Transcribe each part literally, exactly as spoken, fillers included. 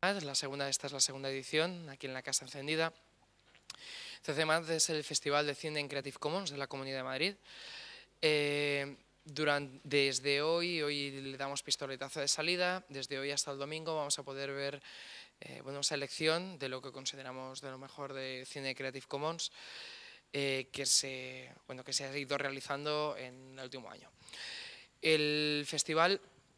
La segunda, esta es la segunda edición, aquí en la Casa Encendida. C C M A D es el Festival de Cine en Creative Commons de la Comunidad de Madrid. Eh, durante, desde hoy, hoy le damos pistoletazo de salida, desde hoy hasta el domingo vamos a poder ver eh, bueno, esa elección de lo que consideramos de lo mejor de cine Creative Commons eh, que, se, bueno, que se ha ido realizando en el último año. El festival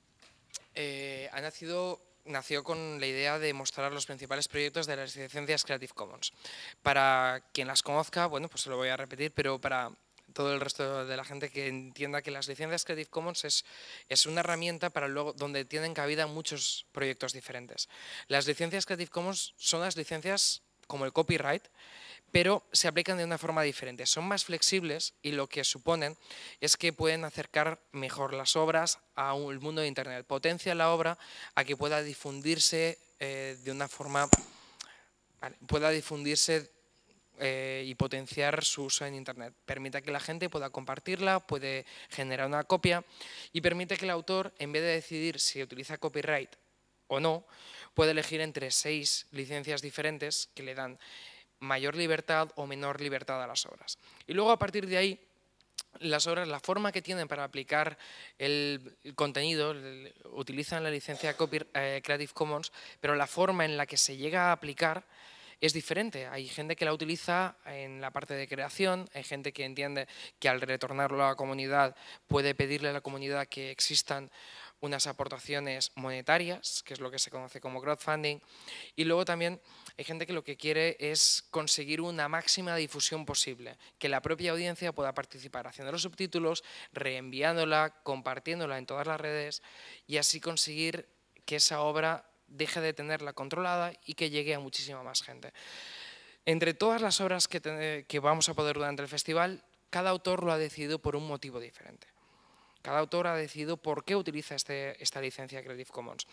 eh, ha nacido... nació con la idea de mostrar los principales proyectos de las licencias Creative Commons. Para quien las conozca, bueno, pues se lo voy a repetir, pero para todo el resto de la gente que entienda que las licencias Creative Commons es, es una herramienta para luego donde tienen cabida muchos proyectos diferentes. Las licencias Creative Commons son las licencias como el copyright, pero se aplican de una forma diferente. Son más flexibles y lo que suponen es que pueden acercar mejor las obras al mundo de Internet. Potencia la obra a que pueda difundirse eh, de una forma, vale, pueda difundirse eh, y potenciar su uso en Internet. Permite que la gente pueda compartirla, puede generar una copia y permite que el autor, en vez de decidir si utiliza copyright o no, puede elegir entre seis licencias diferentes que le dan mayor libertad o menor libertad a las obras. Y luego a partir de ahí, las obras, la forma que tienen para aplicar el, el contenido, el, utilizan la licencia Copy, eh, Creative Commons, pero la forma en la que se llega a aplicar es diferente. Hay gente que la utiliza en la parte de creación, hay gente que entiende que al retornarlo a la comunidad puede pedirle a la comunidad que existan unas aportaciones monetarias, que es lo que se conoce como crowdfunding, y luego también hay gente que lo que quiere es conseguir una máxima difusión posible, que la propia audiencia pueda participar haciendo los subtítulos, reenviándola, compartiéndola en todas las redes y así conseguir que esa obra deje de tenerla controlada y que llegue a muchísima más gente. Entre todas las obras que, te, que vamos a poder durante el festival, cada autor lo ha decidido por un motivo diferente. Cada autor ha decidido por qué utiliza este, esta licencia Creative Commons.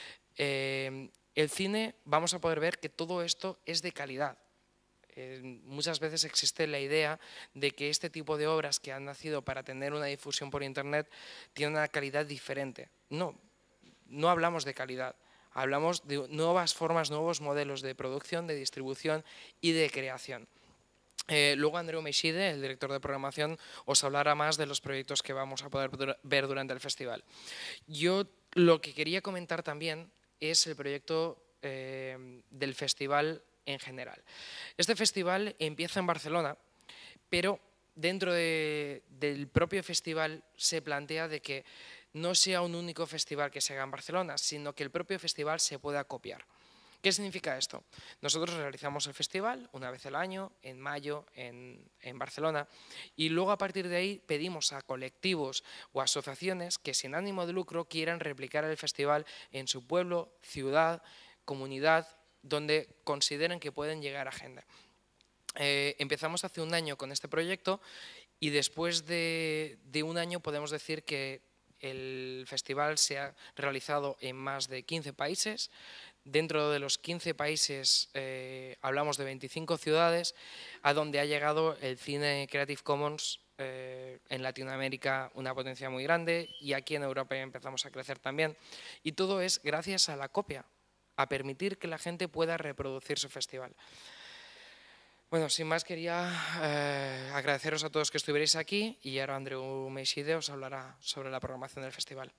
Eh, el cine, vamos a poder ver que todo esto es de calidad. Eh, muchas veces existe la idea de que este tipo de obras que han nacido para tener una difusión por Internet tienen una calidad diferente. No, no hablamos de calidad. Hablamos de nuevas formas, nuevos modelos de producción, de distribución y de creación. Eh, luego Andreu Meixide, el director de programación, os hablará más de los proyectos que vamos a poder ver durante el festival. Yo lo que quería comentar también es el proyecto eh, del festival en general. Este festival empieza en Barcelona, pero dentro de, del propio festival se plantea de que no sea un único festival que se haga en Barcelona, sino que el propio festival se pueda copiar. ¿Qué significa esto? Nosotros realizamos el festival una vez al año, en mayo, en, en Barcelona, y luego a partir de ahí pedimos a colectivos o asociaciones que sin ánimo de lucro quieran replicar el festival en su pueblo, ciudad, comunidad, donde consideren que pueden llegar a gente. Eh, empezamos hace un año con este proyecto y después de, de un año podemos decir que el festival se ha realizado en más de quince países. Dentro de los quince países eh, hablamos de veinticinco ciudades, a donde ha llegado el cine Creative Commons eh, en Latinoamérica una potencia muy grande y aquí en Europa empezamos a crecer también. Y todo es gracias a la copia, a permitir que la gente pueda reproducir su festival. Bueno, sin más quería eh, agradeceros a todos que estuvierais aquí y ahora Andreu Meixide os hablará sobre la programación del festival.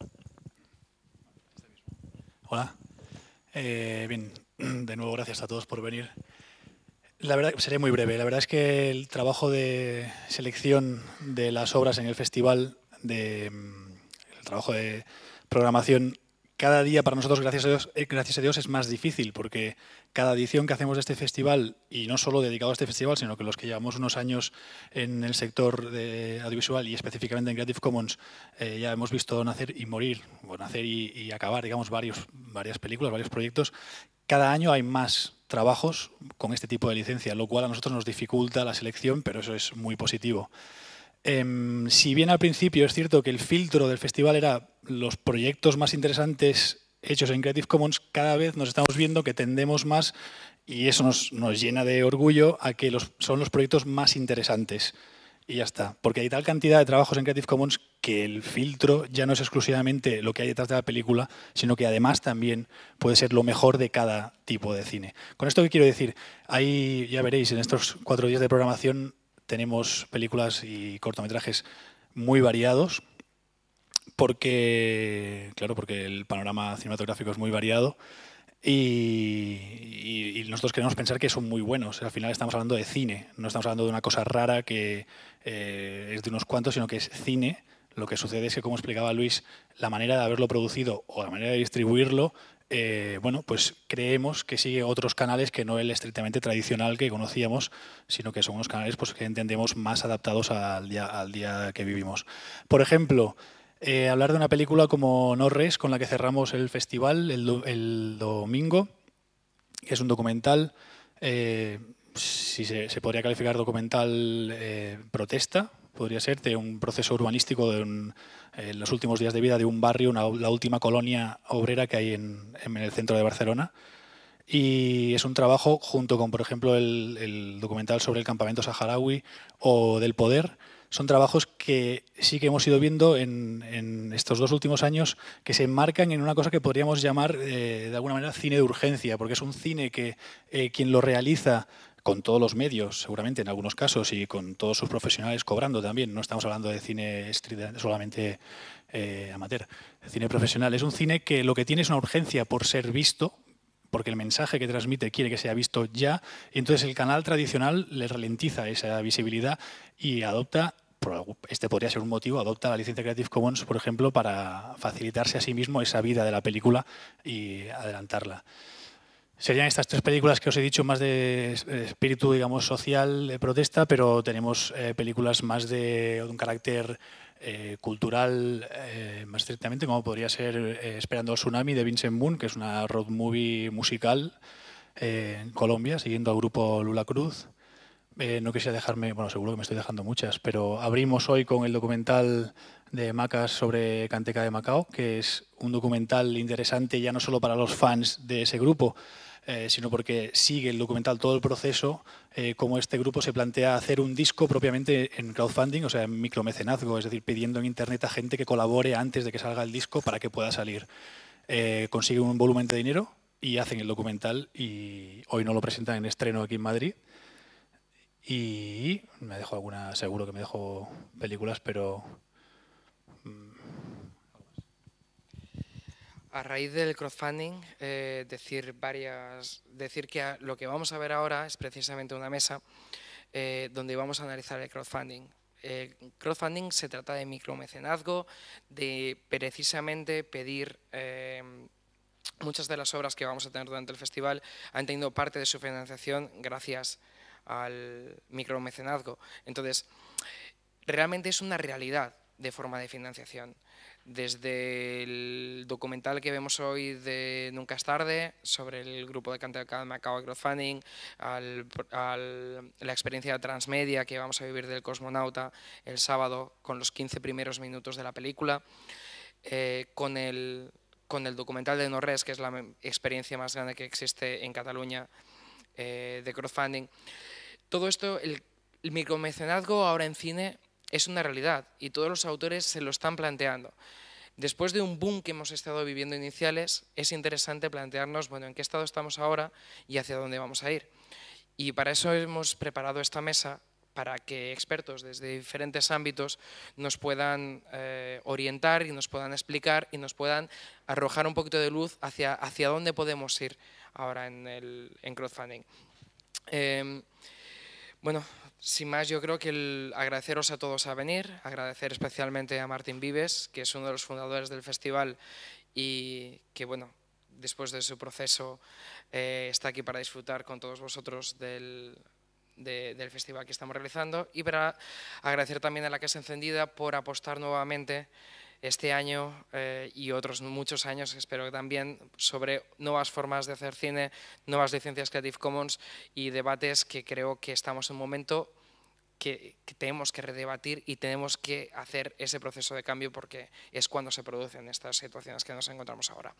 Hola. Eh, bien, de nuevo gracias a todos por venir. La verdad, seré muy breve. La verdad es que el trabajo de selección de las obras en el festival, de, el trabajo de programación, cada día para nosotros, gracias a Dios, gracias a Dios, es más difícil porque cada edición que hacemos de este festival, y no solo dedicado a este festival, sino que los que llevamos unos años en el sector de audiovisual y específicamente en Creative Commons, eh, ya hemos visto nacer y morir, o nacer y, y acabar, digamos, varios, varias películas, varios proyectos. Cada año hay más trabajos con este tipo de licencia, lo cual a nosotros nos dificulta la selección, pero eso es muy positivo. Eh, si bien al principio es cierto que el filtro del festival era los proyectos más interesantes hechos en Creative Commons, cada vez nos estamos viendo que tendemos más, y eso nos, nos llena de orgullo, a que los, son los proyectos más interesantes. y ya está. Porque hay tal cantidad de trabajos en Creative Commons que el filtro ya no es exclusivamente lo que hay detrás de la película, sino que además también puede ser lo mejor de cada tipo de cine. Con esto, ¿qué quiero decir? Ahí, ya veréis, en estos cuatro días de programación tenemos películas y cortometrajes muy variados, porque, claro, porque el panorama cinematográfico es muy variado. Y, y, y nosotros queremos pensar que son muy buenos. Al final estamos hablando de cine, no estamos hablando de una cosa rara que eh, es de unos cuantos, sino que es cine. Lo que sucede es que, como explicaba Luis, la manera de haberlo producido o la manera de distribuirlo, eh, bueno, pues creemos que sigue otros canales que no el estrictamente tradicional que conocíamos, sino que son unos canales pues, que entendemos más adaptados al día, al día que vivimos. Por ejemplo, Eh, hablar de una película como No Res, con la que cerramos el festival el, do, el domingo, que es un documental, eh, si se, se podría calificar documental eh, protesta, podría ser, de un proceso urbanístico de un, eh, en los últimos días de vida de un barrio, una, la última colonia obrera que hay en, en el centro de Barcelona. Y es un trabajo junto con, por ejemplo, el, el documental sobre el campamento saharaui o del poder. Son trabajos que sí que hemos ido viendo en, en estos dos últimos años que se enmarcan en una cosa que podríamos llamar eh, de alguna manera cine de urgencia, porque es un cine que eh, quien lo realiza con todos los medios, seguramente en algunos casos, y con todos sus profesionales cobrando también. No estamos hablando de cine solamente eh, amateur, de cine profesional. Es un cine que lo que tiene es una urgencia por ser visto, porque el mensaje que transmite quiere que sea visto ya, y entonces el canal tradicional le ralentiza esa visibilidad y adopta, este podría ser un motivo, adopta la licencia Creative Commons, por ejemplo, para facilitarse a sí mismo esa vida de la película y adelantarla. Serían estas tres películas que os he dicho más de espíritu, digamos, social, de protesta, pero tenemos eh, películas más de, de un carácter eh, cultural, eh, más estrictamente, como podría ser eh, Esperando al Tsunami de Vincent Moon, que es una road movie musical eh, en Colombia, siguiendo al grupo Lula Cruz. Eh, no quisiera dejarme, bueno, seguro que me estoy dejando muchas, pero abrimos hoy con el documental de Macas sobre Canteca de Macao, que es un documental interesante ya no solo para los fans de ese grupo, eh, sino porque sigue el documental todo el proceso, eh, cómo este grupo se plantea hacer un disco propiamente en crowdfunding, o sea, en micromecenazgo, es decir, pidiendo en internet a gente que colabore antes de que salga el disco para que pueda salir. Eh, consiguen un volumen de dinero y hacen el documental y hoy no lo presentan en estreno aquí en Madrid. Y me dejo alguna, seguro que me dejo películas, pero... A raíz del crowdfunding, eh, decir, varias, decir que a, lo que vamos a ver ahora es precisamente una mesa eh, donde vamos a analizar el crowdfunding. El crowdfunding se trata de micromecenazgo, de precisamente pedir... Eh, muchas de las obras que vamos a tener durante el festival han tenido parte de su financiación gracias al micromecenazgo. Entonces, realmente es una realidad de forma de financiación. Desde el documental que vemos hoy de Nunca es tarde, sobre el grupo de Canteca de Macao crowdfunding, al, al, la experiencia de transmedia que vamos a vivir del cosmonauta el sábado con los quince primeros minutos de la película, eh, con, el, con el documental de No Res, que es la experiencia más grande que existe en Cataluña eh, de crowdfunding. Todo esto, el, el micromecenazgo ahora en cine es una realidad y todos los autores se lo están planteando. Después de un boom que hemos estado viviendo iniciales, es interesante plantearnos, bueno, en qué estado estamos ahora y hacia dónde vamos a ir. Y para eso hemos preparado esta mesa, para que expertos desde diferentes ámbitos nos puedan eh, orientar y nos puedan explicar y nos puedan arrojar un poquito de luz hacia, hacia dónde podemos ir ahora en, el, en crowdfunding. Eh, bueno, sin más, yo creo que el agradeceros a todos a venir, agradecer especialmente a Martín Vives, que es uno de los fundadores del festival y que, bueno, después de su proceso eh, está aquí para disfrutar con todos vosotros del, de, del festival que estamos realizando, y para agradecer también a la Casa Encendida por apostar nuevamente este año eh, y otros muchos años, espero que también, sobre nuevas formas de hacer cine, nuevas licencias Creative Commons y debates que creo que estamos en un momento que, que tenemos que redebatir y tenemos que hacer ese proceso de cambio, porque es cuando se producen estas situaciones que nos encontramos ahora.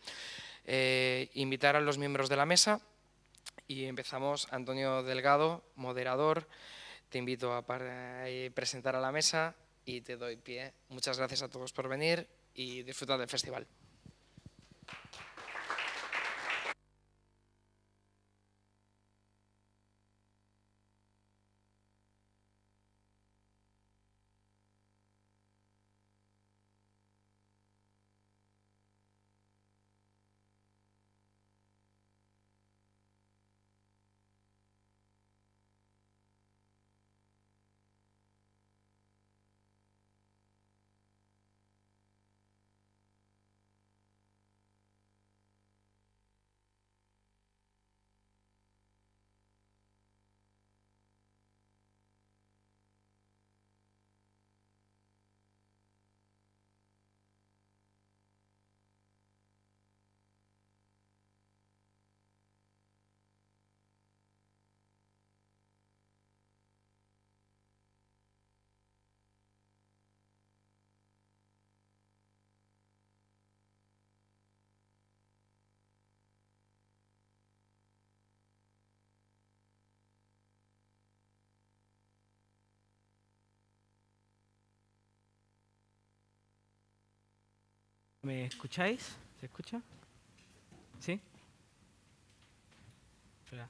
Eh, invitar a los miembros de la mesa y empezamos. Antonio Delgado, moderador. te invito a presentar a la mesa y te doy pie. Muchas gracias a todos por venir y disfrutar del festival. ¿Me escucháis? ¿Se escucha? ¿Sí? Espera.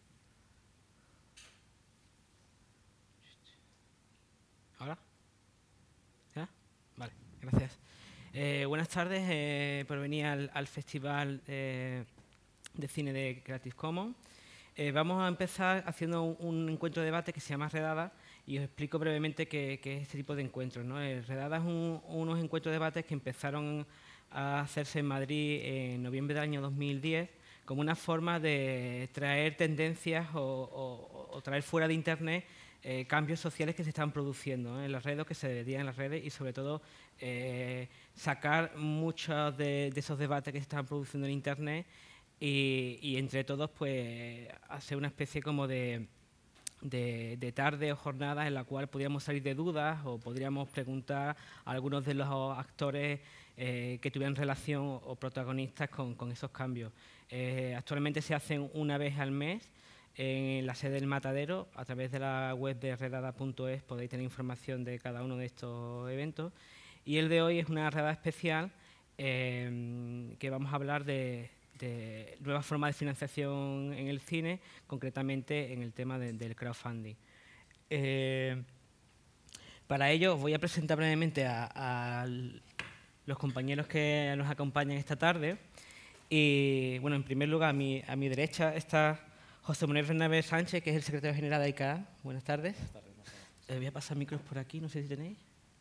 ¿Ahora? ¿Ya? Vale, gracias. Eh, buenas tardes eh, por venir al, al Festival eh, de Cine de Creative Commons. Eh, vamos a empezar haciendo un, un encuentro de debate que se llama Redada y os explico brevemente qué, qué es este tipo de encuentros, ¿no? Eh, Redada es un, unos encuentros de debates que empezaron a hacerse en Madrid en noviembre del año dos mil diez como una forma de traer tendencias o, o, o traer fuera de Internet eh, cambios sociales que se están produciendo, ¿no?, en las redes o que se dedican en las redes y sobre todo eh, sacar muchos de, de esos debates que se están produciendo en Internet y, y entre todos pues hacer una especie como de, de, de tarde o jornada en la cual podríamos salir de dudas o podríamos preguntar a algunos de los actores eh, que tuvieran relación o, o protagonistas con, con esos cambios. Eh, actualmente se hacen una vez al mes en la sede del Matadero. A través de la web de redada punto es podéis tener información de cada uno de estos eventos. Y el de hoy es una redada especial eh, que vamos a hablar de, de nuevas formas de financiación en el cine, concretamente en el tema de, del crowdfunding. Eh, para ello os voy a presentar brevemente a, a los compañeros que nos acompañan esta tarde. Y bueno, en primer lugar, a mi, a mi derecha está José Manuel Bernabé Sánchez, que es el secretario general de I C A A. Buenas tardes. Buenas tardes. Buenas tardes. Eh, voy a pasar micros por aquí, no sé si tenéis.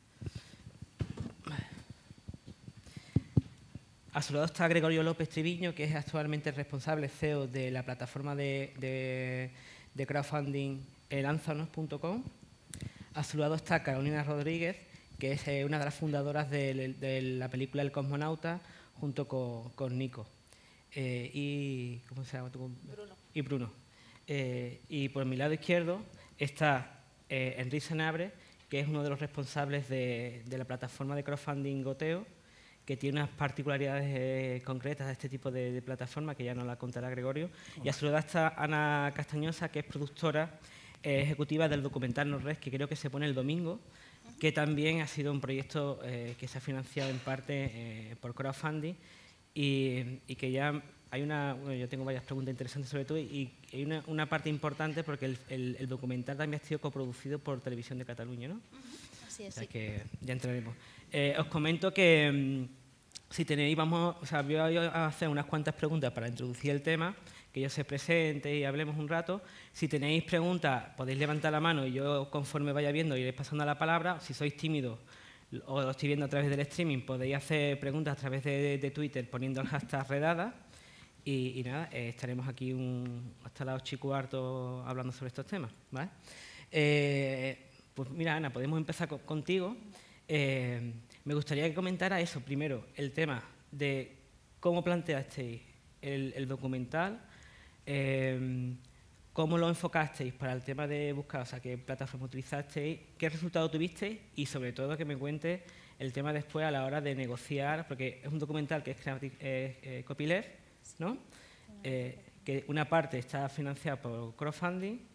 A su lado está Gregorio López Triviño, que es actualmente el responsable C E O de la plataforma de, de, de crowdfunding lanzanos punto com. A su lado está Carolina Rodríguez, que es eh, una de las fundadoras de, de la película El Cosmonauta, junto con, con Nico. Eh, y, ¿cómo se llama tu? Bruno. Y Bruno. Eh, y por mi lado izquierdo está eh, Enrique Senabre, que es uno de los responsables de, de la plataforma de crowdfunding Goteo, que tiene unas particularidades eh, concretas de este tipo de, de plataforma, que ya nos la contará Gregorio. Oh. Y a su lado está Ana Castañosa, que es productora eh, ejecutiva del documental No Res, que creo que se pone el domingo, que también ha sido un proyecto eh, que se ha financiado en parte eh, por crowdfunding y, y que ya hay una, bueno, yo tengo varias preguntas interesantes sobre todo y, y hay una, una parte importante porque el, el, el documental también ha sido coproducido por Televisión de Cataluña, ¿no? Uh-huh. Así es, o sea sí. que ya entraremos. Eh, os comento que mmm, si tenéis, vamos, o sea, voy a hacer unas cuantas preguntas para introducir el tema, que yo se presente y hablemos un rato. Si tenéis preguntas, podéis levantar la mano y yo, conforme vaya viendo, iré pasando la palabra. Si sois tímidos o lo estoy viendo a través del streaming, podéis hacer preguntas a través de, de Twitter poniendo el hashtag redada. Y, y nada, eh, estaremos aquí un, hasta las ocho y cuarto hablando sobre estos temas, ¿vale? Eh, pues mira, Ana, podemos empezar co contigo. Eh, me gustaría que comentara eso, primero, el tema de cómo planteasteis el, el documental, eh, cómo lo enfocasteis para el tema de buscar, o sea, qué plataforma utilizasteis, qué resultado tuvisteis y, sobre todo, que me cuente el tema después a la hora de negociar, porque es un documental que es, eh, eh, copyleft, ¿no? Eh, que una parte está financiada por crowdfunding, uh-huh.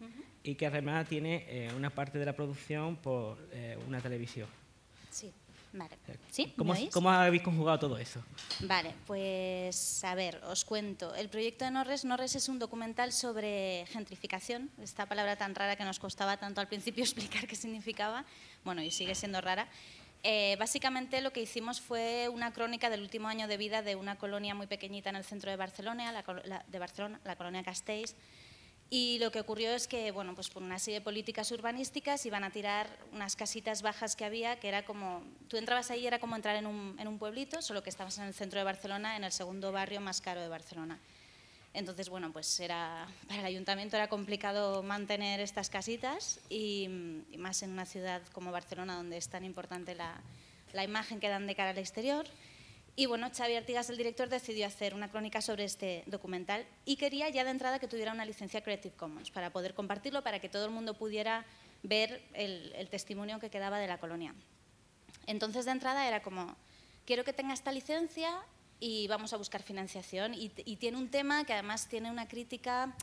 y que además tiene eh, una parte de la producción por eh, una televisión. Sí, vale. ¿Sí? ¿Cómo, ¿Me oís? ¿Cómo habéis conjugado todo eso? Vale, pues a ver, os cuento. El proyecto de Norres, Norres es un documental sobre gentrificación, esta palabra tan rara que nos costaba tanto al principio explicar qué significaba, bueno, y sigue siendo rara. Eh, básicamente lo que hicimos fue una crónica del último año de vida de una colonia muy pequeñita en el centro de Barcelona, la, la, de Barcelona, la colonia Castells. Y lo que ocurrió es que, bueno, pues por una serie de políticas urbanísticas iban a tirar unas casitas bajas que había, que era como, tú entrabas ahí y era como entrar en un, en un pueblito, solo que estabas en el centro de Barcelona, en el segundo barrio más caro de Barcelona. Entonces, bueno, pues era, para el ayuntamiento era complicado mantener estas casitas y, y más en una ciudad como Barcelona, donde es tan importante la, la imagen que dan de cara al exterior. Y bueno, Xavi Artigas, el director, decidió hacer una crónica sobre este documental y quería ya de entrada que tuviera una licencia Creative Commons para poder compartirlo, para que todo el mundo pudiera ver el, el testimonio que quedaba de la colonia. Entonces, de entrada era como, quiero que tenga esta licencia y vamos a buscar financiación. Y, y tiene un tema que además tiene una crítica...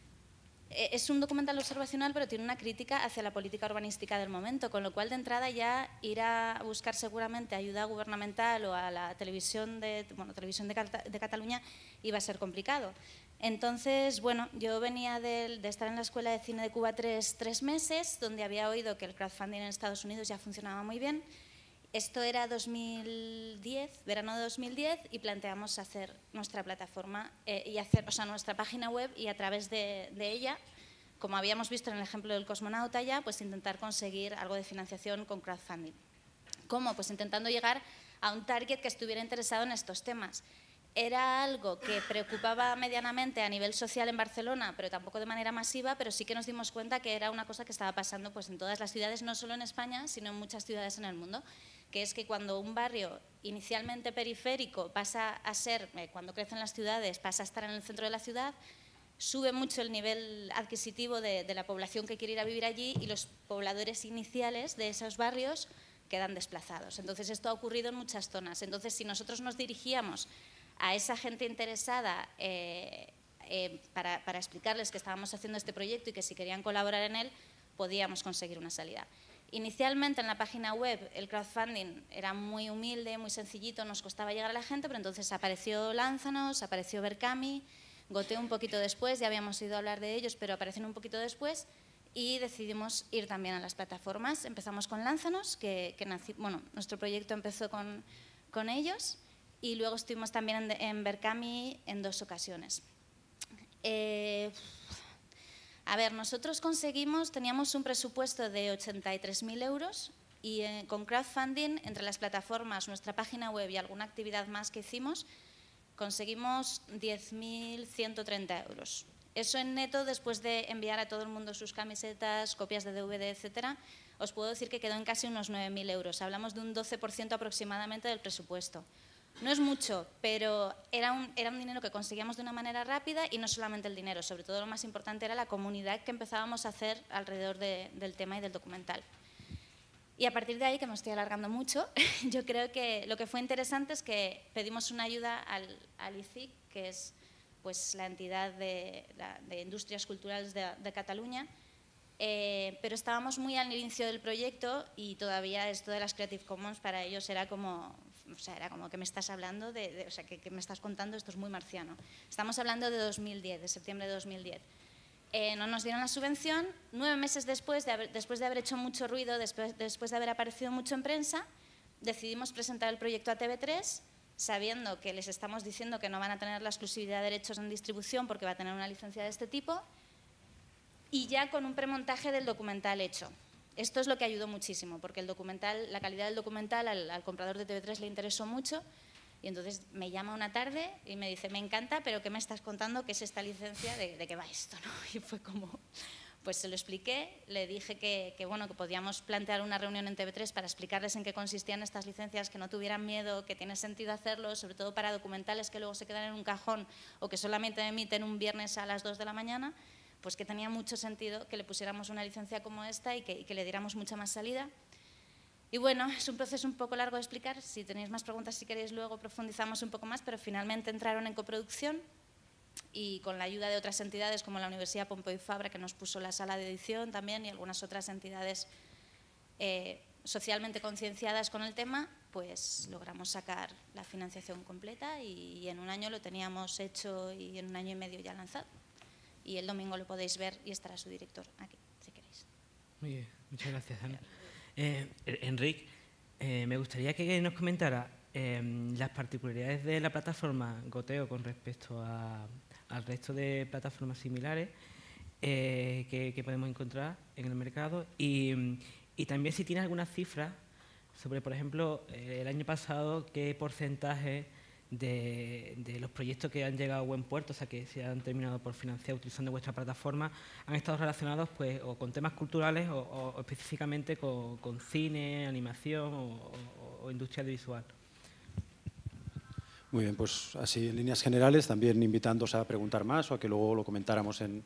Es un documental observacional, pero tiene una crítica hacia la política urbanística del momento, con lo cual de entrada ya ir a buscar seguramente ayuda gubernamental o a la televisión de, bueno, televisión de, de Cataluña iba a ser complicado. Entonces, bueno, yo venía de, de estar en la Escuela de Cine de Cuba tres, tres meses, donde había oído que el crowdfunding en Estados Unidos ya funcionaba muy bien. Esto era dos mil diez, verano de dos mil diez, y planteamos hacer nuestra plataforma eh, y hacer, o sea, nuestra página web y a través de, de ella, como habíamos visto en el ejemplo del cosmonauta ya, pues intentar conseguir algo de financiación con crowdfunding. ¿Cómo? Pues intentando llegar a un target que estuviera interesado en estos temas. Era algo que preocupaba medianamente a nivel social en Barcelona, pero tampoco de manera masiva, pero sí que nos dimos cuenta que era una cosa que estaba pasando pues, en todas las ciudades, no solo en España, sino en muchas ciudades en el mundo, que es que cuando un barrio inicialmente periférico pasa a ser, eh, cuando crecen las ciudades, pasa a estar en el centro de la ciudad, sube mucho el nivel adquisitivo de, de la población que quiere ir a vivir allí y los pobladores iniciales de esos barrios quedan desplazados. Entonces, esto ha ocurrido en muchas zonas. Entonces, si nosotros nos dirigíamos a esa gente interesada eh, eh, para, para explicarles que estábamos haciendo este proyecto y que si querían colaborar en él, podíamos conseguir una salida. Inicialmente en la página web el crowdfunding era muy humilde, muy sencillito, nos costaba llegar a la gente, pero entonces apareció Lánzanos, apareció Berkami, Goteo un poquito después, ya habíamos ido a hablar de ellos, pero aparecieron un poquito después y decidimos ir también a las plataformas. Empezamos con Lánzanos, que, que nací, bueno, nuestro proyecto empezó con, con ellos y luego estuvimos también en, en Berkami en dos ocasiones. Eh, A ver, nosotros conseguimos, teníamos un presupuesto de ochenta y tres mil euros y eh, con crowdfunding, entre las plataformas, nuestra página web y alguna actividad más que hicimos, conseguimos diez mil ciento treinta euros. Eso en neto, después de enviar a todo el mundo sus camisetas, copias de D V D, etcétera, os puedo decir que quedó en casi unos nueve mil euros. Hablamos de un doce por ciento aproximadamente del presupuesto. No es mucho, pero era un, era un dinero que conseguíamos de una manera rápida y no solamente el dinero, sobre todo lo más importante era la comunidad que empezábamos a hacer alrededor de, del tema y del documental. Y a partir de ahí, que me estoy alargando mucho, yo creo que lo que fue interesante es que pedimos una ayuda al, al I C I C, que es pues, la entidad de, la, de Industrias Culturales de, de Cataluña, eh, pero estábamos muy al inicio del proyecto y todavía esto de las Creative Commons para ellos era como... O sea, era como que me estás hablando, de, de, o sea, que, que me estás contando, esto es muy marciano. Estamos hablando de dos mil diez, de septiembre de dos mil diez. Eh, no nos dieron la subvención, nueve meses después de haber, después de haber hecho mucho ruido, después, después de haber aparecido mucho en prensa, decidimos presentar el proyecto a T V tres, sabiendo que les estamos diciendo que no van a tener la exclusividad de derechos en distribución porque va a tener una licencia de este tipo, y ya con un premontaje del documental hecho. Esto es lo que ayudó muchísimo, porque el documental, la calidad del documental al, al comprador de T V tres le interesó mucho y entonces me llama una tarde y me dice, me encanta, pero ¿qué me estás contando? ¿Qué es esta licencia? ¿De, de qué va esto? ¿No? Y fue como, pues se lo expliqué, le dije que, que, bueno, que podíamos plantear una reunión en T V tres para explicarles en qué consistían estas licencias, que no tuvieran miedo, que tiene sentido hacerlo, sobre todo para documentales que luego se quedan en un cajón o que solamente emiten un viernes a las dos de la mañana. Pues que tenía mucho sentido que le pusiéramos una licencia como esta y que, y que le diéramos mucha más salida. Y bueno, es un proceso un poco largo de explicar, si tenéis más preguntas, si queréis luego profundizamos un poco más, pero finalmente entraron en coproducción y con la ayuda de otras entidades como la Universidad Pompeu y Fabra, que nos puso la sala de edición también, y algunas otras entidades eh, socialmente concienciadas con el tema, pues logramos sacar la financiación completa y, y en un año lo teníamos hecho y en un año y medio ya lanzado. Y el domingo lo podéis ver y estará su director aquí, si queréis. Muy bien, muchas gracias, Ana. Eh, Enric, eh, me gustaría que nos comentara eh, las particularidades de la plataforma Goteo con respecto a, al resto de plataformas similares eh, que, que podemos encontrar en el mercado y, y también si tienes algunas cifras sobre, por ejemplo, eh, el año pasado, qué porcentaje de, de los proyectos que han llegado a buen puerto, o sea, que se han terminado por financiar utilizando vuestra plataforma, han estado relacionados pues, o con temas culturales o, o, o específicamente con, con cine, animación o, o, o industria visual. Muy bien, pues así en líneas generales, también invitándoos a preguntar más o a que luego lo comentáramos en,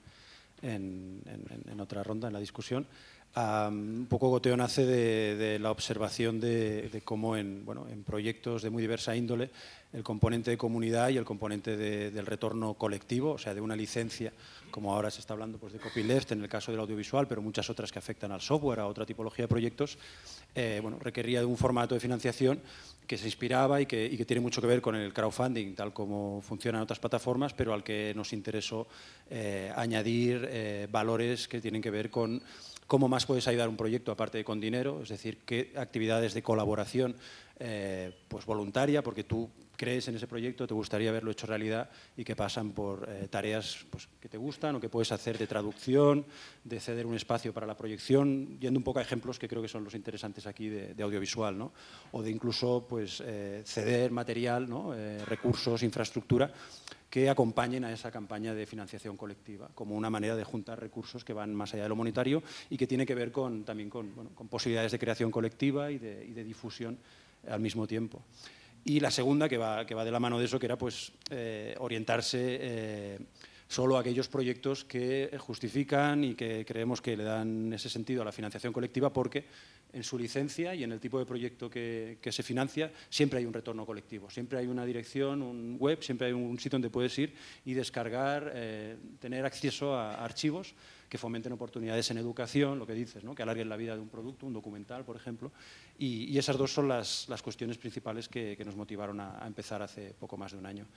en, en, en otra ronda, en la discusión. Um, un poco Goteo nace de, de la observación de, de cómo en, bueno, en proyectos de muy diversa índole el componente de comunidad y el componente de, del retorno colectivo, o sea, de una licencia, como ahora se está hablando pues, de copyleft en el caso del audiovisual, pero muchas otras que afectan al software, a otra tipología de proyectos, eh, bueno, requería de un formato de financiación que se inspiraba y que, y que tiene mucho que ver con el crowdfunding, tal como funciona en otras plataformas, pero al que nos interesó eh, añadir eh, valores que tienen que ver con cómo más puedes ayudar a un proyecto aparte de con dinero, es decir, qué actividades de colaboración eh, pues voluntaria, porque tú crees en ese proyecto, te gustaría verlo hecho realidad y que pasan por eh, tareas pues, que te gustan o que puedes hacer de traducción, de ceder un espacio para la proyección, yendo un poco a ejemplos que creo que son los interesantes aquí de, de audiovisual, ¿no? O de incluso pues, eh, ceder material, ¿no? eh, recursos, infraestructura, que acompañen a esa campaña de financiación colectiva, como una manera de juntar recursos que van más allá de lo monetario y que tiene que ver con, también con, bueno, con posibilidades de creación colectiva y de, y de difusión al mismo tiempo. Y la segunda, que va, que va de la mano de eso, que era pues, eh, orientarse eh, solo a aquellos proyectos que justifican y que creemos que le dan ese sentido a la financiación colectiva, porque en su licencia y en el tipo de proyecto que, que se financia siempre hay un retorno colectivo, siempre hay una dirección, un web, siempre hay un sitio donde puedes ir y descargar, eh, tener acceso a archivos que fomenten oportunidades en educación, lo que dices, ¿no? Que alarguen la vida de un producto, un documental, por ejemplo, y, y esas dos son las, las cuestiones principales que, que nos motivaron a, a empezar hace poco más de un año.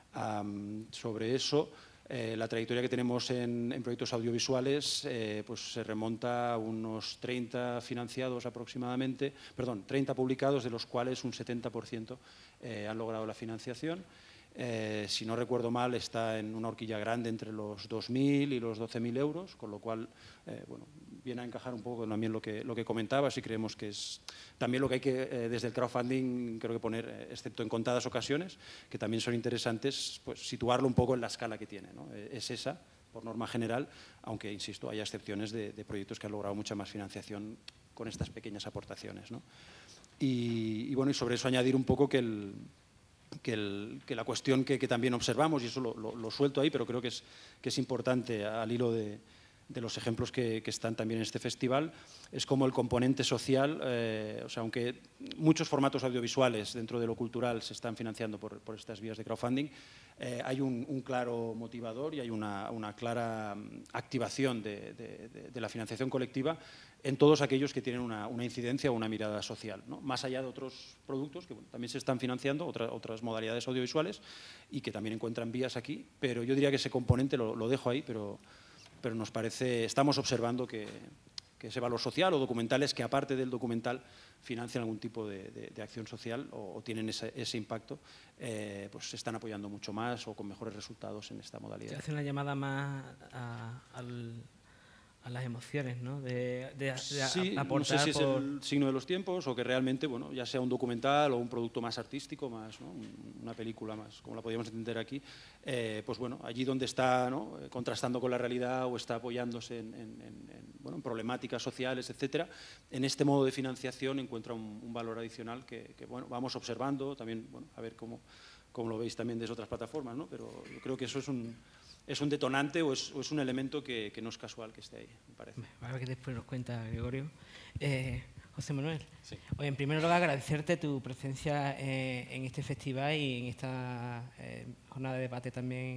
Um, sobre eso, Eh, la trayectoria que tenemos en, en proyectos audiovisuales eh, pues se remonta a unos treinta financiados aproximadamente, perdón, treinta publicados, de los cuales un setenta por ciento eh, han logrado la financiación. Eh, si no recuerdo mal, está en una horquilla grande entre los dos mil y los doce mil euros, con lo cual eh, bueno, viene a encajar un poco también lo que, lo que comentabas y creemos que es también lo que hay que, eh, desde el crowdfunding, creo que poner, eh, excepto en contadas ocasiones, que también son interesantes, pues situarlo un poco en la escala que tiene, ¿no? Es esa, por norma general, aunque, insisto, hay excepciones de, de proyectos que han logrado mucha más financiación con estas pequeñas aportaciones, ¿no? Y, y bueno, y sobre eso añadir un poco que el Que, el, que la cuestión que, que también observamos, y eso lo, lo, lo suelto ahí, pero creo que es, que es importante al hilo de, de los ejemplos que, que están también en este festival, es como el componente social, eh, o sea, aunque muchos formatos audiovisuales dentro de lo cultural se están financiando por, por estas vías de crowdfunding, eh, hay un, un claro motivador y hay una, una clara activación de, de, de, de la financiación colectiva en todos aquellos que tienen una, una incidencia o una mirada social, ¿no? Más allá de otros productos que bueno, también se están financiando, otra, otras modalidades audiovisuales y que también encuentran vías aquí, pero yo diría que ese componente lo, lo dejo ahí, pero, pero nos parece, estamos observando que, que ese valor social o documentales que aparte del documental financian algún tipo de, de, de acción social o, o tienen ese, ese impacto, eh, pues se están apoyando mucho más o con mejores resultados en esta modalidad. Se hace una llamada más a, al... a las emociones, ¿no? De, de, de sí, aportar. No sé si por... es el signo de los tiempos o que realmente, bueno, ya sea un documental o un producto más artístico, más, ¿no? Una película más, como la podríamos entender aquí, eh, pues bueno, allí donde está, ¿no? contrastando con la realidad o está apoyándose en, en, en, bueno, en problemáticas sociales, etcétera, en este modo de financiación encuentra un, un valor adicional que, que, bueno, vamos observando, también, bueno, a ver cómo, cómo lo veis también desde otras plataformas, ¿no? Pero yo creo que eso es un... es un detonante o es, o es un elemento que, que no es casual que esté ahí, me parece. Ahora que después nos cuenta Gregorio. Eh, José Manuel, sí. Oye, en primer lugar agradecerte tu presencia eh, en este festival y en esta eh, jornada de debate también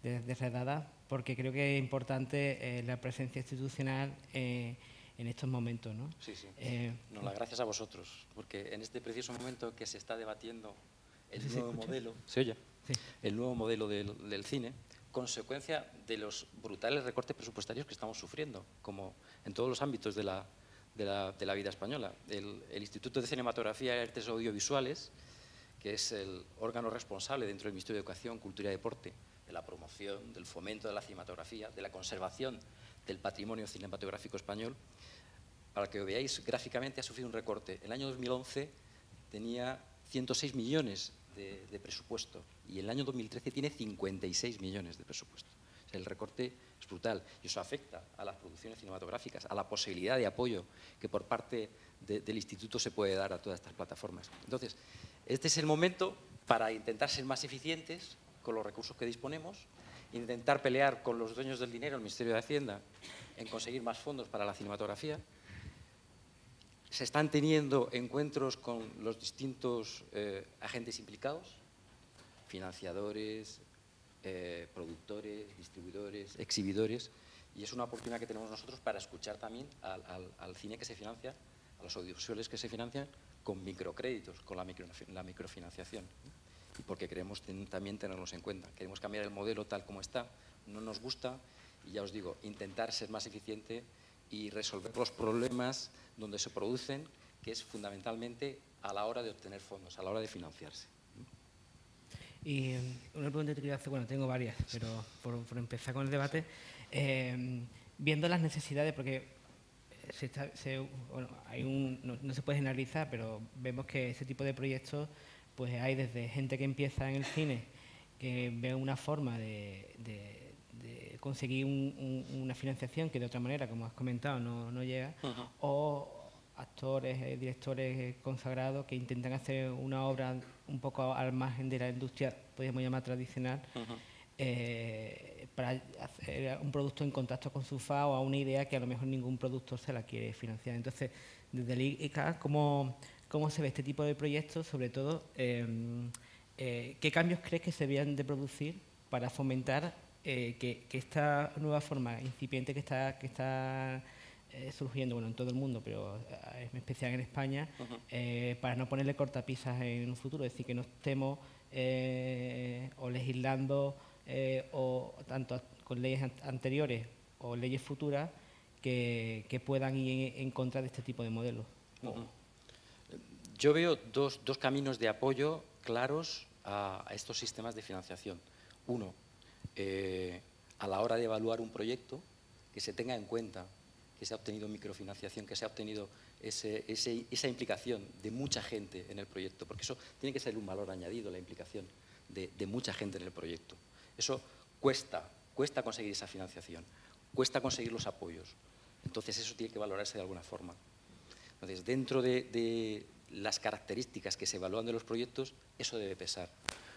desredada, porque creo que es importante eh, la presencia institucional eh, en estos momentos, ¿no? Sí, sí. Eh, no, las gracias a vosotros, porque en este preciso momento que se está debatiendo el ¿Sí se nuevo escucha? modelo, ¿se oye? Sí. El nuevo modelo del, del cine, consecuencia de los brutales recortes presupuestarios que estamos sufriendo, como en todos los ámbitos de la, de la, de la vida española. El, el Instituto de Cinematografía y Artes Audiovisuales, que es el órgano responsable dentro del Ministerio de Educación, Cultura y Deporte, de la promoción, del fomento de la cinematografía, de la conservación del patrimonio cinematográfico español, para que lo veáis gráficamente, ha sufrido un recorte. El año dos mil once tenía ciento seis millones de, de presupuesto y el año dos mil trece tiene cincuenta y seis millones de presupuesto. O sea, el recorte es brutal y eso afecta a las producciones cinematográficas, a la posibilidad de apoyo que por parte de, del Instituto se puede dar a todas estas plataformas. Entonces, este es el momento para intentar ser más eficientes con los recursos que disponemos, intentar pelear con los dueños del dinero, el Ministerio de Hacienda, en conseguir más fondos para la cinematografía. Se están teniendo encuentros con los distintos eh, agentes implicados, financiadores, eh, productores, distribuidores, exhibidores, y es una oportunidad que tenemos nosotros para escuchar también al, al, al cine que se financia, a los audiovisuales que se financian con microcréditos, con la, micro, la microfinanciación, y porque queremos ten, también tenerlos en cuenta. Queremos cambiar el modelo tal como está, no nos gusta, y ya os digo, intentar ser más eficiente y resolver los problemas donde se producen, que es fundamentalmente a la hora de obtener fondos, a la hora de financiarse. Y una pregunta que te quería hacer, bueno, tengo varias, pero por, por empezar con el debate, eh, viendo las necesidades, porque se está, se, bueno, hay un, no, no se puede generalizar, pero vemos que ese tipo de proyectos, pues hay desde gente que empieza en el cine, que ve una forma de, de, de conseguir un, un, una financiación que de otra manera, como has comentado, no, no llega, uh-huh. o actores, eh, directores eh, consagrados que intentan hacer una obra un poco al margen de la industria, podríamos llamar tradicional, uh-huh. eh, para hacer un producto en contacto con su F A o a una idea que a lo mejor ningún productor se la quiere financiar. Entonces, desde el I C A, ¿cómo, cómo se ve este tipo de proyectos? Sobre todo, eh, eh, ¿qué cambios crees que se deberían de producir para fomentar eh, que, que esta nueva forma incipiente que está, que está eh, surgiendo, bueno, en todo el mundo, pero eh, en especial en España, uh-huh. eh, para no ponerle cortapisas en un futuro, es decir, que no estemos eh, o legislando eh, o tanto con leyes an anteriores o leyes futuras que, que puedan ir en contra de este tipo de modelos? Uh-huh. Yo veo dos, dos caminos de apoyo claros a, a estos sistemas de financiación. Uno, eh, a la hora de evaluar un proyecto, que se tenga en cuenta que se ha obtenido microfinanciación, que se ha obtenido ese, ese, esa implicación de mucha gente en el proyecto, porque eso tiene que ser un valor añadido, la implicación de, de mucha gente en el proyecto. Eso cuesta, cuesta conseguir esa financiación, cuesta conseguir los apoyos. Entonces eso tiene que valorarse de alguna forma. Entonces, dentro de, de las características que se evalúan de los proyectos, eso debe pesar.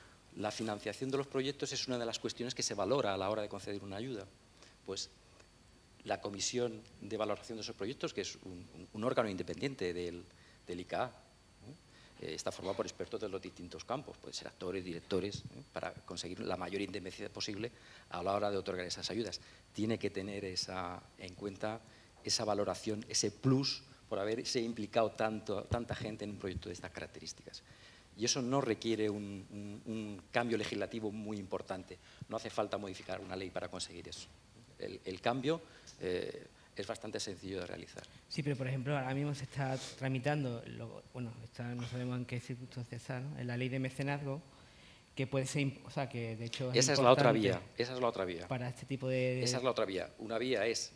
La financiación de los proyectos es una de las cuestiones que se valora a la hora de conceder una ayuda. Pues la Comisión de Valoración de esos Proyectos, que es un, un órgano independiente del, del I C A, ¿eh? está formado por expertos de los distintos campos, pueden ser actores, directores, ¿eh? para conseguir la mayor independencia posible a la hora de otorgar esas ayudas. Tiene que tener esa, en cuenta esa valoración, ese plus por haberse implicado tanto, tanta gente en un proyecto de estas características. Y eso no requiere un, un, un cambio legislativo muy importante. No hace falta modificar una ley para conseguir eso. El, el cambio eh, es bastante sencillo de realizar. Sí, pero por ejemplo, ahora mismo se está tramitando, lo, bueno, está, no sabemos en qué circunstancias está, ¿no? En la ley de mecenazgo, que puede ser, o sea, que de hecho es esa es la otra vía, esa es la otra vía. Para este tipo de... Esa es la otra vía. Una vía es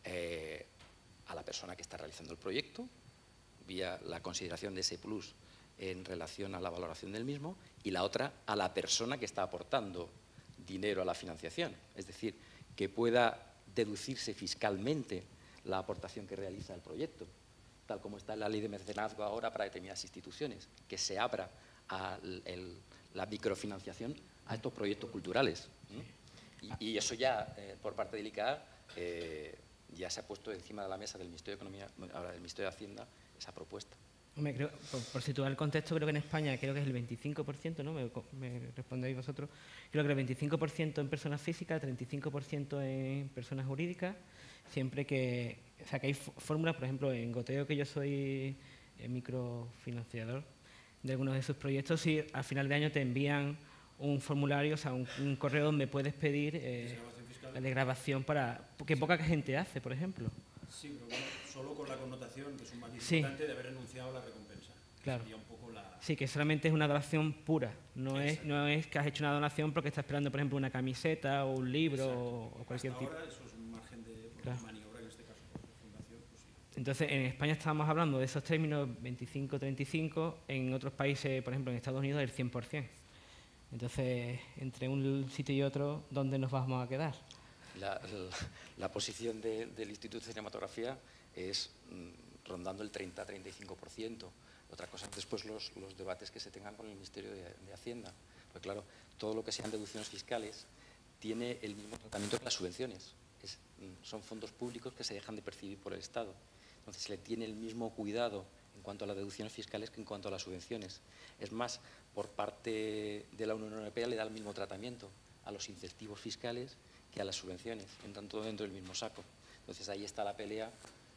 eh, a la persona que está realizando el proyecto, vía la consideración de ese plus en relación a la valoración del mismo, y la otra a la persona que está aportando dinero a la financiación, es decir, que pueda deducirse fiscalmente la aportación que realiza el proyecto, tal como está en la ley de mecenazgo ahora para determinadas instituciones, que se abra a el, la microfinanciación a estos proyectos culturales. ¿no? Y, y eso ya, eh, por parte del I C A, eh, ya se ha puesto encima de la mesa del Ministerio de Economía, ahora del Ministerio de Hacienda, esa propuesta. Me creo, por, por situar el contexto, creo que en España creo que es el veinticinco por ciento, ¿no? Me, me respondéis vosotros. Creo que el veinticinco por ciento en personas físicas, treinta y cinco por ciento en personas jurídicas, siempre que... O sea, que hay fórmulas, por ejemplo, en Goteo, que yo soy microfinanciador de algunos de sus proyectos, y al final de año te envían un formulario, o sea, un, un correo donde puedes pedir eh, la desgravación para... que poca gente hace, por ejemplo. Sí, pero bueno, solo con la connotación, que es un matiz Sí. importante, de haber renunciado a la recompensa. Claro. Sería un poco la... Sí, que solamente es una donación pura, no es, no es que has hecho una donación porque estás esperando, por ejemplo, una camiseta o un libro o, o cualquier Hasta tipo. ahora eso es un margen de Claro. maniobra, en este caso por fundación, pues sí. Entonces, en España estábamos hablando de esos términos veinticinco treinta y cinco, en otros países, por ejemplo, en Estados Unidos, el cien por cien. Entonces, entre un sitio y otro, ¿dónde nos vamos a quedar? La, la, la posición de, del Instituto de Cinematografía es mm, rondando el treinta a treinta y cinco por ciento. Otra cosa es después los, los debates que se tengan con el Ministerio de, de Hacienda. Porque claro, todo lo que sean deducciones fiscales tiene el mismo tratamiento que las subvenciones. Es, mm, son fondos públicos que se dejan de percibir por el Estado. Entonces se le tiene el mismo cuidado en cuanto a las deducciones fiscales que en cuanto a las subvenciones. Es más, por parte de la Unión Europea le da el mismo tratamiento a los incentivos fiscales que a las subvenciones, entran todo dentro del mismo saco. Entonces ahí está la pelea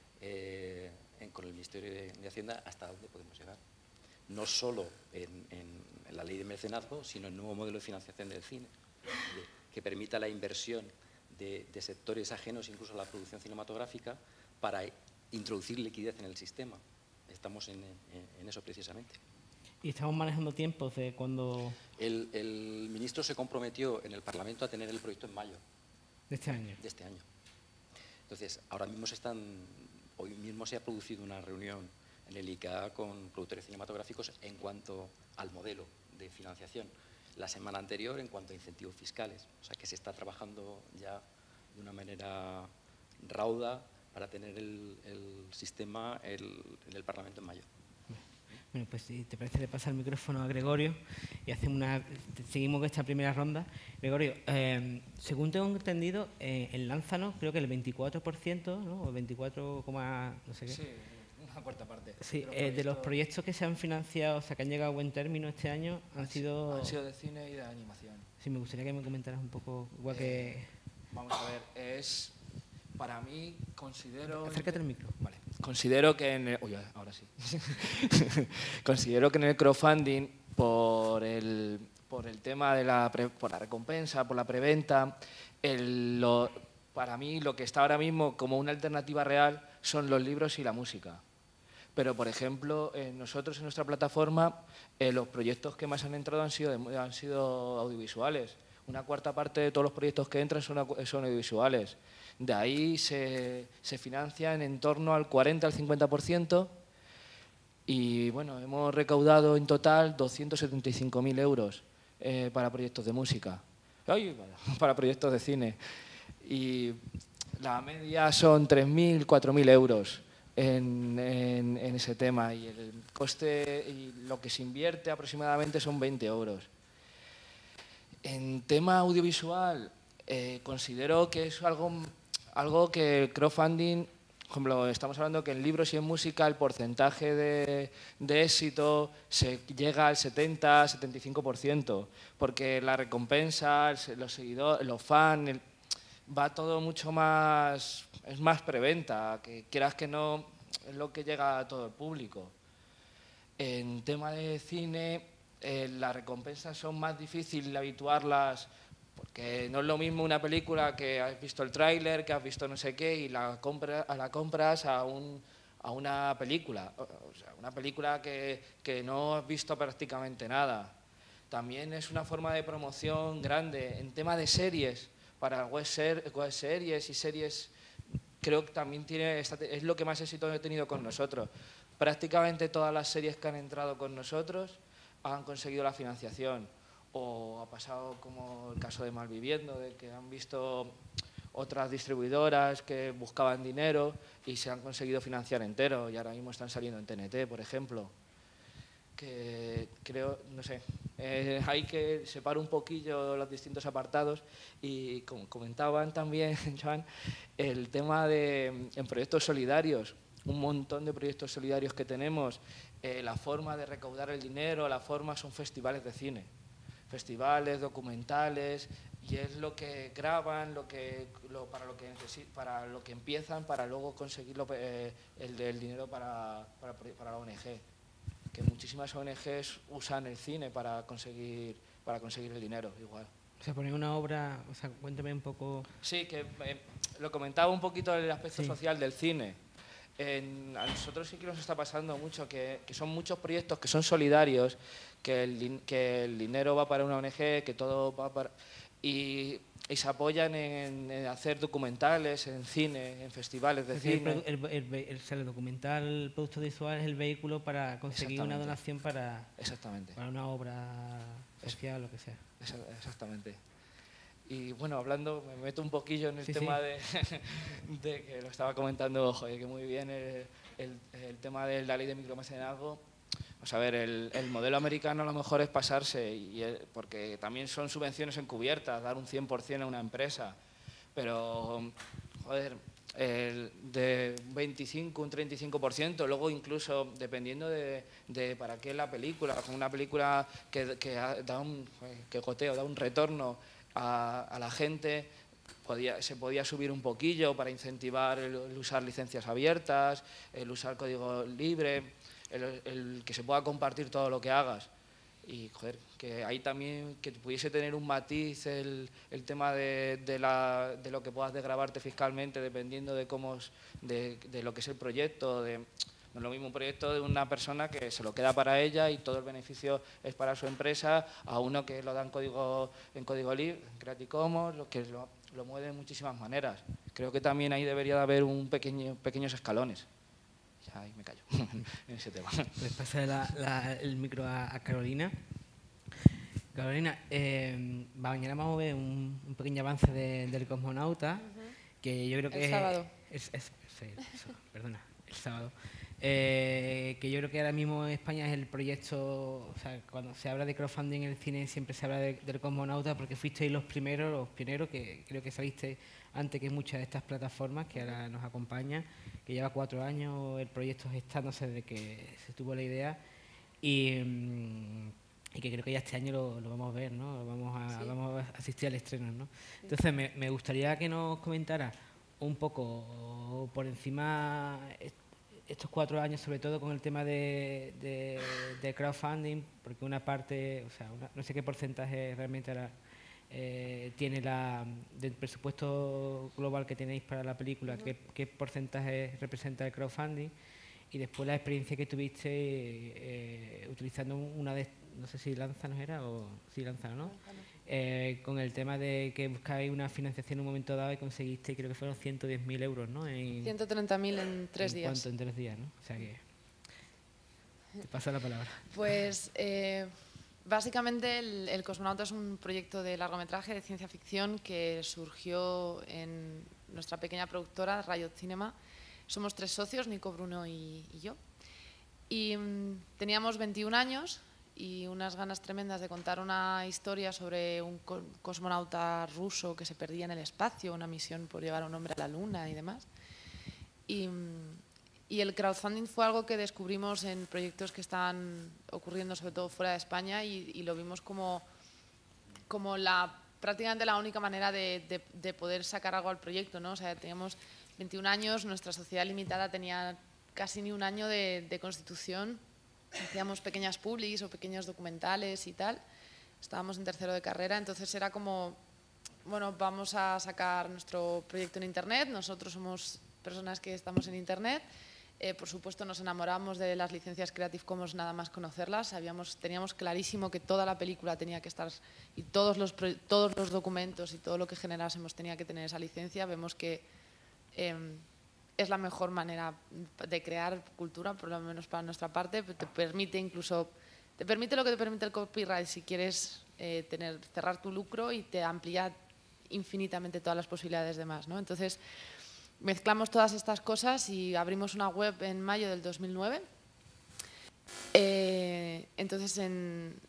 eh, en, con el Ministerio de, de Hacienda hasta dónde podemos llegar. No solo en, en, en la ley de mecenazgo, sino en el nuevo modelo de financiación del cine, de, que permita la inversión de, de sectores ajenos incluso a la producción cinematográfica para introducir liquidez en el sistema. Estamos en, en, en eso precisamente. Y estamos manejando tiempos de cuando... El, el ministro se comprometió en el Parlamento a tener el proyecto en mayo. De este año. De este año. Entonces, ahora mismo se están, hoy mismo se ha producido una reunión en el I C A con productores cinematográficos en cuanto al modelo de financiación. La semana anterior en cuanto a incentivos fiscales. O sea que se está trabajando ya de una manera rauda para tener el, el sistema el, en el Parlamento en mayo. Bueno, pues si te parece, le pasa el micrófono a Gregorio y hacemos una, seguimos con esta primera ronda. Gregorio, eh, según tengo entendido, eh, en Lánzanos creo que el veinticuatro por ciento, ¿no? O el veinticuatro, no sé qué. Sí, una cuarta parte. Sí, de los, eh, proyectos, de los proyectos que se han financiado, o sea, que han llegado a buen término este año, han sido... Han sido de cine y de animación. Sí, me gustaría que me comentaras un poco, igual que... Eh, vamos a ver, es... Para mí, considero... Acércate al micro. Vale. Considero que en el... Uy, ahora sí. Considero que en el crowdfunding, por el, por el tema de la, pre, por la recompensa, por la preventa, el, lo, para mí lo que está ahora mismo como una alternativa real son los libros y la música. Pero, por ejemplo, eh, nosotros en nuestra plataforma, eh, los proyectos que más han entrado han sido, de, han sido audiovisuales. Una cuarta parte de todos los proyectos que entran son, son audiovisuales. De ahí se, se financian en torno al cuarenta al cincuenta por ciento y bueno, hemos recaudado en total doscientos setenta y cinco mil euros eh, para proyectos de música, Ay, para proyectos de cine. Y la media son tres mil, cuatro mil euros en, en, en ese tema y el coste y lo que se invierte aproximadamente son veinte euros. En tema audiovisual, eh, considero que es algo... Algo que el crowdfunding, por ejemplo, estamos hablando que en libros y en música el porcentaje de, de éxito se llega al setenta a setenta y cinco por ciento, porque la recompensa, los seguidores, los fans, el, va todo mucho más, es más preventa, que quieras que no, es lo que llega a todo el público. En tema de cine, eh, las recompensas son más difíciles de habituarlas, porque no es lo mismo una película que has visto el tráiler, que has visto no sé qué, y la, compra, la compras a, un, a una película, o sea, una película que, que no has visto prácticamente nada. También es una forma de promoción grande. En tema de series, para web, ser, web series y series, creo que también tiene, es lo que más éxito he tenido con nosotros. Prácticamente todas las series que han entrado con nosotros han conseguido la financiación. O ha pasado como el caso de Malviviendo, de que han visto otras distribuidoras que buscaban dinero y se han conseguido financiar entero y ahora mismo están saliendo en T N T, por ejemplo. Que creo, no sé, eh, hay que separar un poquillo los distintos apartados y como comentaban también, Joan, el tema de en proyectos solidarios, un montón de proyectos solidarios que tenemos eh, la forma de recaudar el dinero, la forma son festivales de cine, festivales, documentales, y es lo que graban, lo que, lo, para, lo que para lo que empiezan, para luego conseguir lo, eh, el, el dinero para, para, para la O N G. Que muchísimas O N Ges usan el cine para conseguir, para conseguir el dinero, igual. O sea, poner una obra, o sea, cuéntame un poco... Sí, que eh, lo comentaba un poquito el aspecto Sí. social del cine. En, a nosotros sí que nos está pasando mucho, que, que son muchos proyectos que son solidarios, que el, que el dinero va para una O N G, que todo va para... Y, y se apoyan en, en hacer documentales, en cine, en festivales de Porque cine. El, el, el, el, el, el documental, el producto visual es el vehículo para conseguir una donación para, Exactamente. para una obra social, lo que sea. Exactamente. Y bueno, hablando, me meto un poquillo en el sí, tema sí. De, de que lo estaba comentando, joder, que muy bien el, el, el tema de la ley de micromecenazgo. Pues a ver, el, el modelo americano a lo mejor es pasarse, y el, porque también son subvenciones encubiertas, dar un cien por cien a una empresa, pero, joder, el de veinticinco, un treinta y cinco por ciento, luego incluso dependiendo de, de para qué la película, con una película que, que da un que goteo, da un retorno a, a la gente, podía, se podía subir un poquillo para incentivar el, el usar licencias abiertas, el usar código libre, el, el que se pueda compartir todo lo que hagas. Y, joder, que ahí también que pudiese tener un matiz el, el tema de, de, la, de lo que puedas desgravarte fiscalmente dependiendo de cómo es, de, de lo que es el proyecto. De, no es lo mismo un proyecto de una persona que se lo queda para ella y todo el beneficio es para su empresa, a uno que lo da en código, en código libre, en Creative Commons, lo que lo, lo mueve de muchísimas maneras. Creo que también ahí debería de haber un pequeño, pequeños escalones. Ya ahí me callo en ese tema. Pues pasar la, la, el micro a, a Carolina. Carolina, eh, mañana vamos a ver un, un pequeño avance de, del cosmonauta, uh-huh. que yo creo que el sábado. Es, es, sí, eso, perdona, el sábado. Eh, que yo creo que ahora mismo en España es el proyecto, o sea, cuando se habla de crowdfunding en el cine siempre se habla de, del cosmonauta porque fuisteis los primeros, los pioneros, que creo que saliste antes que muchas de estas plataformas que ahora nos acompañan, que lleva cuatro años el proyecto gestándose desde que se tuvo la idea y, y que creo que ya este año lo, lo vamos a ver, ¿no? Lo vamos a, sí. vamos a asistir al estreno, ¿no? Sí. Entonces me, me gustaría que nos comentara un poco por encima estos cuatro años, sobre todo con el tema de, de, de crowdfunding, porque una parte, o sea, una, no sé qué porcentaje realmente ahora eh, tiene la del presupuesto global que tenéis para la película, uh-huh. qué, qué porcentaje representa el crowdfunding, y después la experiencia que tuviste eh, utilizando una de, no sé si Lanzanos era o sí Lanzanos, ¿no? Eh, con el tema de que buscáis una financiación en un momento dado y conseguiste, creo que fueron ciento diez mil euros, ¿no? En, ciento treinta mil en tres en días. ¿Cuánto? En tres días, ¿no? O sea que te paso la palabra. Pues eh, básicamente el, el Cosmonauta es un proyecto de largometraje de ciencia ficción que surgió en nuestra pequeña productora, Riot Cinema. Somos tres socios, Nico, Bruno y, y yo. Y mmm, teníamos veintiún años y unas ganas tremendas de contar una historia sobre un co cosmonauta ruso que se perdía en el espacio, una misión por llevar a un hombre a la luna y demás. Y, y el crowdfunding fue algo que descubrimos en proyectos que estaban ocurriendo sobre todo fuera de España y, y lo vimos como, como la, prácticamente la única manera de, de, de poder sacar algo al proyecto, ¿no? O sea, teníamos veintiún años, nuestra sociedad limitada tenía casi ni un año de, de constitución. Hacíamos pequeñas publis o pequeños documentales y tal. Estábamos en tercero de carrera, entonces era como, bueno, vamos a sacar nuestro proyecto en Internet. Nosotros somos personas que estamos en Internet. Eh, por supuesto, nos enamoramos de las licencias Creative Commons nada más conocerlas. Sabíamos, teníamos clarísimo que toda la película tenía que estar, y todos los, todos los documentos y todo lo que generásemos tenía que tener esa licencia. Vemos que eh, es la mejor manera de crear cultura, por lo menos para nuestra parte. Te permite incluso, te permite lo que te permite el copyright si quieres eh, tener, cerrar tu lucro, y te amplía infinitamente todas las posibilidades de más, ¿no? Entonces, mezclamos todas estas cosas y abrimos una web en mayo del dos mil nueve. Eh, entonces, en,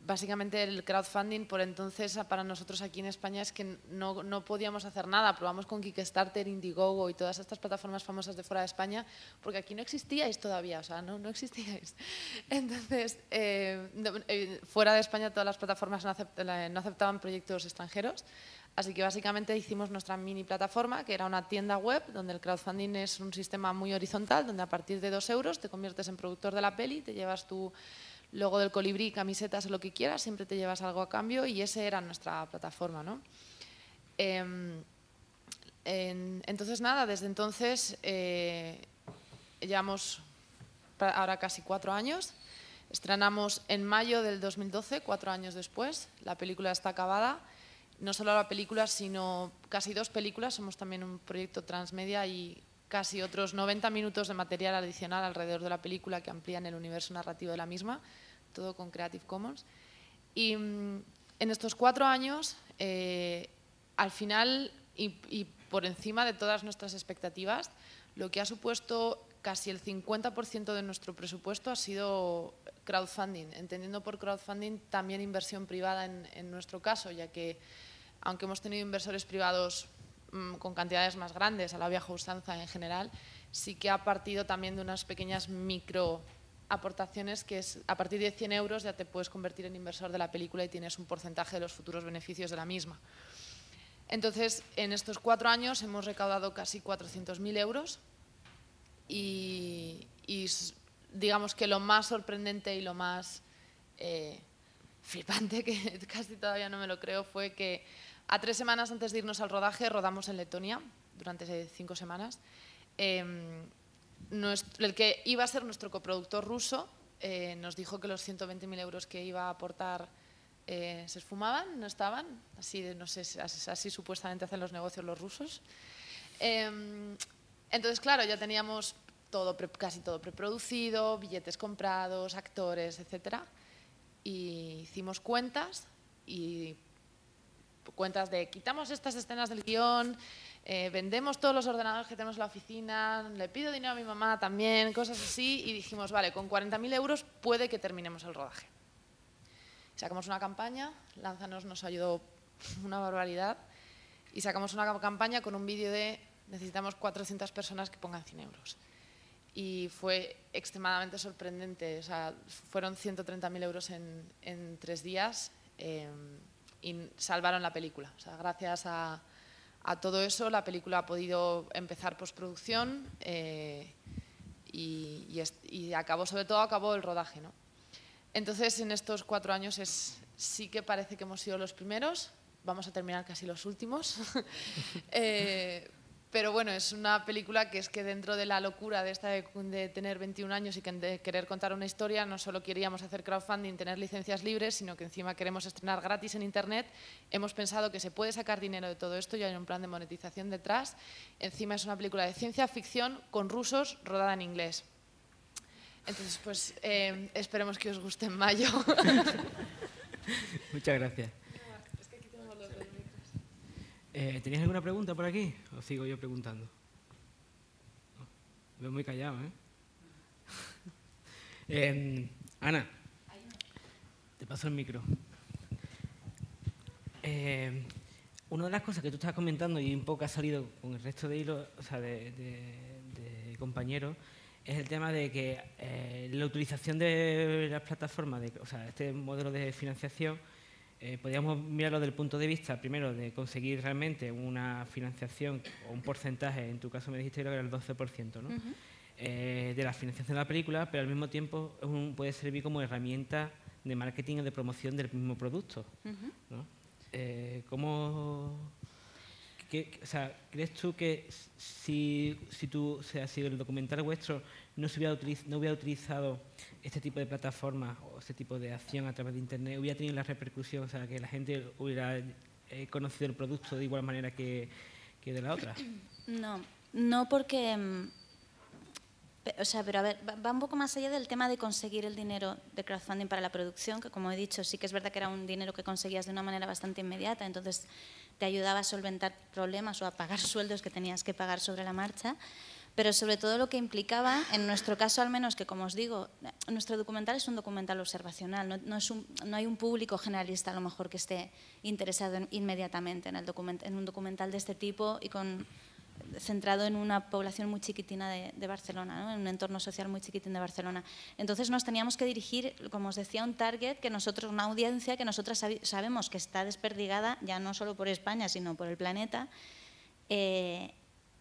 básicamente el crowdfunding por entonces para nosotros aquí en España es que no, no podíamos hacer nada. Probamos con Kickstarter, Indiegogo y todas estas plataformas famosas de fuera de España, porque aquí no existíais todavía, o sea, no, no existíais. Entonces, eh, no, eh, fuera de España todas las plataformas no, acept, no aceptaban proyectos extranjeros, así que básicamente hicimos nuestra mini plataforma, que era una tienda web, donde el crowdfunding es un sistema muy horizontal, donde a partir de dos euros te conviertes en productor de la peli, te llevas tu logo del colibrí, camisetas o lo que quieras, siempre te llevas algo a cambio y esa era nuestra plataforma, ¿no? Eh, en, entonces, nada, desde entonces eh, llevamos ahora casi cuatro años. Estrenamos en mayo del dos mil doce, cuatro años después. La película está acabada. No solo la película, sino casi dos películas. Somos también un proyecto transmedia y casi otros noventa minutos de material adicional alrededor de la película que amplían el universo narrativo de la misma, todo con Creative Commons. Y en estos cuatro años, eh, al final, y, y por encima de todas nuestras expectativas, lo que ha supuesto casi el cincuenta por ciento de nuestro presupuesto ha sido crowdfunding, entendiendo por crowdfunding también inversión privada en, en nuestro caso, ya que aunque hemos tenido inversores privados con cantidades más grandes, a la vieja usanza en general, sí que ha partido también de unas pequeñas micro aportaciones que es, a partir de cien euros ya te puedes convertir en inversor de la película y tienes un porcentaje de los futuros beneficios de la misma. Entonces, en estos cuatro años hemos recaudado casi cuatrocientos mil euros y, y digamos que lo más sorprendente y lo más eh, flipante, que casi todavía no me lo creo, fue que a tres semanas antes de irnos al rodaje, rodamos en Letonia durante cinco semanas. Eh, nuestro, el que iba a ser nuestro coproductor ruso eh, nos dijo que los ciento veinte mil euros que iba a aportar eh, se esfumaban, no estaban. Así, no sé, así, así supuestamente hacen los negocios los rusos. Eh, entonces, claro, ya teníamos todo, casi todo preproducido, billetes comprados, actores, etcétera. Y hicimos cuentas y cuentas de quitamos estas escenas del guión, eh, vendemos todos los ordenadores que tenemos en la oficina, le pido dinero a mi mamá también, cosas así, y dijimos, vale, con cuarenta mil euros puede que terminemos el rodaje. Sacamos una campaña, Lánzanos nos ayudó una barbaridad, y sacamos una campaña con un vídeo de necesitamos cuatrocientas personas que pongan cien euros. Y fue extremadamente sorprendente, o sea, fueron ciento treinta mil euros en, en tres días, eh, y salvaron la película. O sea, gracias a, a todo eso, la película ha podido empezar postproducción eh, y, y, y acabó, sobre todo acabó el rodaje, ¿no? Entonces, en estos cuatro años es, sí que parece que hemos sido los primeros, vamos a terminar casi los últimos. eh, Pero bueno, es una película que es que dentro de la locura de esta de, de tener veintiún años y que, de querer contar una historia, no solo queríamos hacer crowdfunding, tener licencias libres, sino que encima queremos estrenar gratis en Internet. Hemos pensado que se puede sacar dinero de todo esto y hay un plan de monetización detrás. Encima es una película de ciencia ficción con rusos rodada en inglés. Entonces, pues eh, esperemos que os guste en mayo. Muchas gracias. Eh, ¿Tenías alguna pregunta por aquí? ¿O sigo yo preguntando? No, me veo muy callado, ¿eh? eh Ana, te paso el micro. Eh, una de las cosas que tú estabas comentando y un poco ha salido con el resto de hilos, o sea, de, de, de compañeros, es el tema de que eh, la utilización de las plataformas, de, o sea, este modelo de financiación, Eh, podríamos mirarlo desde el punto de vista, primero, de conseguir realmente una financiación o un porcentaje, en tu caso me dijiste que era el doce por ciento, ¿no? Uh-huh. eh, de la financiación de la película, pero al mismo tiempo es un, puede servir como herramienta de marketing o de promoción del mismo producto, uh-huh. ¿no? Eh, ¿Cómo...? ¿Qué, o sea, ¿crees tú que si, si, tú, o sea, si el documental vuestro no, se hubiera utiliz, no hubiera utilizado este tipo de plataformas o este tipo de acción a través de Internet, hubiera tenido la repercusión, o sea, que la gente hubiera eh, conocido el producto de igual manera que, que de la otra? No, no porque... O sea, pero a ver, va un poco más allá del tema de conseguir el dinero de crowdfunding para la producción, que como he dicho, sí que es verdad que era un dinero que conseguías de una manera bastante inmediata, entonces te ayudaba a solventar problemas o a pagar sueldos que tenías que pagar sobre la marcha, pero sobre todo lo que implicaba, en nuestro caso al menos, que como os digo, nuestro documental es un documental observacional, no, no, es un, no hay un público generalista a lo mejor que esté interesado en, inmediatamente en, el document, en un documental de este tipo y con, centrado en una población muy chiquitina de, de Barcelona, ¿no? En un entorno social muy chiquitín de Barcelona. Entonces nos teníamos que dirigir, como os decía, a un target, que nosotros, una audiencia que nosotros sabemos que está desperdigada ya no solo por España, sino por el planeta, eh,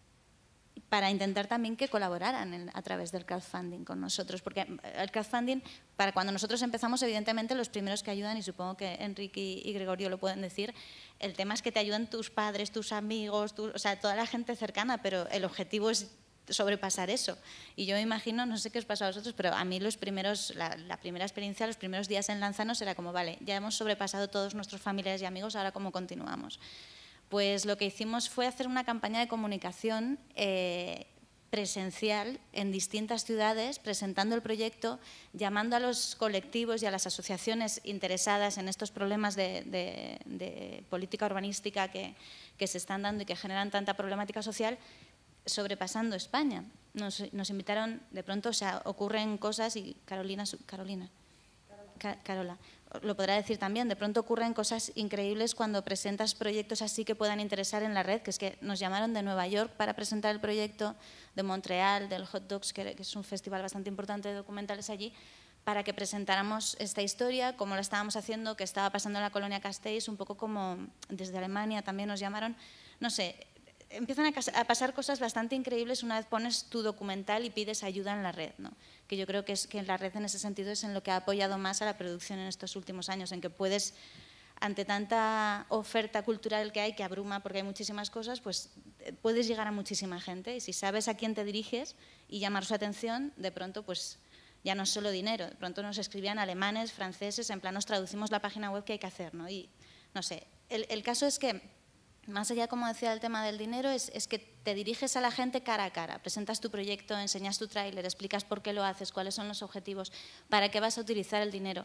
para intentar también que colaboraran en, a través del crowdfunding con nosotros, porque el crowdfunding, para cuando nosotros empezamos, evidentemente los primeros que ayudan, y supongo que Enrique y, y Gregorio lo pueden decir, el tema es que te ayudan tus padres, tus amigos, tu, o sea, toda la gente cercana, pero el objetivo es sobrepasar eso. Y yo me imagino, no sé qué os pasa a vosotros, pero a mí los primeros, la, la primera experiencia, los primeros días en Lanzanos era como, vale, ya hemos sobrepasado todos nuestros familiares y amigos, ahora cómo continuamos. Pues lo que hicimos fue hacer una campaña de comunicación eh, presencial en distintas ciudades, presentando el proyecto, llamando a los colectivos y a las asociaciones interesadas en estos problemas de, de, de política urbanística que, que se están dando y que generan tanta problemática social, sobrepasando España. Nos, nos invitaron, de pronto, o sea, ocurren cosas y Carolina, Carolina, Carola, lo podrá decir también, de pronto ocurren cosas increíbles cuando presentas proyectos así que puedan interesar en la red, que es que nos llamaron de Nueva York para presentar el proyecto, de Montreal, del Hot Dogs, que es un festival bastante importante de documentales allí, para que presentáramos esta historia, cómo la estábamos haciendo, qué estaba pasando en la colonia Castells, un poco como desde Alemania también nos llamaron, no sé, empiezan a pasar cosas bastante increíbles una vez pones tu documental y pides ayuda en la red, ¿no? Que yo creo que, es, que la red en ese sentido es en lo que ha apoyado más a la producción en estos últimos años, en que puedes, ante tanta oferta cultural que hay, que abruma porque hay muchísimas cosas, pues puedes llegar a muchísima gente y si sabes a quién te diriges y llamar su atención, de pronto pues ya no es solo dinero, de pronto nos escribían alemanes, franceses, en plan nos traducimos la página web que hay que hacer, ¿no? Y no sé, el, el caso es que más allá, como decía, del tema del dinero, es, es que te diriges a la gente cara a cara, presentas tu proyecto, enseñas tu tráiler, explicas por qué lo haces, cuáles son los objetivos, para qué vas a utilizar el dinero.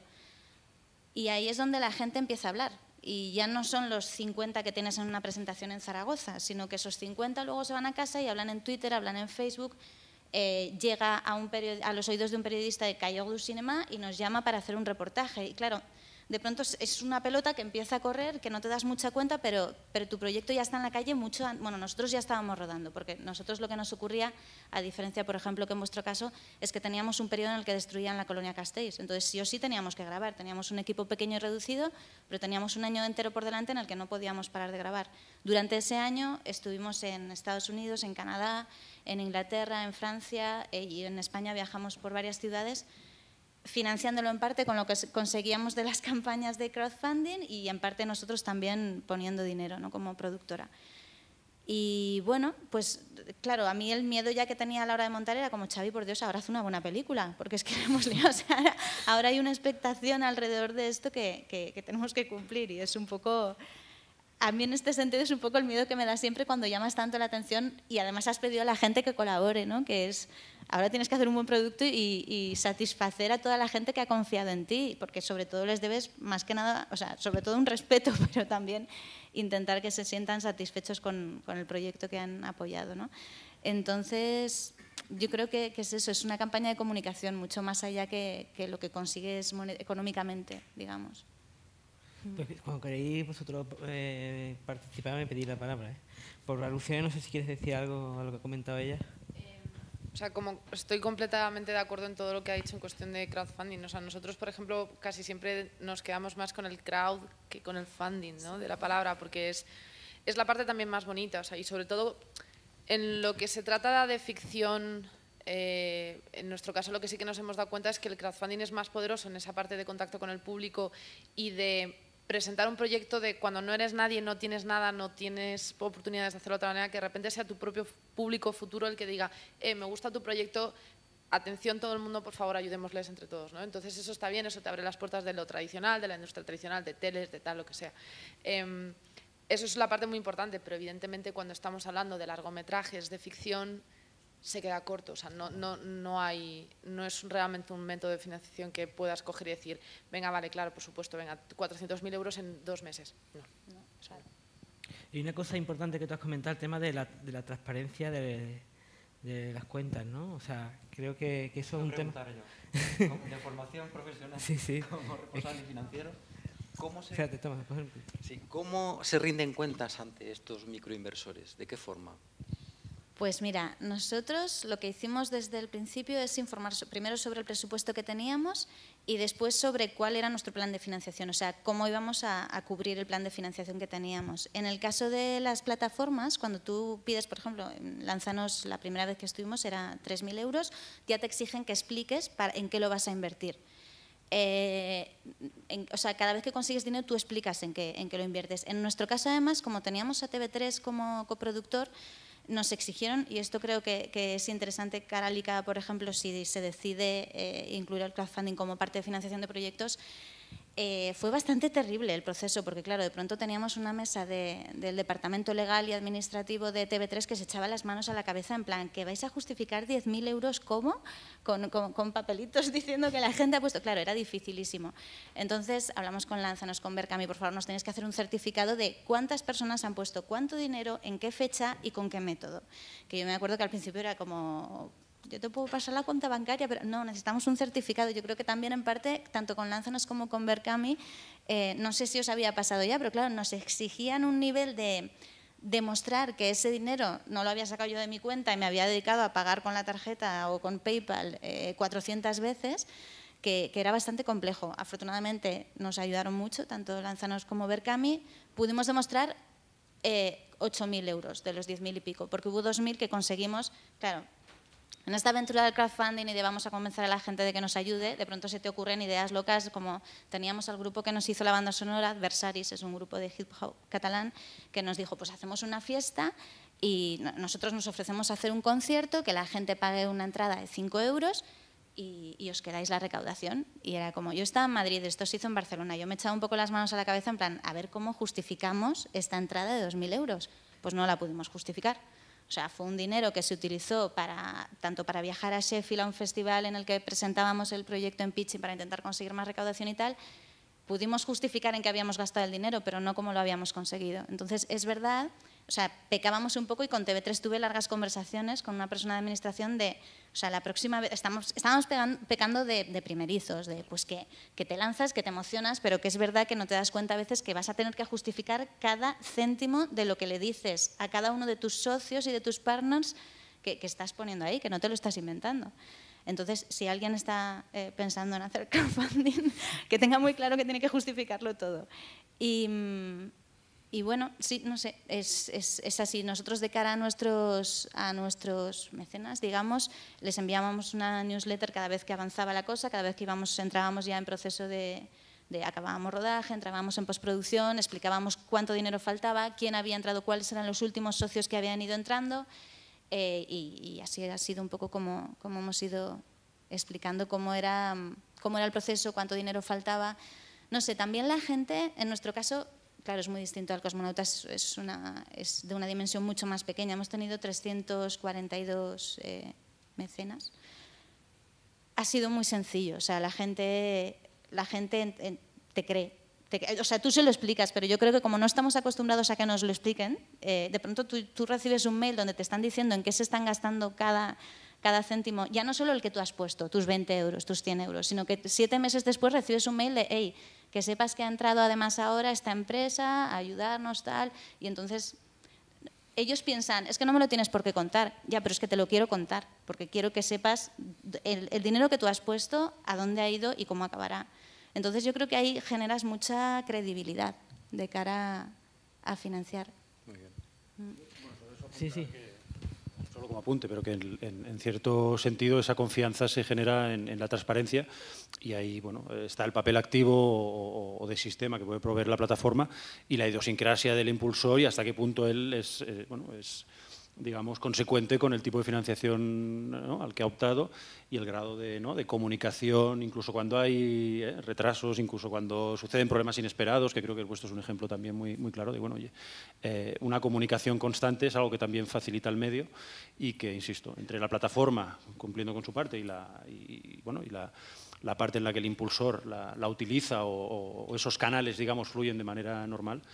Y ahí es donde la gente empieza a hablar. Y ya no son los cincuenta que tienes en una presentación en Zaragoza, sino que esos cincuenta luego se van a casa y hablan en Twitter, hablan en Facebook, eh, llega a, un a los oídos de un periodista de Cahiers du Cinema y nos llama para hacer un reportaje. Y claro, de pronto es una pelota que empieza a correr, que no te das mucha cuenta, pero, pero tu proyecto ya está en la calle mucho. Bueno, nosotros ya estábamos rodando, porque nosotros lo que nos ocurría, a diferencia, por ejemplo, que en vuestro caso, es que teníamos un periodo en el que destruían la colonia Castells. Entonces, sí o sí teníamos que grabar. Teníamos un equipo pequeño y reducido, pero teníamos un año entero por delante en el que no podíamos parar de grabar. Durante ese año estuvimos en Estados Unidos, en Canadá, en Inglaterra, en Francia y en España viajamos por varias ciudades, financiándolo en parte con lo que conseguíamos de las campañas de crowdfunding y en parte nosotros también poniendo dinero, ¿no? Como productora. Y bueno, pues claro, a mí el miedo ya que tenía a la hora de montar era como, Xavi, por Dios, ahora haz una buena película, porque es que hemos liado, o sea, ahora, ahora hay una expectación alrededor de esto que, que, que tenemos que cumplir y es un poco... A mí en este sentido es un poco el miedo que me da siempre cuando llamas tanto la atención y además has pedido a la gente que colabore, ¿no? Que es, ahora tienes que hacer un buen producto y, y satisfacer a toda la gente que ha confiado en ti, porque sobre todo les debes más que nada, o sea, sobre todo un respeto, pero también intentar que se sientan satisfechos con, con el proyecto que han apoyado, ¿no? Entonces, yo creo que, que es eso, es una campaña de comunicación mucho más allá que, que lo que consigues económicamente, digamos. Pues, cuando queréis vosotros eh, participar, me pedís la palabra. ¿eh? Por alusiones, no sé si quieres decir algo a lo que ha comentado ella. Eh, o sea, como estoy completamente de acuerdo en todo lo que ha dicho en cuestión de crowdfunding. O sea, nosotros, por ejemplo, casi siempre nos quedamos más con el crowd que con el funding, ¿no? De la palabra, porque es, es la parte también más bonita. O sea, y sobre todo, en lo que se trata de ficción... Eh, en nuestro caso lo que sí que nos hemos dado cuenta es que el crowdfunding es más poderoso en esa parte de contacto con el público y de presentar un proyecto de cuando no eres nadie, no tienes nada, no tienes oportunidades de hacerlo de otra manera, que de repente sea tu propio público futuro el que diga, eh, me gusta tu proyecto, atención todo el mundo, por favor, ayudémosles entre todos, ¿no? Entonces eso está bien, eso te abre las puertas de lo tradicional, de la industria tradicional, de teles, de tal, lo que sea. Eh, eso es la parte muy importante, pero evidentemente cuando estamos hablando de largometrajes, de ficción, se queda corto, o sea, no, no, no, hay, no es realmente un método de financiación que puedas coger y decir, venga, vale, claro, por supuesto, venga, cuatrocientos mil euros en dos meses. No, no, o sea, no. Y una cosa importante que tú has comentado, el tema de la, de la transparencia de, de las cuentas, ¿no? O sea, creo que, que eso es un tema... Yo. De formación profesional sí, sí. como responsable financiero, ¿cómo se, Fíjate, toma, coge el... sí, ¿cómo se rinden cuentas ante estos microinversores? ¿De qué forma? Pues mira, nosotros lo que hicimos desde el principio es informar primero sobre el presupuesto que teníamos y después sobre cuál era nuestro plan de financiación, o sea, cómo íbamos a, a cubrir el plan de financiación que teníamos. En el caso de las plataformas, cuando tú pides, por ejemplo, Lanzanos, la primera vez que estuvimos era tres mil euros, ya te exigen que expliques para, en qué lo vas a invertir. Eh, en, o sea, cada vez que consigues dinero tú explicas en qué, en qué lo inviertes. En nuestro caso, además, como teníamos a T V tres como coproductor, nos exigieron, y esto creo que, que es interesante cara a Lica, por ejemplo, si se decide eh, incluir el crowdfunding como parte de financiación de proyectos, eh, fue bastante terrible el proceso, porque claro, de pronto teníamos una mesa de, del departamento legal y administrativo de T V tres que se echaba las manos a la cabeza en plan, ¿que vais a justificar diez mil euros cómo? Con, con, con papelitos diciendo que la gente ha puesto... Claro, era dificilísimo. Entonces hablamos con Lanzanos, con Berkami, por favor, nos tenéis que hacer un certificado de cuántas personas han puesto cuánto dinero, en qué fecha y con qué método. Que yo me acuerdo que al principio era como... Yo te puedo pasar la cuenta bancaria, pero no, necesitamos un certificado. Yo creo que también en parte, tanto con Lanzanos como con Berkami, eh, no sé si os había pasado ya, pero claro, nos exigían un nivel de demostrar que ese dinero no lo había sacado yo de mi cuenta y me había dedicado a pagar con la tarjeta o con PayPal eh, cuatrocientas veces, que, que era bastante complejo. Afortunadamente nos ayudaron mucho, tanto Lanzanos como Berkami. Pudimos demostrar eh, ocho mil euros de los diez mil y pico, porque hubo dos mil que conseguimos, claro. En esta aventura del crowdfunding y de vamos a convencer a la gente de que nos ayude, de pronto se te ocurren ideas locas, como teníamos al grupo que nos hizo la banda sonora, Adversaris, es un grupo de hip hop catalán, que nos dijo, pues hacemos una fiesta y nosotros nos ofrecemos a hacer un concierto, que la gente pague una entrada de cinco euros y, y os quedáis la recaudación. Y era como, yo estaba en Madrid, esto se hizo en Barcelona, yo me echaba un poco las manos a la cabeza en plan, a ver cómo justificamos esta entrada de dos mil euros. Pues no la pudimos justificar. O sea, fue un dinero que se utilizó para, tanto para viajar a Sheffield a un festival en el que presentábamos el proyecto en pitching para intentar conseguir más recaudación y tal. Pudimos justificar en qué habíamos gastado el dinero, pero no cómo lo habíamos conseguido. Entonces, es verdad, o sea, pecábamos un poco y con T V tres tuve largas conversaciones con una persona de administración de, o sea, la próxima vez, estamos, estábamos pegando, pecando de, de primerizos, de pues que, que te lanzas, que te emocionas, pero que es verdad que no te das cuenta a veces que vas a tener que justificar cada céntimo de lo que le dices a cada uno de tus socios y de tus partners que, que estás poniendo ahí, que no te lo estás inventando. Entonces, si alguien está eh, pensando en hacer crowdfunding, que tenga muy claro que tiene que justificarlo todo. Y, y bueno, sí, no sé, es, es, es así. Nosotros de cara a nuestros, a nuestros mecenas, digamos, les enviábamos una newsletter cada vez que avanzaba la cosa, cada vez que íbamos, entrábamos ya en proceso de, de acabábamos rodaje, entrábamos en postproducción, explicábamos cuánto dinero faltaba, quién había entrado, cuáles eran los últimos socios que habían ido entrando. Eh, y, y así ha sido un poco como, como hemos ido explicando cómo era, cómo era el proceso, cuánto dinero faltaba. No sé, también la gente, en nuestro caso, claro, es muy distinto al Cosmonauta, es, es, una, es de una dimensión mucho más pequeña. Hemos tenido trescientos cuarenta y dos eh, mecenas. Ha sido muy sencillo, o sea, la gente, la gente te cree. Te, o sea, tú se lo explicas, pero yo creo que como no estamos acostumbrados a que nos lo expliquen, eh, de pronto tú, tú recibes un mail donde te están diciendo en qué se están gastando cada, cada céntimo, ya no solo el que tú has puesto, tus veinte euros, tus cien euros, sino que siete meses después recibes un mail de, hey, que sepas que ha entrado además ahora esta empresa a ayudarnos, tal, y entonces ellos piensan, es que no me lo tienes por qué contar, ya, pero es que te lo quiero contar, porque quiero que sepas el, el dinero que tú has puesto, a dónde ha ido y cómo acabará. Entonces yo creo que ahí generas mucha credibilidad de cara a financiar. Muy bien. Sí, sí. Solo como apunte, pero que en, en, en cierto sentido esa confianza se genera en, en la transparencia y ahí bueno, está el papel activo o, o de sistema que puede proveer la plataforma y la idiosincrasia del impulsor y hasta qué punto él es, eh, bueno, es digamos, consecuente con el tipo de financiación, ¿no?, al que ha optado y el grado de, ¿no?, de comunicación, incluso cuando hay eh, retrasos, incluso cuando suceden problemas inesperados, que creo que el vuestro es un ejemplo también muy, muy claro de, bueno, oye, eh, una comunicación constante es algo que también facilita el medio y que, insisto, entre la plataforma cumpliendo con su parte y la, y, bueno, y la, la parte en la que el impulsor la, la utiliza o, o esos canales, digamos, fluyen de manera normal,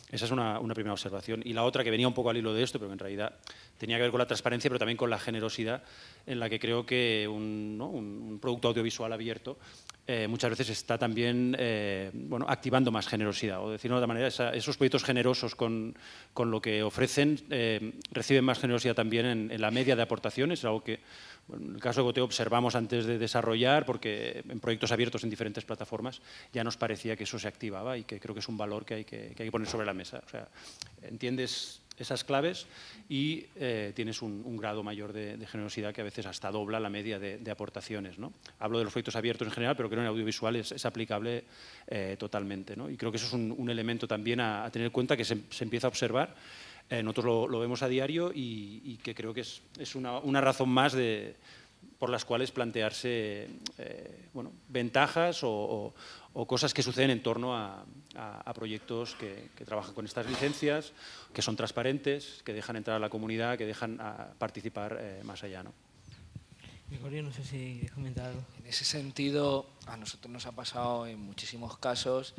Esa es una, una primera observación. Y la otra, que venía un poco al hilo de esto, pero que en realidad tenía que ver con la transparencia, pero también con la generosidad, en la que creo que un, ¿no? un, un producto audiovisual abierto eh, muchas veces está también eh, bueno, activando más generosidad. O decirlo de otra manera, esa, esos proyectos generosos con, con lo que ofrecen eh, reciben más generosidad también en, en la media de aportaciones, algo que bueno, en el caso de Goteo observamos antes de desarrollar, porque en proyectos abiertos en diferentes plataformas ya nos parecía que eso se activaba y que creo que es un valor que hay que, que, hay que poner sobre la mesa. O sea, entiendes esas claves y eh, tienes un, un grado mayor de, de generosidad que a veces hasta dobla la media de, de aportaciones, ¿no? Hablo de los proyectos abiertos en general, pero creo que en audiovisual es, es aplicable eh, totalmente, ¿no? Y creo que eso es un, un elemento también a, a tener en cuenta que se, se empieza a observar. Eh, nosotros lo, lo vemos a diario y, y que creo que es, es una, una razón más de, por las cuales plantearse eh, bueno, ventajas o, o, o cosas que suceden en torno a, a, a proyectos que, que trabajan con estas licencias, que son transparentes, que dejan entrar a la comunidad, que dejan a participar eh, más allá, ¿no? Gregorio, no sé si quieres comentar algo. En ese sentido, a nosotros nos ha pasado en muchísimos casos,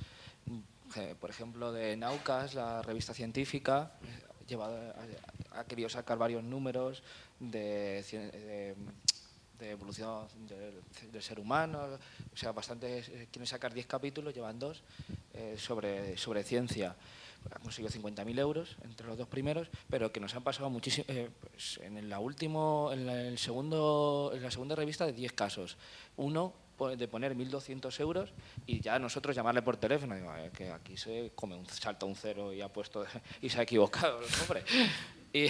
por ejemplo, de Naucas, la revista científica, lleva, ha querido sacar varios números de, de, de evolución del, del ser humano, o sea, bastantes, quieren sacar diez capítulos, llevan dos, eh, sobre, sobre ciencia. Ha conseguido cincuenta mil euros entre los dos primeros, pero que nos han pasado muchísimo, eh, pues en, la último, en, la, el segundo, en la segunda revista de diez casos. Uno de poner mil doscientos euros y ya nosotros llamarle por teléfono, digo, eh, que aquí se come un, salta un cero y ha puesto y se ha equivocado, hombre. Y,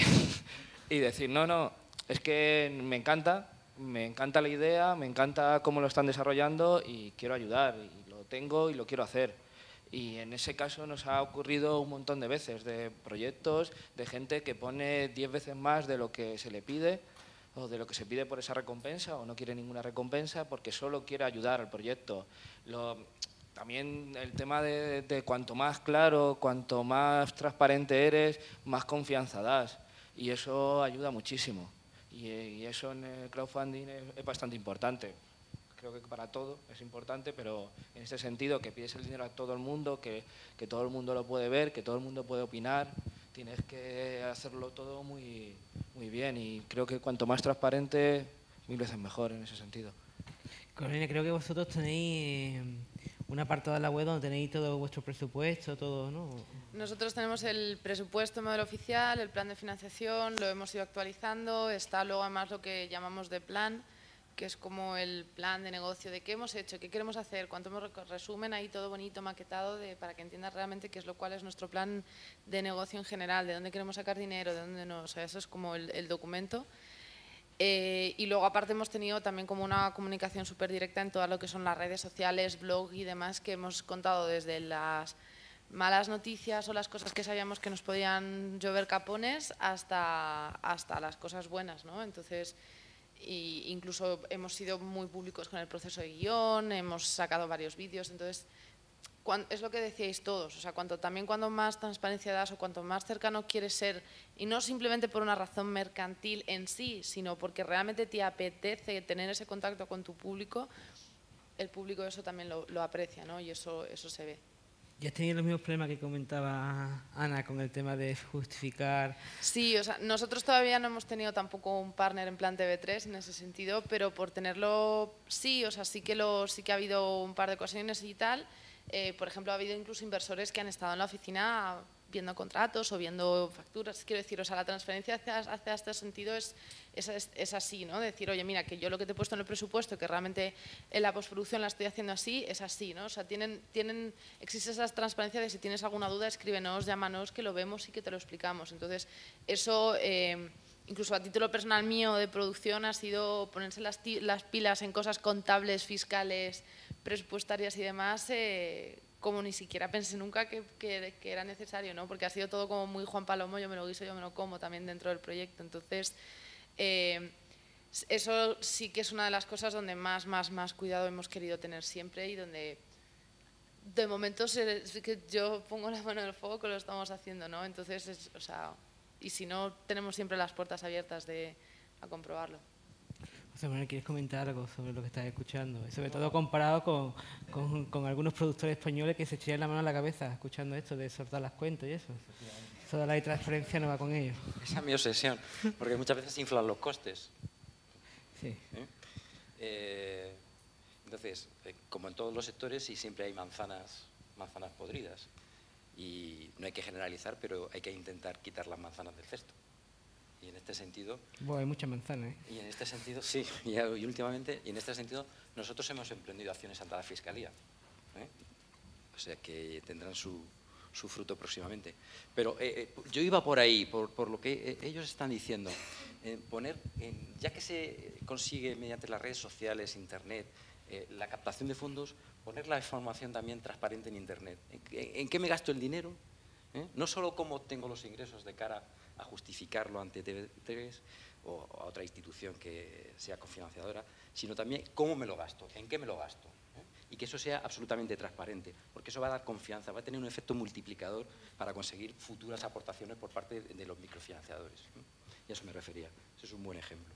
y decir, no, no, es que me encanta, me encanta la idea, me encanta cómo lo están desarrollando y quiero ayudar, y lo tengo y lo quiero hacer. Y en ese caso nos ha ocurrido un montón de veces, de proyectos, de gente que pone diez veces más de lo que se le pide, o de lo que se pide por esa recompensa, o no quiere ninguna recompensa porque solo quiere ayudar al proyecto. Lo, también el tema de, de cuanto más claro, cuanto más transparente eres, más confianza das. Y eso ayuda muchísimo. Y, y eso en el crowdfunding es, es bastante importante. Creo que para todo es importante, pero en este sentido, que pides el dinero a todo el mundo, que, que todo el mundo lo puede ver, que todo el mundo puede opinar, tienes que hacerlo todo muy, muy bien, y creo que cuanto más transparente, mil veces mejor en ese sentido. Carolina, creo que vosotros tenéis una parte de la web donde tenéis todo vuestro presupuesto, todo, ¿no? Nosotros tenemos el presupuesto modelo oficial, el plan de financiación, lo hemos ido actualizando, está luego además lo que llamamos de plan, que es como el plan de negocio de qué hemos hecho, qué queremos hacer, cuánto hemos resumen ahí todo bonito, maquetado, de, para que entiendas realmente qué es lo cual es nuestro plan de negocio en general, de dónde queremos sacar dinero, de dónde no, o sea, eso es como el, el documento. Eh, y luego aparte hemos tenido también como una comunicación súper directa en todo lo que son las redes sociales, blog y demás, que hemos contado desde las malas noticias o las cosas que sabíamos que nos podían llover capones hasta, hasta las cosas buenas, ¿no? Entonces, y incluso hemos sido muy públicos con el proceso de guión, hemos sacado varios vídeos, entonces es lo que decíais todos, o sea, cuanto, también cuanto más transparencia das o cuanto más cercano quieres ser, y no simplemente por una razón mercantil en sí, sino porque realmente te apetece tener ese contacto con tu público, el público eso también lo, lo aprecia, ¿no? Y eso, eso se ve. ¿Y has tenido los mismos problemas que comentaba Ana con el tema de justificar? Sí, o sea, nosotros todavía no hemos tenido tampoco un partner en plan T V tres en ese sentido, pero por tenerlo, sí, o sea, sí que, lo, sí que ha habido un par de ocasiones y tal. Eh, por ejemplo, ha habido incluso inversores que han estado en la oficina viendo contratos o viendo facturas. Quiero decir, o sea, la transferencia hacia, hacia este sentido es, es, es así, ¿no? Decir, oye, mira, que yo lo que te he puesto en el presupuesto, que realmente en la postproducción la estoy haciendo así, es así, ¿no? O sea, tienen, tienen, existe esa transparencia de si tienes alguna duda, escríbenos, llámanos, que lo vemos y que te lo explicamos. Entonces, eso, eh, incluso a título personal mío de producción, ha sido ponerse las, las pilas en cosas contables, fiscales, presupuestarias y demás, eh, como ni siquiera pensé nunca que, que, que era necesario, ¿no? Porque ha sido todo como muy Juan Palomo, yo me lo guiso, yo me lo como también dentro del proyecto. Entonces, eh, eso sí que es una de las cosas donde más, más, más cuidado hemos querido tener siempre y donde de momento se, que yo pongo la mano en el fuego que lo estamos haciendo, ¿no? Entonces, es, o sea, y si no, tenemos siempre las puertas abiertas de, a comprobarlo. O José Manuel, ¿quieres comentar algo sobre lo que estás escuchando? Y sobre todo comparado con, con, con algunos productores españoles que se echarían la mano a la cabeza escuchando esto de soltar las cuentas y eso. Toda la transferencia no va con ellos. Esa es mi obsesión, porque muchas veces inflan los costes. Sí. ¿Eh? Eh, entonces, eh, como en todos los sectores, sí siempre hay manzanas, manzanas podridas. Y no hay que generalizar, pero hay que intentar quitar las manzanas del cesto. Y en este sentido... Bueno, hay muchas manzanas, ¿eh? Y en este sentido, sí, y, y últimamente, y en este sentido, nosotros hemos emprendido acciones ante la Fiscalía. ¿eh? O sea, que tendrán su, su fruto próximamente. Pero eh, eh, yo iba por ahí, por, por lo que eh, ellos están diciendo. Eh, poner, en, ya que se consigue mediante las redes sociales, Internet, eh, la captación de fondos, poner la información también transparente en Internet. ¿En, en, en qué me gasto el dinero? ¿Eh? No solo cómo obtengo los ingresos de cara a justificarlo ante T V tres o a otra institución que sea cofinanciadora, sino también cómo me lo gasto, en qué me lo gasto. ¿eh? Y que eso sea absolutamente transparente, porque eso va a dar confianza, va a tener un efecto multiplicador para conseguir futuras aportaciones por parte de los microfinanciadores. ¿eh? Y a eso me refería. Ese es un buen ejemplo.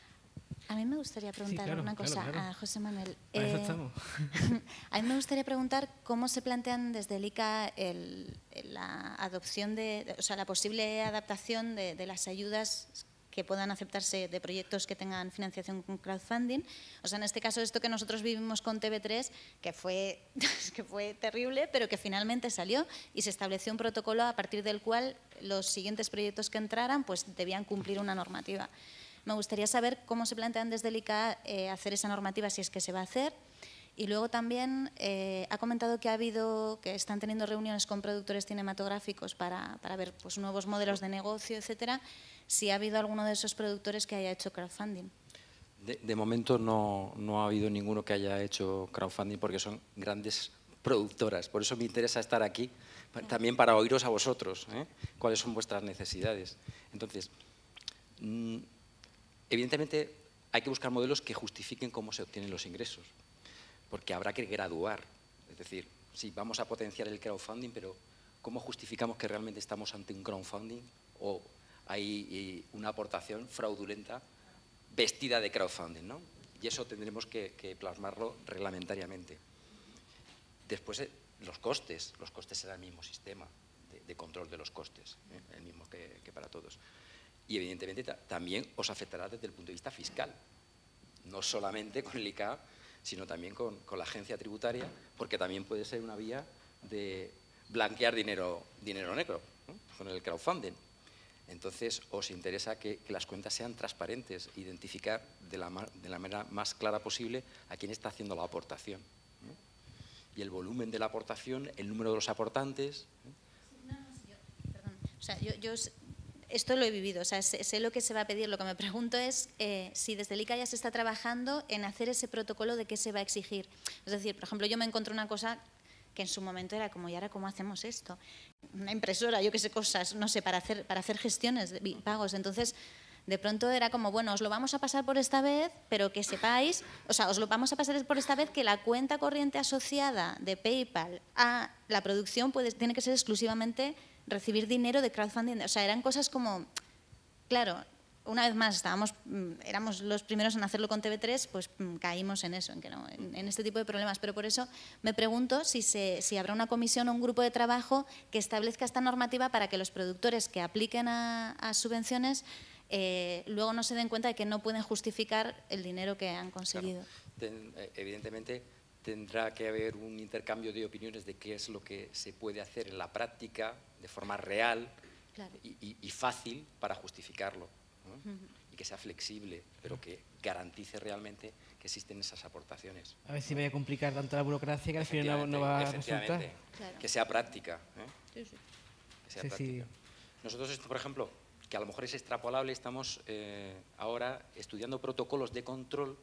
A mí me gustaría preguntar sí, claro, una cosa claro, claro. a José Manuel. Para eso Eh, estamos. a mí me gustaría preguntar cómo se plantean desde el I C A el, la adopción de, o sea, la posible adaptación de, de las ayudas que puedan aceptarse de proyectos que tengan financiación con crowdfunding. O sea, en este caso, esto que nosotros vivimos con T V tres, que fue, que fue terrible, pero que finalmente salió y se estableció un protocolo a partir del cual los siguientes proyectos que entraran pues debían cumplir una normativa. Me gustaría saber cómo se plantean desde el I C A eh, hacer esa normativa, si es que se va a hacer. Y luego también eh, ha comentado que ha habido, que están teniendo reuniones con productores cinematográficos para, para ver pues, nuevos modelos de negocio, etcétera. Si ha habido alguno de esos productores que haya hecho crowdfunding. De, de momento no, no ha habido ninguno que haya hecho crowdfunding porque son grandes productoras. Por eso me interesa estar aquí, también para oíros a vosotros, ¿eh? cuáles son vuestras necesidades. Entonces, mmm, evidentemente hay que buscar modelos que justifiquen cómo se obtienen los ingresos, porque habrá que graduar. Es decir, sí, vamos a potenciar el crowdfunding, pero ¿cómo justificamos que realmente estamos ante un crowdfunding o hay una aportación fraudulenta vestida de crowdfunding, ¿no? Y eso tendremos que, que plasmarlo reglamentariamente. Después, eh, los costes. Los costes será el mismo sistema de, de control de los costes, ¿eh? el mismo que, que para todos. Y evidentemente ta también os afectará desde el punto de vista fiscal, no solamente con el I C A, sino también con, con la agencia tributaria, porque también puede ser una vía de blanquear dinero, dinero negro, ¿no? con el crowdfunding. Entonces, os interesa que, que las cuentas sean transparentes, identificar de la, de la manera más clara posible a quién está haciendo la aportación, ¿no? Y el volumen de la aportación, el número de los aportantes. ¿no? No, no, yo, perdón. O sea, yo, yo esto lo he vivido, o sea, sé, sé lo que se va a pedir. Lo que me pregunto es eh, si desde el I C A ya se está trabajando en hacer ese protocolo de qué se va a exigir. Es decir, por ejemplo, yo me encontré una cosa que en su momento era como, ¿y ahora cómo hacemos esto? Una impresora, yo qué sé, cosas, no sé, para hacer, para hacer gestiones de pagos. Entonces, de pronto era como, bueno, os lo vamos a pasar por esta vez, pero que sepáis, o sea, os lo vamos a pasar por esta vez que la cuenta corriente asociada de PayPal a la producción puede, tiene que ser exclusivamente recibir dinero de crowdfunding. O sea, eran cosas como, claro, una vez más, estábamos, éramos los primeros en hacerlo con T V tres, pues caímos en eso, en, que no, en, en este tipo de problemas. Pero por eso me pregunto si, se, si habrá una comisión o un grupo de trabajo que establezca esta normativa para que los productores que apliquen a, a subvenciones eh, luego no se den cuenta de que no pueden justificar el dinero que han conseguido. Claro. Ten, evidentemente tendrá que haber un intercambio de opiniones de qué es lo que se puede hacer en la práctica de forma real claro. y, y, y fácil para justificarlo. ¿no? Uh-huh. Y que sea flexible, pero que garantice realmente que existen esas aportaciones. A ver si vaya a complicar tanto la burocracia que al final no, no va a resultar. Claro. Que sea práctica. ¿eh? Sí, sí. Que sea sí, práctica. Sí. Nosotros, por ejemplo, que a lo mejor es extrapolable, estamos eh, ahora estudiando protocolos de control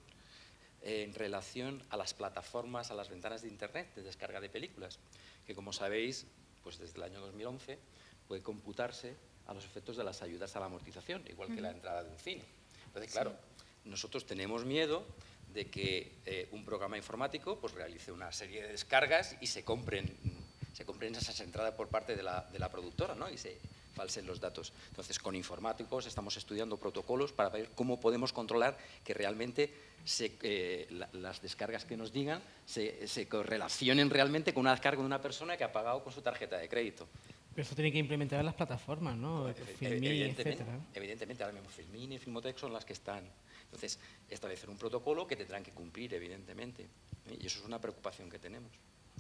eh, en relación a las plataformas, a las ventanas de Internet de descarga de películas, que como sabéis, pues desde el año dos mil once puede computarse a los efectos de las ayudas a la amortización, igual que la entrada de un cine. Entonces, claro, sí. nosotros tenemos miedo de que eh, un programa informático pues, realice una serie de descargas y se compren, se compren esas entradas por parte de la, de la productora, ¿no? Y se falsen los datos. Entonces, con informáticos estamos estudiando protocolos para ver cómo podemos controlar que realmente se, eh, la, las descargas que nos digan se, se correlacionen realmente con una descarga de una persona que ha pagado con su tarjeta de crédito. Pero eso tiene que implementar en las plataformas, ¿no? Filmin, evidentemente, etcétera. evidentemente, ahora mismo Filmin y Filmotec son las que están. Entonces, establecer un protocolo que tendrán que cumplir, evidentemente. ¿eh? Y eso es una preocupación que tenemos.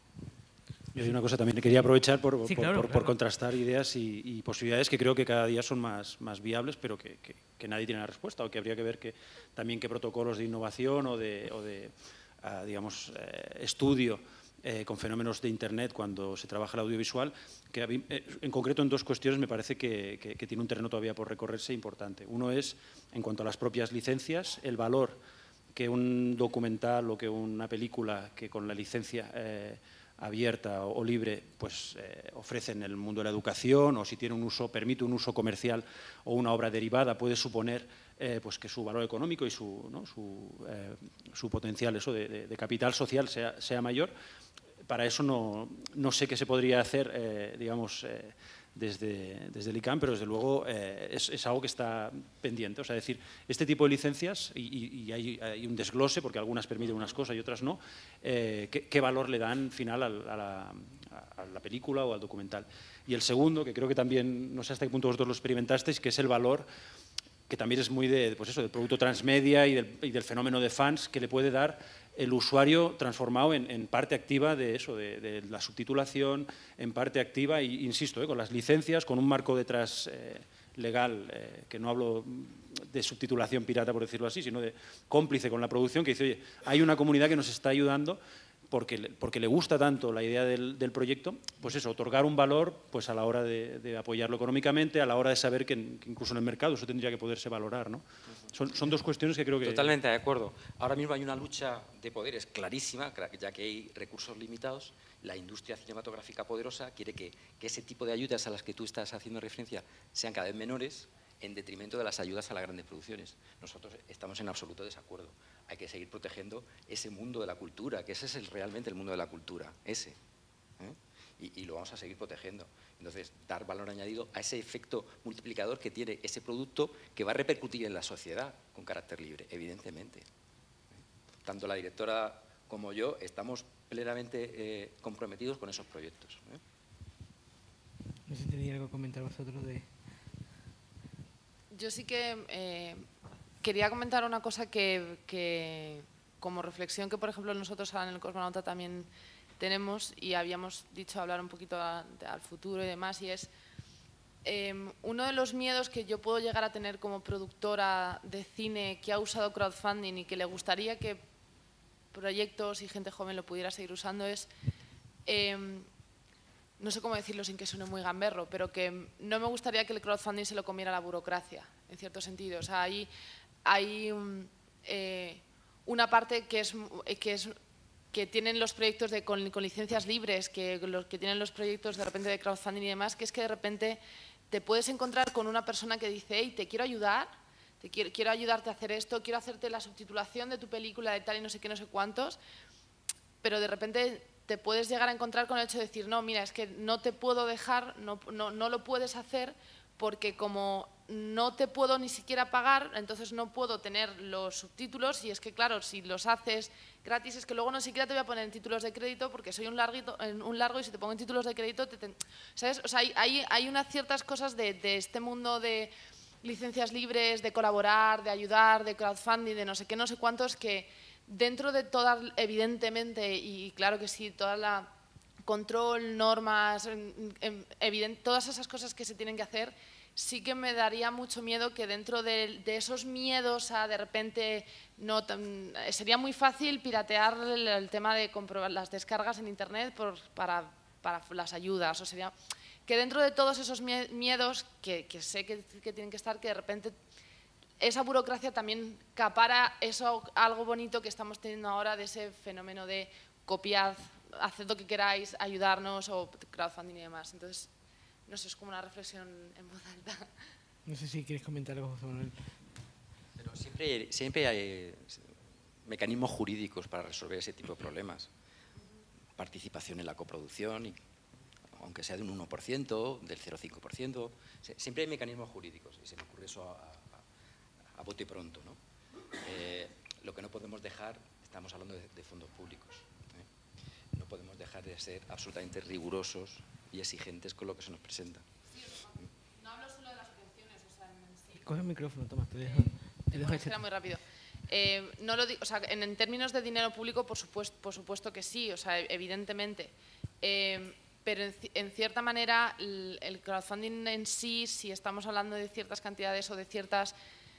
Yo hay una cosa también, quería aprovechar por, Sí, por, claro, por, claro. por contrastar ideas y, y posibilidades que creo que cada día son más, más viables, pero que, que, que nadie tiene la respuesta, o que habría que ver que, también qué protocolos de innovación o de, o de uh, digamos, eh, estudio eh, con fenómenos de Internet cuando se trabaja el audiovisual, que mí, eh, en concreto en dos cuestiones me parece que, que, que tiene un terreno todavía por recorrerse importante. Uno es, en cuanto a las propias licencias, el valor que un documental o que una película que con la licencia eh, abierta o, o libre pues eh, ofrece en el mundo de la educación, o si tiene un uso, permite un uso comercial o una obra derivada, puede suponer eh, pues que su valor económico y su, ¿no? su, eh, su potencial eso de, de, de capital social sea, sea mayor. Para eso no, no sé qué se podría hacer, eh, digamos, eh, desde, desde el I C A M, pero desde luego eh, es, es algo que está pendiente. O sea, decir, este tipo de licencias, y, y, y hay, hay un desglose, porque algunas permiten unas cosas y otras no, eh, ¿qué, ¿qué valor le dan final a la, a la película o al documental? Y el segundo, que creo que también, no sé hasta qué punto vosotros lo experimentasteis, que es el valor que también es muy de, pues eso, del producto transmedia y del, y del fenómeno de fans que le puede dar el usuario transformado en, en parte activa de eso, de, de la subtitulación, en parte activa, y insisto, eh, con las licencias, con un marco detrás eh, legal, eh, que no hablo de subtitulación pirata, por decirlo así, sino de cómplice con la producción, que dice, oye, hay una comunidad que nos está ayudando porque, porque le gusta tanto la idea del, del proyecto, pues eso, otorgar un valor pues a la hora de, de apoyarlo económicamente, a la hora de saber que, que incluso en el mercado eso tendría que poderse valorar, ¿no? Son, son dos cuestiones que creo que... Totalmente de acuerdo. Ahora mismo hay una lucha de poderes clarísima, ya que hay recursos limitados. La industria cinematográfica poderosa quiere que, que ese tipo de ayudas a las que tú estás haciendo referencia sean cada vez menores, en detrimento de las ayudas a las grandes producciones. Nosotros estamos en absoluto desacuerdo. Hay que seguir protegiendo ese mundo de la cultura, que ese es el, realmente el mundo de la cultura, ese. ¿eh? Y, y lo vamos a seguir protegiendo. Entonces, dar valor añadido a ese efecto multiplicador que tiene ese producto, que va a repercutir en la sociedad con carácter libre, evidentemente. Tanto la directora como yo estamos plenamente eh, comprometidos con esos proyectos. ¿eh? No sé si tenéis algo que comentar vosotros de... Yo sí que eh, quería comentar una cosa que, que, como reflexión que, por ejemplo, nosotros en el Cosmonauta también tenemos, y habíamos dicho hablar un poquito a, de, al futuro y demás, y es eh, uno de los miedos que yo puedo llegar a tener como productora de cine que ha usado crowdfunding y que le gustaría que proyectos y gente joven lo pudiera seguir usando es... Eh, no sé cómo decirlo sin que suene muy gamberro, pero que no me gustaría que el crowdfunding se lo comiera la burocracia, en cierto sentido. O sea, hay, hay un, eh, una parte que es, que es que tienen los proyectos de, con, con licencias libres, que, los, que tienen los proyectos de repente de crowdfunding y demás, que es que de repente te puedes encontrar con una persona que dice, hey, te quiero ayudar, te quiero, quiero ayudarte a hacer esto, quiero hacerte la subtitulación de tu película de tal y no sé qué, no sé cuántos, pero de repente te puedes llegar a encontrar con el hecho de decir, no, mira, es que no te puedo dejar, no, no, no lo puedes hacer porque como no te puedo ni siquiera pagar, entonces no puedo tener los subtítulos, y es que claro, si los haces gratis es que luego no siquiera te voy a poner en títulos de crédito porque soy un, larguito, un largo y si te pongo en títulos de crédito, te, te, ¿sabes? O sea, hay, hay, hay unas ciertas cosas de, de este mundo de licencias libres, de colaborar, de ayudar, de crowdfunding, de no sé qué, no sé cuántos, que dentro de todas, evidentemente, y claro que sí, toda la control, normas, evidente, todas esas cosas que se tienen que hacer, sí que me daría mucho miedo que dentro de, de esos miedos a de repente, no, sería muy fácil piratear el, el tema de comprobar las descargas en internet por, para, para las ayudas, o sería que dentro de todos esos miedos que, que sé que, que tienen que estar, que de repente esa burocracia también capara eso, algo bonito que estamos teniendo ahora de ese fenómeno de copiar, haced lo que queráis, ayudarnos o crowdfunding y demás. Entonces, no sé, es como una reflexión en voz alta. No sé si quieres comentar algo, José Manuel. Pero siempre, siempre hay mecanismos jurídicos para resolver ese tipo de problemas. Participación en la coproducción y aunque sea de un uno por ciento, del cero coma cinco por ciento. Siempre hay mecanismos jurídicos y se me ocurre eso a, a, a bote pronto, ¿no? Eh, lo que no podemos dejar, estamos hablando de, de fondos públicos, ¿eh? No podemos dejar de ser absolutamente rigurosos y exigentes con lo que se nos presenta. Sí, no hablo solo de las subvenciones, o sea, en sí. Coge el micrófono, Tomás, te dejo. Te dejo este. Era muy rápido. Eh, no lo digo, o sea, en, en términos de dinero público, por supuesto, por supuesto que sí, o sea, evidentemente. Eh, pero en, en cierta manera, el, el crowdfunding en sí, si estamos hablando de ciertas cantidades o de ciertas,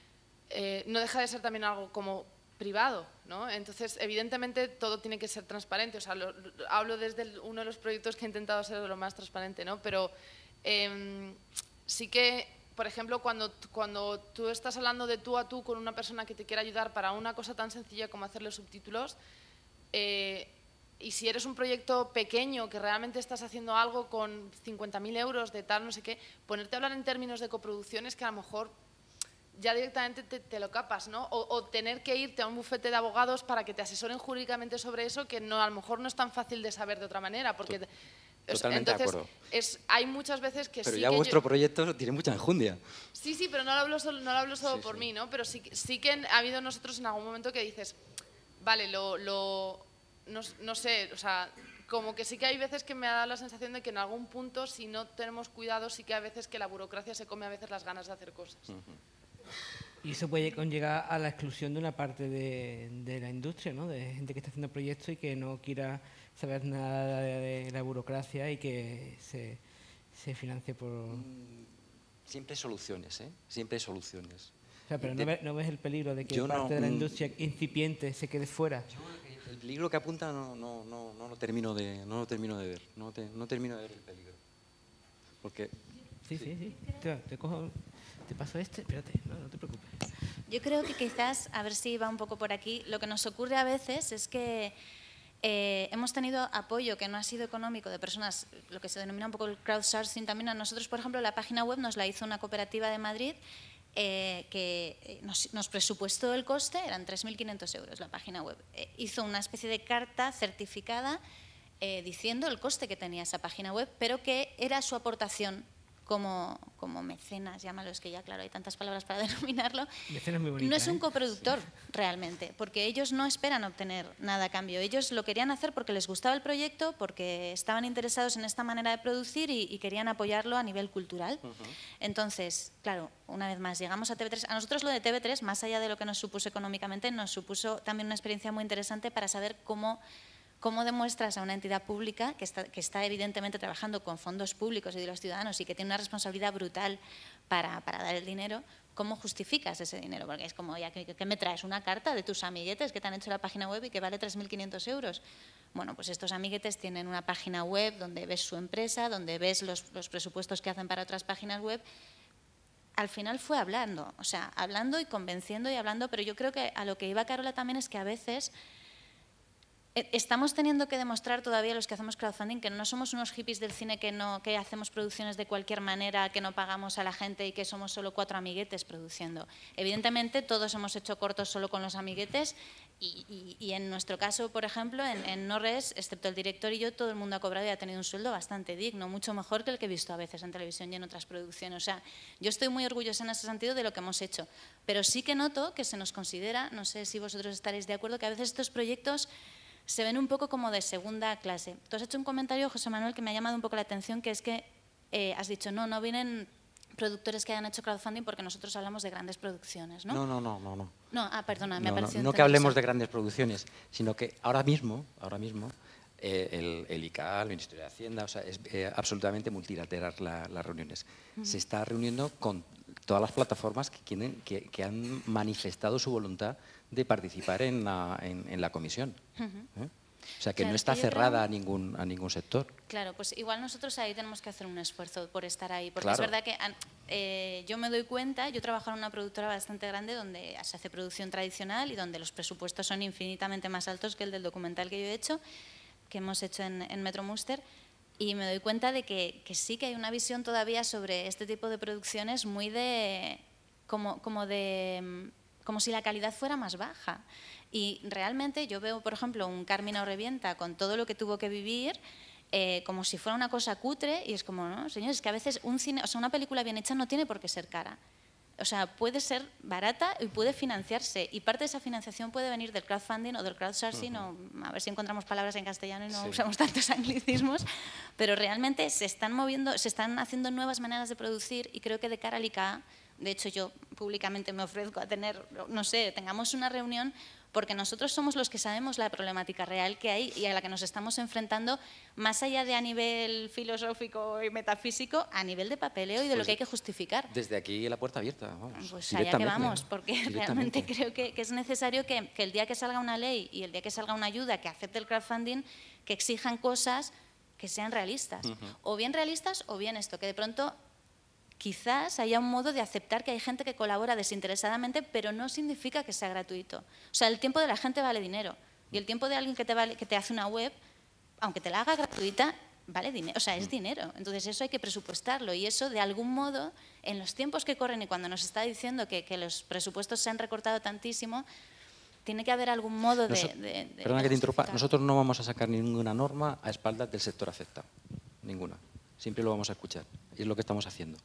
eh, no deja de ser también algo como privado, ¿no? Entonces, evidentemente, todo tiene que ser transparente. O sea, lo, lo, hablo desde el, uno de los proyectos que he intentado ser lo más transparente, ¿no? Pero eh, sí que, por ejemplo, cuando, cuando tú estás hablando de tú a tú con una persona que te quiere ayudar para una cosa tan sencilla como hacerle subtítulos, eh, y si eres un proyecto pequeño que realmente estás haciendo algo con cincuenta mil euros de tal, no sé qué, ponerte a hablar en términos de coproducciones que a lo mejor ya directamente te, te lo capas, ¿no? O, o tener que irte a un bufete de abogados para que te asesoren jurídicamente sobre eso, que no, a lo mejor no es tan fácil de saber de otra manera, porque... Totalmente Entonces, de acuerdo. Es, hay muchas veces que pero sí ya que vuestro yo, proyecto tiene mucha enjundia. Sí, sí, pero no lo hablo solo, no lo hablo solo Sí, por sí. mí, ¿no? Pero sí, sí que ha habido nosotros en algún momento que dices, vale, lo, lo no, no sé, o sea, como que sí que hay veces que me ha dado la sensación de que en algún punto, si no tenemos cuidado, sí que a veces que la burocracia se come a veces las ganas de hacer cosas. Uh-huh. Y eso puede conllevar a la exclusión de una parte de, de la industria, ¿no? De gente que está haciendo proyectos y que no quiera saber nada de, de la burocracia y que se, se financie por... Siempre hay soluciones, ¿eh? Siempre hay soluciones. O sea, pero De- ¿no ves, no ves el peligro de que Yo parte no, de la mm, industria incipiente se quede fuera? El peligro que apunta no, no, no, no lo termino de, no lo termino de ver. No, te- no termino de ver el peligro. Porque Sí, sí, sí. Te, te cojo, te paso este, espérate, no, no te preocupes. Yo creo que quizás, a ver si va un poco por aquí, lo que nos ocurre a veces es que eh, hemos tenido apoyo que no ha sido económico de personas, lo que se denomina un poco el crowdsourcing también. A nosotros, por ejemplo, la página web nos la hizo una cooperativa de Madrid eh, que nos, nos presupuestó el coste, eran tres mil quinientos euros la página web. Eh, hizo una especie de carta certificada eh, diciendo el coste que tenía esa página web, pero que era su aportación como, como mecenas, llámalo, es que ya claro, hay tantas palabras para denominarlo. Mecenas muy bonita, No es un ¿eh? coproductor realmente, porque ellos no esperan obtener nada a cambio. Ellos lo querían hacer porque les gustaba el proyecto, porque estaban interesados en esta manera de producir y, y querían apoyarlo a nivel cultural. uh-huh. Entonces, claro, una vez más, llegamos a T V tres. A nosotros lo de T V tres, más allá de lo que nos supuso económicamente, nos supuso también una experiencia muy interesante para saber cómo... ¿Cómo demuestras a una entidad pública que está, que está evidentemente trabajando con fondos públicos y de los ciudadanos y que tiene una responsabilidad brutal para, para dar el dinero, cómo justificas ese dinero? Porque es como, ya, ¿qué, qué me traes? ¿Una carta de tus amiguetes que te han hecho la página web y que vale tres mil quinientos euros? Bueno, pues estos amiguetes tienen una página web donde ves su empresa, donde ves los, los presupuestos que hacen para otras páginas web. Al final fue hablando, o sea, hablando y convenciendo y hablando, pero yo creo que a lo que iba Carola también es que a veces... Estamos teniendo que demostrar todavía los que hacemos crowdfunding que no somos unos hippies del cine que, no, que hacemos producciones de cualquier manera, que no pagamos a la gente y que somos solo cuatro amiguetes produciendo. Evidentemente todos hemos hecho cortos solo con los amiguetes y, y, y en nuestro caso, por ejemplo, en, en NoRes, excepto el director y yo, todo el mundo ha cobrado y ha tenido un sueldo bastante digno, mucho mejor que el que he visto a veces en televisión y en otras producciones. O sea, yo estoy muy orgullosa en ese sentido de lo que hemos hecho, pero sí que noto que se nos considera, no sé si vosotros estaréis de acuerdo, que a veces estos proyectos se ven un poco como de segunda clase. Tú has hecho un comentario, José Manuel, que me ha llamado un poco la atención, que es que eh, has dicho, no, no vienen productores que hayan hecho crowdfunding porque nosotros hablamos de grandes producciones, ¿no? No, no, no, no, no. No, ah, perdona, me No, ha no, parecido no que entender hablemos eso. de grandes producciones, sino que ahora mismo, ahora mismo, eh, el, el I C A, el Ministerio de Hacienda, o sea, es eh, absolutamente multilateral la- las reuniones. Ujú. Se está reuniendo con todas las plataformas que, quieren, que, que han manifestado su voluntad de participar en la, en, en la comisión. Ujú. ¿eh? O sea, que Claro, no es está que yo creo- cerrada a ningún, a ningún sector. Claro, pues igual nosotros ahí tenemos que hacer un esfuerzo por estar ahí, porque Claro. es verdad que an- eh, yo me doy cuenta, yo trabajo en una productora bastante grande donde se hace producción tradicional y donde los presupuestos son infinitamente más altos que el del documental que yo he hecho, que hemos hecho en, en Metro Muster, y me doy cuenta de que, que sí que hay una visión todavía sobre este tipo de producciones muy de... como, como de... mm, como si la calidad fuera más baja. Y realmente yo veo, por ejemplo, un Carmina o Revienta con todo lo que tuvo que vivir eh, como si fuera una cosa cutre, y es como, no, señores, es que a veces un cine, o sea, una película bien hecha no tiene por qué ser cara. O sea, puede ser barata y puede financiarse, y parte de esa financiación puede venir del crowdfunding o del crowdsourcing, uh-huh. o a ver si encontramos palabras en castellano y no sí. usamos tantos anglicismos, pero realmente se están moviendo, se están haciendo nuevas maneras de producir, y creo que de cara al I C A, de hecho yo públicamente me ofrezco a tener, no sé, tengamos una reunión, porque nosotros somos los que sabemos la problemática real que hay y a la que nos estamos enfrentando, más allá de a nivel filosófico y metafísico, a nivel de papeleo y de pues lo que hay que justificar. Desde aquí la puerta abierta, vamos. Pues allá que vamos, porque realmente creo que, que es necesario que, que el día que salga una ley y el día que salga una ayuda que acepte el crowdfunding, que exijan cosas que sean realistas. Uh-huh. O bien realistas o bien esto, que de pronto quizás haya un modo de aceptar que hay gente que colabora desinteresadamente, pero no significa que sea gratuito. O sea, el tiempo de la gente vale dinero. Y el tiempo de alguien que te, vale, que te hace una web, aunque te la haga gratuita, vale dinero. O sea, es dinero. Entonces, eso hay que presupuestarlo. Y eso, de algún modo, en los tiempos que corren y cuando nos está diciendo que, que los presupuestos se han recortado tantísimo, tiene que haber algún modo de... Nosotros, de, de perdona que te interrumpa. Nosotros no vamos a sacar ninguna norma a espaldas del sector afectado. Ninguna. Siempre lo vamos a escuchar, y es lo que estamos haciendo.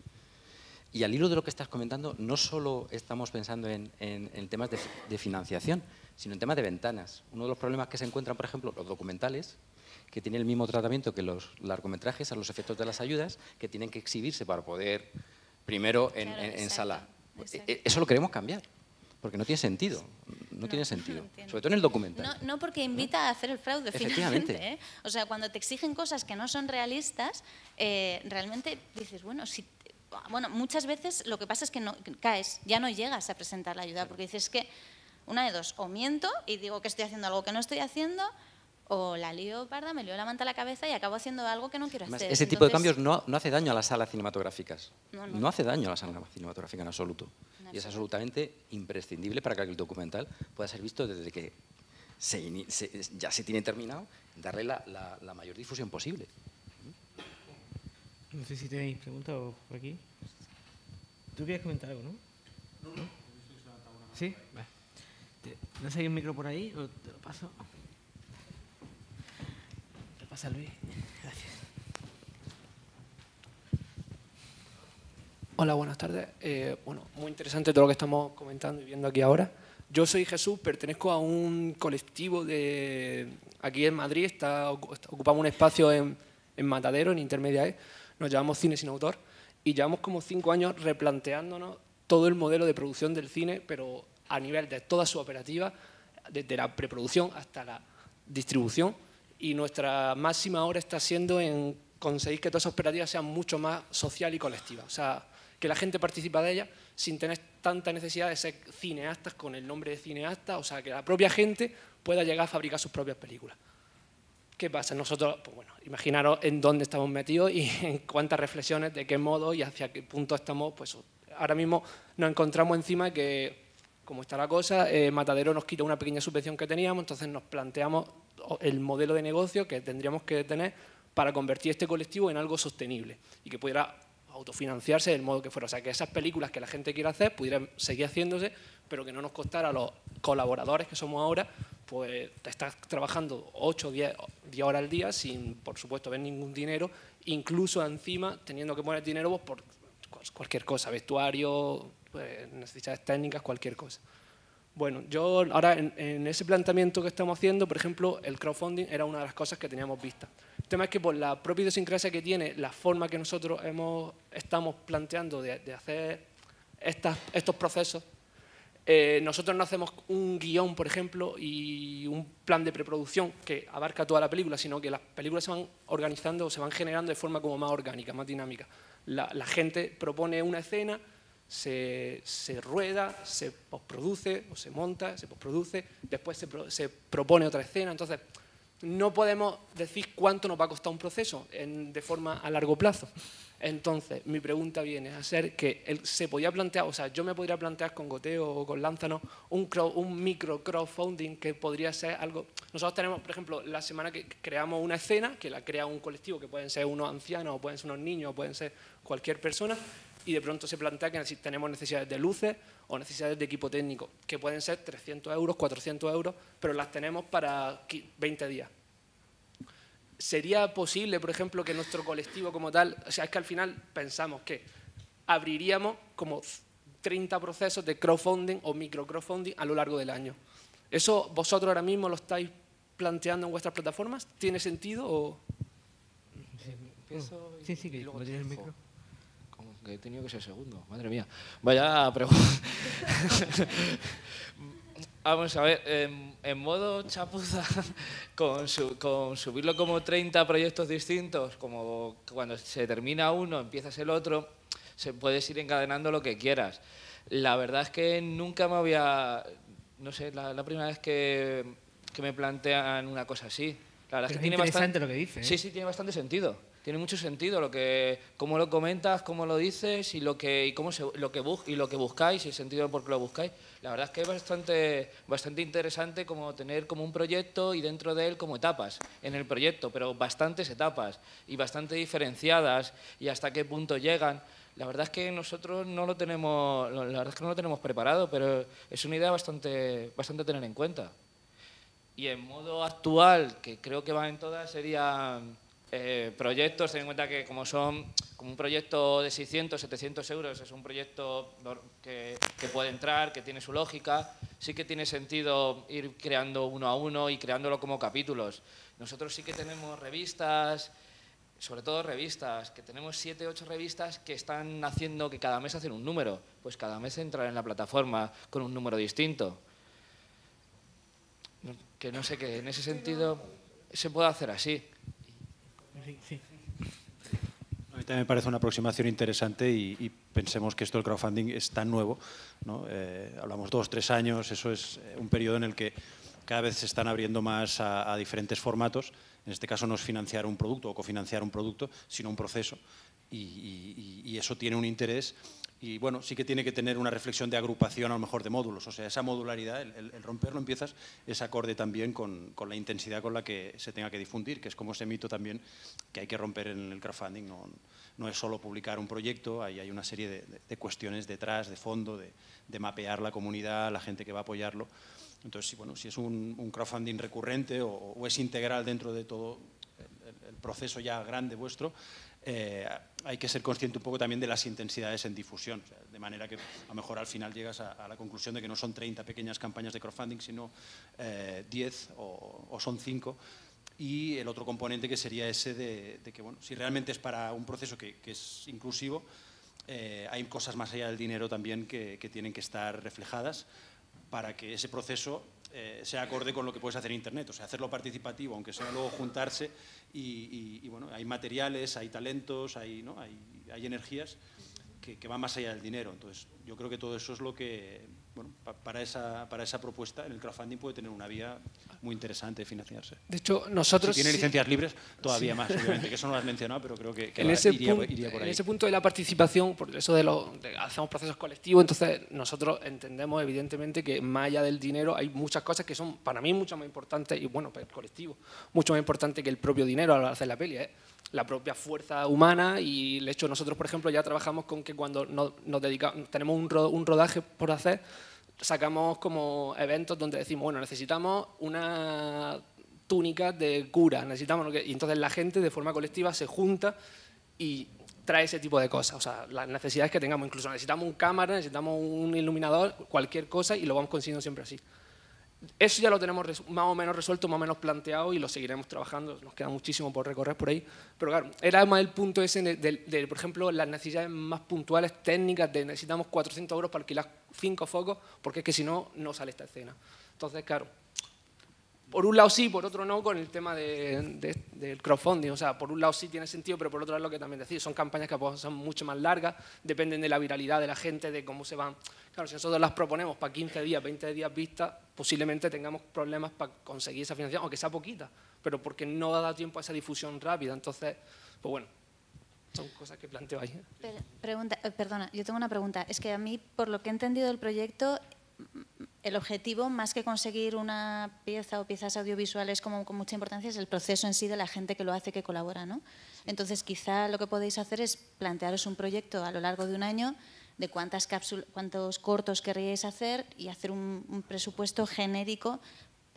Y al hilo de lo que estás comentando, no solo estamos pensando en, en, en temas de, de financiación, sino en temas de ventanas. Uno de los problemas que se encuentran, por ejemplo, los documentales, que tienen el mismo tratamiento que los largometrajes a los efectos de las ayudas, que tienen que exhibirse para poder, primero, en, claro, en, en sala. Exacto. Eso lo queremos cambiar, porque no tiene sentido. No, no tiene sentido, no sobre todo en el documental. No, no porque invita ¿no? a hacer el fraude, finalmente. ¿eh? O sea, cuando te exigen cosas que no son realistas, eh, realmente dices, bueno, si, bueno, muchas veces lo que pasa es que no, caes, ya no llegas a presentar la ayuda, porque dices que una de dos, o miento y digo que estoy haciendo algo que no estoy haciendo, o la lío parda, me lío la manta a la cabeza y acabo haciendo algo que no quiero Además, hacer. Ese Entonces, tipo de cambios no, no hace daño a las salas cinematográficas. No, no. no hace daño a la sala cinematográfica en absoluto. No, y es absolutamente imprescindible para que el documental pueda ser visto desde que se, se, ya se tiene terminado, darle la, la, la mayor difusión posible. No sé si tenéis preguntas por aquí. ¿Tú quieres comentar algo, no? No, no. ¿Sí? Vale. ¿No hay un micro por ahí o te lo paso? Te pasa Luis. Gracias. Hola, buenas tardes. Eh, bueno, muy interesante todo lo que estamos comentando y viendo aquí ahora. Yo soy Jesús, pertenezco a un colectivo de aquí en Madrid, está, ocupamos un espacio en, en Matadero, en Intermedia E, nos llamamos Cine Sin Autor, y llevamos como cinco años replanteándonos todo el modelo de producción del cine, pero a nivel de toda su operativa, desde la preproducción hasta la distribución, y nuestra máxima ahora está siendo en conseguir que todas esas operativas sean mucho más social y colectivas, o sea, que la gente participa de ellas sin tener tanta necesidad de ser cineastas con el nombre de cineasta, o sea, que la propia gente pueda llegar a fabricar sus propias películas. ¿Qué pasa? Nosotros, pues bueno, imaginaros en dónde estamos metidos y en cuántas reflexiones, de qué modo y hacia qué punto estamos. Pues ahora mismo nos encontramos encima que, como está la cosa, eh, Matadero nos quita una pequeña subvención que teníamos, entonces nos planteamos el modelo de negocio que tendríamos que tener para convertir este colectivo en algo sostenible y que pudiera autofinanciarse del modo que fuera. O sea, que esas películas que la gente quiere hacer pudieran seguir haciéndose, pero que no nos costara a los colaboradores que somos ahora, pues estar trabajando ocho o diez horas al día sin, por supuesto, ver ningún dinero, incluso encima teniendo que poner dinero pues, por cualquier cosa, vestuario, pues, necesidades técnicas, cualquier cosa. Bueno, yo ahora en, en ese planteamiento que estamos haciendo, por ejemplo, el crowdfunding era una de las cosas que teníamos vista. El tema es que por la propia idiosincrasia que tiene, la forma que nosotros hemos, estamos planteando de, de hacer estas, estos procesos, eh, nosotros no hacemos un guión, por ejemplo, y un plan de preproducción que abarca toda la película, sino que las películas se van organizando o se van generando de forma como más orgánica, más dinámica. La, la gente propone una escena, Se, se rueda, se postproduce o se monta, se postproduce, después se, pro, se propone otra escena. Entonces, no podemos decir cuánto nos va a costar un proceso en, de forma a largo plazo. Entonces, mi pregunta viene a ser que él se podía plantear, o sea, yo me podría plantear con Goteo o con Lánzano un, crowd, un micro crowdfunding que podría ser algo. Nosotros tenemos, por ejemplo, la semana que creamos una escena, que la crea un colectivo, que pueden ser unos ancianos, o pueden ser unos niños, o pueden ser cualquier persona, y de pronto se plantea que tenemos necesidades de luces o necesidades de equipo técnico, que pueden ser trescientos euros, cuatrocientos euros, pero las tenemos para veinte días. ¿sería posible, por ejemplo, que nuestro colectivo como tal, o sea, es que al final pensamos que abriríamos como treinta procesos de crowdfunding o micro crowdfunding a lo largo del año? ¿Eso vosotros ahora mismo lo estáis planteando en vuestras plataformas? ¿Tiene sentido o...? Empiezo y, Sí, sí, que y luego como te tienes el dejo. micro. Como que he tenido que ser segundo, madre mía. Vaya pregunta. Vamos a ver, en, en modo chapuza, con, su- con subirlo como treinta proyectos distintos, como cuando se termina uno, empiezas el otro, se puedes ir encadenando lo que quieras. La verdad es que nunca me había, no sé, la, la primera vez que, que me plantean una cosa así. La verdad Pero es que es tiene interesante bastante, lo que dice, ¿eh? Sí, sí, tiene bastante sentido. Tiene mucho sentido lo que, cómo lo comentas, cómo lo dices y lo que, y cómo se, lo que bus, y lo que buscáis y el sentido de por qué lo buscáis. La verdad es que es bastante, bastante interesante como tener como un proyecto y dentro de él como etapas en el proyecto, pero bastantes etapas y bastante diferenciadas y hasta qué punto llegan. La verdad es que nosotros no lo tenemos, la verdad es que no lo tenemos preparado, pero es una idea bastante, bastante a tener en cuenta. Y en modo actual, que creo que van en todas, serían eh, proyectos, ten en cuenta que como son como un proyecto de seiscientos, setecientos euros, es un proyecto que, que puede entrar, que tiene su lógica, sí que tiene sentido ir creando uno a uno y creándolo como capítulos. Nosotros sí que tenemos revistas, sobre todo revistas, que tenemos siete, ocho revistas que están haciendo, que cada mes hacen un número, pues cada mes entrar en la plataforma con un número distinto. Que no sé, que en ese sentido se puede hacer así. Sí, sí. A mí también me parece una aproximación interesante y, y pensemos que esto del crowdfunding es tan nuevo, ¿no? Eh, hablamos dos, tres años, eso es un periodo en el que cada vez se están abriendo más a, a diferentes formatos. En este caso no es financiar un producto o cofinanciar un producto, sino un proceso. Y, y, y eso tiene un interés. Y bueno, sí que tiene que tener una reflexión de agrupación a lo mejor de módulos, o sea, esa modularidad, el, el, el romperlo empiezas, es acorde también con, con la intensidad con la que se tenga que difundir, que es como ese mito también que hay que romper en el crowdfunding, no, no es solo publicar un proyecto, hay, hay una serie de, de, de cuestiones detrás, de fondo, de, de mapear la comunidad, la gente que va a apoyarlo. Entonces, sí, bueno, si es un, un crowdfunding recurrente o, o es integral dentro de todo el, el proceso ya grande vuestro, Eh, hay que ser consciente un poco también de las intensidades en difusión, o sea, de manera que a lo mejor al final llegas a, a la conclusión de que no son treinta pequeñas campañas de crowdfunding, sino eh, diez o, o son cinco. Y el otro componente que sería ese de, de que, bueno, si realmente es para un proceso que, que es inclusivo, eh, hay cosas más allá del dinero también que, que tienen que estar reflejadas para que ese proceso eh, sea acorde con lo que puedes hacer en Internet, o sea, hacerlo participativo, aunque sea luego juntarse y, y, y bueno, hay materiales, hay talentos, hay, ¿no? hay, hay energías que, que van más allá del dinero. Entonces, yo creo que todo eso es lo que, bueno, pa, para, esa, para esa propuesta, el crowdfunding puede tener una vía muy interesante de financiarse. De hecho, nosotros... Si tiene sí, licencias libres, todavía sí. más, obviamente, que eso no lo has mencionado, pero creo que, que en va, ese iría, punto, iría por ahí. En ese punto de la participación, por eso de lo de hacemos procesos colectivos, entonces nosotros entendemos evidentemente que más allá del dinero hay muchas cosas que son para mí mucho más importantes, y bueno, para el colectivo, mucho más importante que el propio dinero a la hora de hacer la peli, ¿eh? La propia fuerza humana y el hecho, nosotros por ejemplo ya trabajamos con que cuando nos, nos dedicamos, tenemos un, ro, un rodaje por hacer, sacamos como eventos donde decimos, bueno, necesitamos una túnica de cura, necesitamos, y entonces la gente de forma colectiva se junta y trae ese tipo de cosas, o sea, las necesidades que tengamos, incluso necesitamos un cámara, necesitamos un iluminador, cualquier cosa, y lo vamos consiguiendo siempre así. Eso ya lo tenemos más o menos resuelto, más o menos planteado y lo seguiremos trabajando, nos queda muchísimo por recorrer por ahí, pero claro, era más el punto ese de, de, de por ejemplo, las necesidades más puntuales, técnicas, de necesitamos cuatrocientos euros para alquilar cinco focos, porque es que si no, no sale esta escena. Entonces, claro, por un lado sí, por otro no, con el tema de, de, del crowdfunding. O sea, por un lado sí tiene sentido, pero por otro lado es lo que también decís, son campañas que son mucho más largas, dependen de la viralidad de la gente, de cómo se van. Claro, si nosotros las proponemos para quince días, veinte días vistas, posiblemente tengamos problemas para conseguir esa financiación, aunque sea poquita, pero porque no da tiempo a esa difusión rápida. Entonces, pues bueno, son cosas que planteo ahí. Pregunta, eh, perdona, yo tengo una pregunta. Es que a mí, por lo que he entendido del proyecto, el objetivo, más que conseguir una pieza o piezas audiovisuales como con mucha importancia, es el proceso en sí de la gente que lo hace, que colabora, ¿no? Entonces, quizá lo que podéis hacer es plantearos un proyecto a lo largo de un año de cuántas cápsulas, cuántos cortos querríais hacer y hacer un, un presupuesto genérico,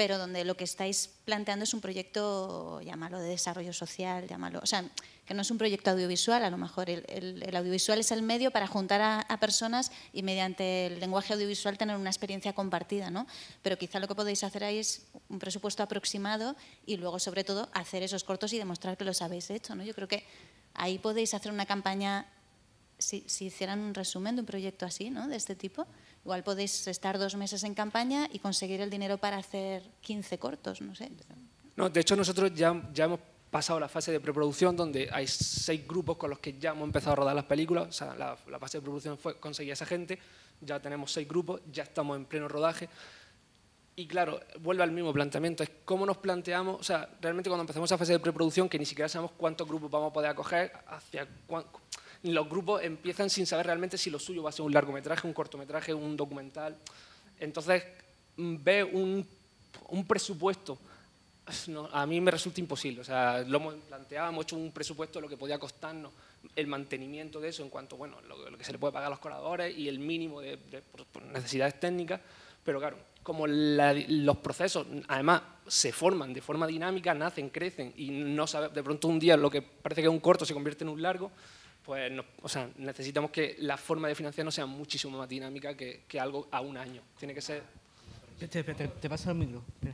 pero donde lo que estáis planteando es un proyecto, llámalo de desarrollo social, llámalo, o sea, que no es un proyecto audiovisual, a lo mejor el, el, el audiovisual es el medio para juntar a, a personas y mediante el lenguaje audiovisual tener una experiencia compartida, ¿no? Pero quizá lo que podéis hacer ahí es un presupuesto aproximado y luego, sobre todo, hacer esos cortos y demostrar que los habéis hecho, ¿no? Yo creo que ahí podéis hacer una campaña, si, si hicieran un resumen de un proyecto así, ¿no? De este tipo. Igual podéis estar dos meses en campaña y conseguir el dinero para hacer quince cortos, no sé. No, de hecho, nosotros ya, ya hemos pasado la fase de preproducción, donde hay seis grupos con los que ya hemos empezado a rodar las películas. O sea, la, la fase de preproducción fue conseguir a esa gente, ya tenemos seis grupos, ya estamos en pleno rodaje. Y claro, vuelve al mismo planteamiento, es cómo nos planteamos, o sea, realmente cuando empezamos esa fase de preproducción, que ni siquiera sabemos cuántos grupos vamos a poder acoger, hacia cuánto... Los grupos empiezan sin saber realmente si lo suyo va a ser un largometraje, un cortometraje, un documental. Entonces, ve un, un presupuesto, no, a mí me resulta imposible. O sea, lo hemos planteado, hemos hecho un presupuesto de lo que podía costarnos el mantenimiento de eso en cuanto, bueno, lo, lo que se le puede pagar a los colaboradores y el mínimo de, de por, por necesidades técnicas. Pero claro, como la, los procesos, además, se forman de forma dinámica, nacen, crecen y no sabe, de pronto un día lo que parece que es un corto se convierte en un largo, pues no, o sea, necesitamos que la forma de financiarnos sea muchísimo más dinámica que, que algo a un año. Tiene que ser... Te, te, te, te paso el micro. Espera.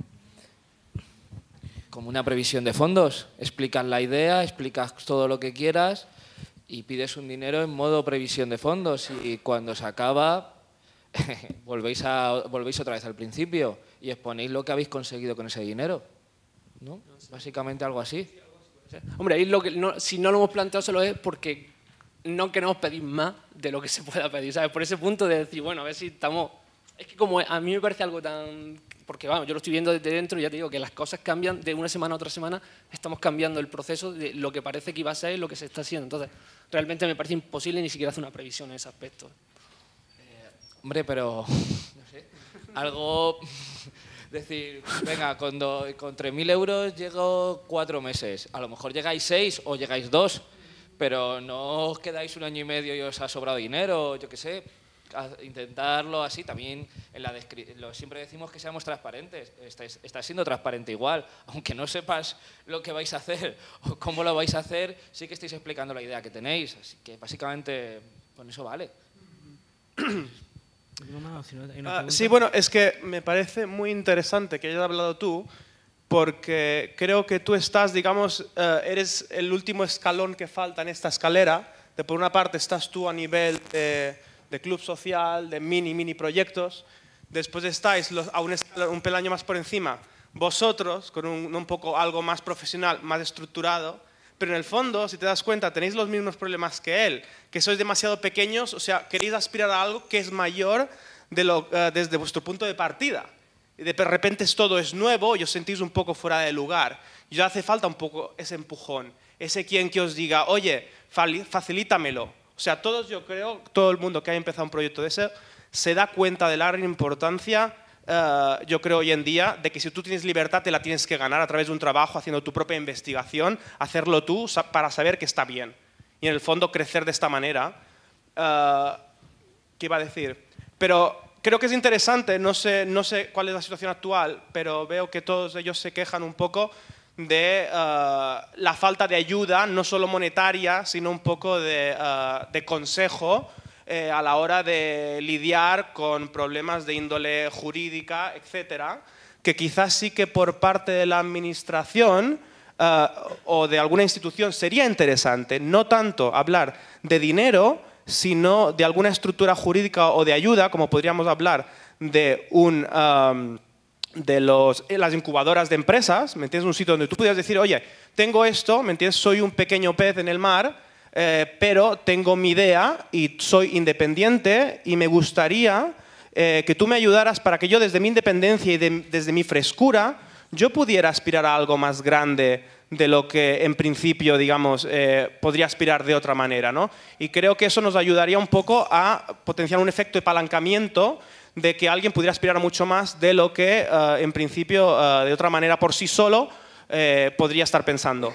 Como una previsión de fondos. Explicas la idea, explicas todo lo que quieras y pides un dinero en modo previsión de fondos. Y cuando se acaba, volvéis, a, volvéis otra vez al principio y exponéis lo que habéis conseguido con ese dinero, ¿no? Básicamente algo así. Hombre, ahí lo que no, si no lo hemos planteado solo es porque no queremos pedir más de lo que se pueda pedir, ¿sabes? Por ese punto de decir, bueno, a ver si estamos... Es que como a mí me parece algo tan... Porque, vamos, yo lo estoy viendo desde dentro y ya te digo que las cosas cambian de una semana a otra semana, estamos cambiando el proceso de lo que parece que iba a ser y lo que se está haciendo. Entonces, realmente me parece imposible ni siquiera hacer una previsión en ese aspecto. Eh, hombre, pero... No sé, algo... Decir, venga, con, do, con tres mil euros llego cuatro meses. A lo mejor llegáis seis o llegáis dos, pero no os quedáis un año y medio y os ha sobrado dinero, yo qué sé. Intentarlo así. También en la lo, siempre decimos que seamos transparentes. Estás, estás siendo transparente igual. Aunque no sepas lo que vais a hacer o cómo lo vais a hacer, sí que estáis explicando la idea que tenéis. Así que básicamente con eso vale. Ah, sí, bueno, es que me parece muy interesante que hayas hablado tú, porque creo que tú estás, digamos, uh, eres el último escalón que falta en esta escalera. De por una parte estás tú a nivel de, de club social, de mini, mini proyectos. Después estáis los, a un, escalón, un peldaño más por encima, vosotros, con un, un poco algo más profesional, más estructurado. Pero en el fondo, si te das cuenta, tenéis los mismos problemas que él, que sois demasiado pequeños, o sea, queréis aspirar a algo que es mayor de lo, uh, desde vuestro punto de partida. Y de repente todo es nuevo y os sentís un poco fuera de lugar. Y ya hace falta un poco ese empujón, ese quien que os diga, oye, facilítamelo. O sea, todos, yo creo, todo el mundo que haya empezado un proyecto de ese, se da cuenta de la gran importancia, Uh, yo creo hoy en día, de que si tú tienes libertad te la tienes que ganar a través de un trabajo, haciendo tu propia investigación, hacerlo tú para saber que está bien. Y en el fondo crecer de esta manera. Uh, ¿Qué iba a decir? Pero creo que es interesante, no sé, no sé cuál es la situación actual, pero veo que todos ellos se quejan un poco de uh, la falta de ayuda, no solo monetaria, sino un poco de, uh, de consejo, Eh, a la hora de lidiar con problemas de índole jurídica, etcétera, que quizás sí que por parte de la administración uh, o de alguna institución sería interesante, no tanto hablar de dinero, sino de alguna estructura jurídica o de ayuda, como podríamos hablar de, un, um, de los, las incubadoras de empresas, ¿me entiendes? Un sitio donde tú pudieras decir, oye, tengo esto, ¿me entiendes? Soy un pequeño pez en el mar, Eh, pero tengo mi idea y soy independiente y me gustaría eh, que tú me ayudaras para que yo desde mi independencia y de, desde mi frescura yo pudiera aspirar a algo más grande de lo que en principio, digamos, eh, podría aspirar de otra manera, ¿no? Y creo que eso nos ayudaría un poco a potenciar un efecto de apalancamiento de que alguien pudiera aspirar a mucho más de lo que uh, en principio uh, de otra manera por sí solo eh, podría estar pensando.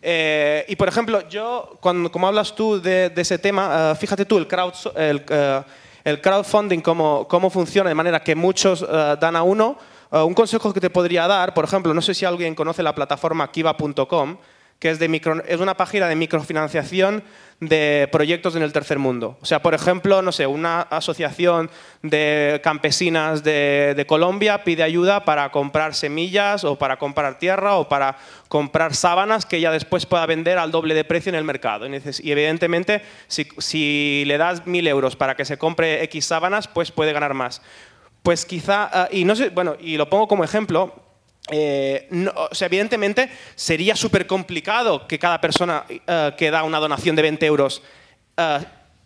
Eh, y por ejemplo, yo, cuando, como hablas tú de, de ese tema, uh, fíjate tú, el, crowd, el, uh, el crowdfunding, cómo, cómo funciona de manera que muchos uh, dan a uno, uh, un consejo que te podría dar, por ejemplo, no sé si alguien conoce la plataforma kiva punto com, que es, de micro, es una página de microfinanciación de proyectos en el tercer mundo. O sea, por ejemplo, no sé, una asociación de campesinas de, de Colombia pide ayuda para comprar semillas o para comprar tierra o para comprar sábanas que ella después pueda vender al doble de precio en el mercado. Y evidentemente, si, si le das mil euros para que se compre X sábanas, pues puede ganar más. Pues quizá, uh, y no sé, bueno, y lo pongo como ejemplo. Eh, no, o sea, evidentemente sería súper complicado que cada persona uh, que da una donación de veinte euros uh,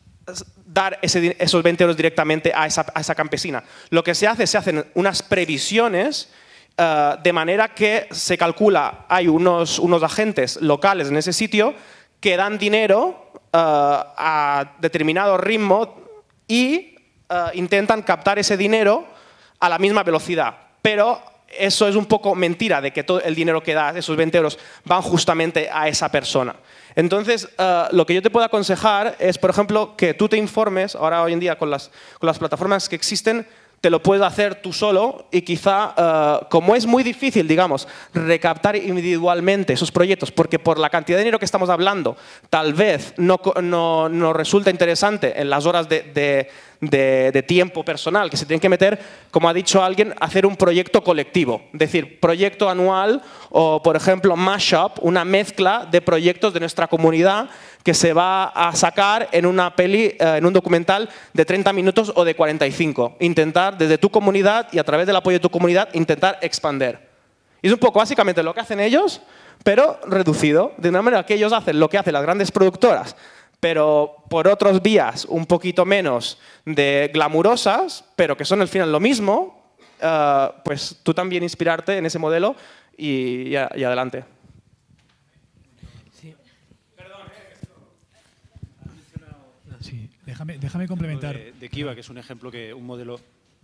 dar ese, esos veinte euros directamente a esa, a esa campesina. Lo que se hace, se hacen unas previsiones uh, de manera que se calcula, hay unos, unos agentes locales en ese sitio que dan dinero uh, a determinado ritmo y uh, intentan captar ese dinero a la misma velocidad. Pero eso es un poco mentira, de que todo el dinero que das, esos veinte euros, van justamente a esa persona. Entonces, uh, lo que yo te puedo aconsejar es, por ejemplo, que tú te informes, ahora hoy en día con las, con las plataformas que existen, te lo puedes hacer tú solo y quizá, uh, como es muy difícil, digamos, recaptar individualmente esos proyectos, porque por la cantidad de dinero que estamos hablando, tal vez no, no, no resulta interesante en las horas de, de, de, de tiempo personal que se tienen que meter, como ha dicho alguien, hacer un proyecto colectivo. Es decir, proyecto anual o, por ejemplo, mashup, una mezcla de proyectos de nuestra comunidad que se va a sacar en una peli, eh, en un documental de treinta minutos o de cuarenta y cinco. Intentar, desde tu comunidad y a través del apoyo de tu comunidad, intentar expander. Y es un poco básicamente lo que hacen ellos, pero reducido. De una manera que ellos hacen lo que hacen las grandes productoras, pero por otras vías un poquito menos de glamurosas, pero que son al final lo mismo, eh, pues tú también inspirarte en ese modelo y, y, y adelante. Sí, déjame, déjame complementar. De, de Kiva, que es un ejemplo, que un modelo,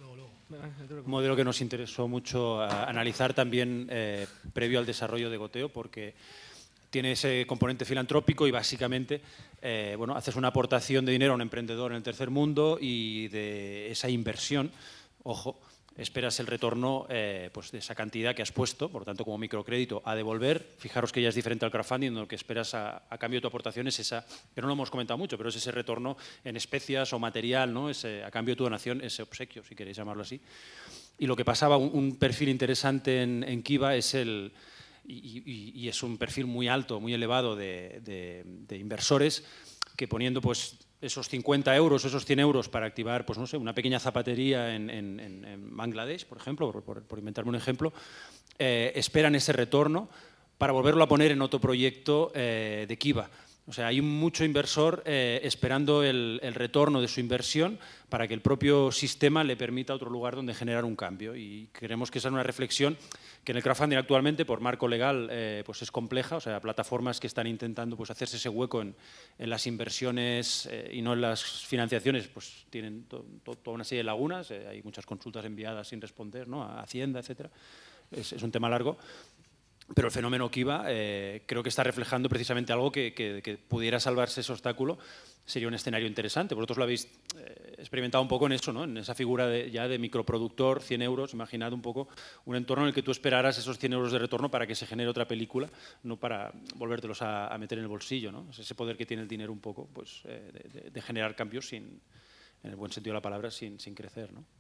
un modelo que nos interesó mucho a, analizar también eh, previo al desarrollo de Goteo, porque tiene ese componente filantrópico y básicamente eh, bueno, haces una aportación de dinero a un emprendedor en el tercer mundo y de esa inversión, ojo, esperas el retorno eh, pues de esa cantidad que has puesto, por tanto como microcrédito, a devolver. Fijaros que ya es diferente al crowdfunding, donde lo que esperas a, a cambio de tu aportación es esa, que no lo hemos comentado mucho, pero es ese retorno en especias o material, ¿no? Ese, a cambio de tu donación, ese obsequio, si queréis llamarlo así. Y lo que pasaba, un, un perfil interesante en, en Kiva es el, y, y, y es un perfil muy alto, muy elevado de, de, de inversores que poniendo pues esos cincuenta euros, esos cien euros para activar, pues no sé, una pequeña zapatería en, en, en Bangladesh, por ejemplo, por, por, por inventarme un ejemplo, eh, esperan ese retorno para volverlo a poner en otro proyecto eh, de Kiva. O sea, hay mucho inversor eh, esperando el, el retorno de su inversión para que el propio sistema le permita otro lugar donde generar un cambio. Y creemos que esa es una reflexión que en el crowdfunding actualmente, por marco legal, eh, pues es compleja. O sea, plataformas que están intentando pues, hacerse ese hueco en, en las inversiones eh, y no en las financiaciones, pues tienen to, to, toda una serie de lagunas. Eh, hay muchas consultas enviadas sin responder, ¿no? A Hacienda, etcétera. Es, es un tema largo. Pero el fenómeno Kiva eh, creo que está reflejando precisamente algo que, que, que pudiera salvarse ese obstáculo. Sería un escenario interesante. Vosotros lo habéis eh, experimentado un poco en eso, ¿no? En esa figura de, ya de microproductor, cien euros. Imaginad un poco un entorno en el que tú esperaras esos cien euros de retorno para que se genere otra película, no para volvértelos a, a meter en el bolsillo, ¿no? Es ese poder que tiene el dinero un poco pues, eh, de, de, de generar cambios sin, en el buen sentido de la palabra, sin, sin crecer, ¿no?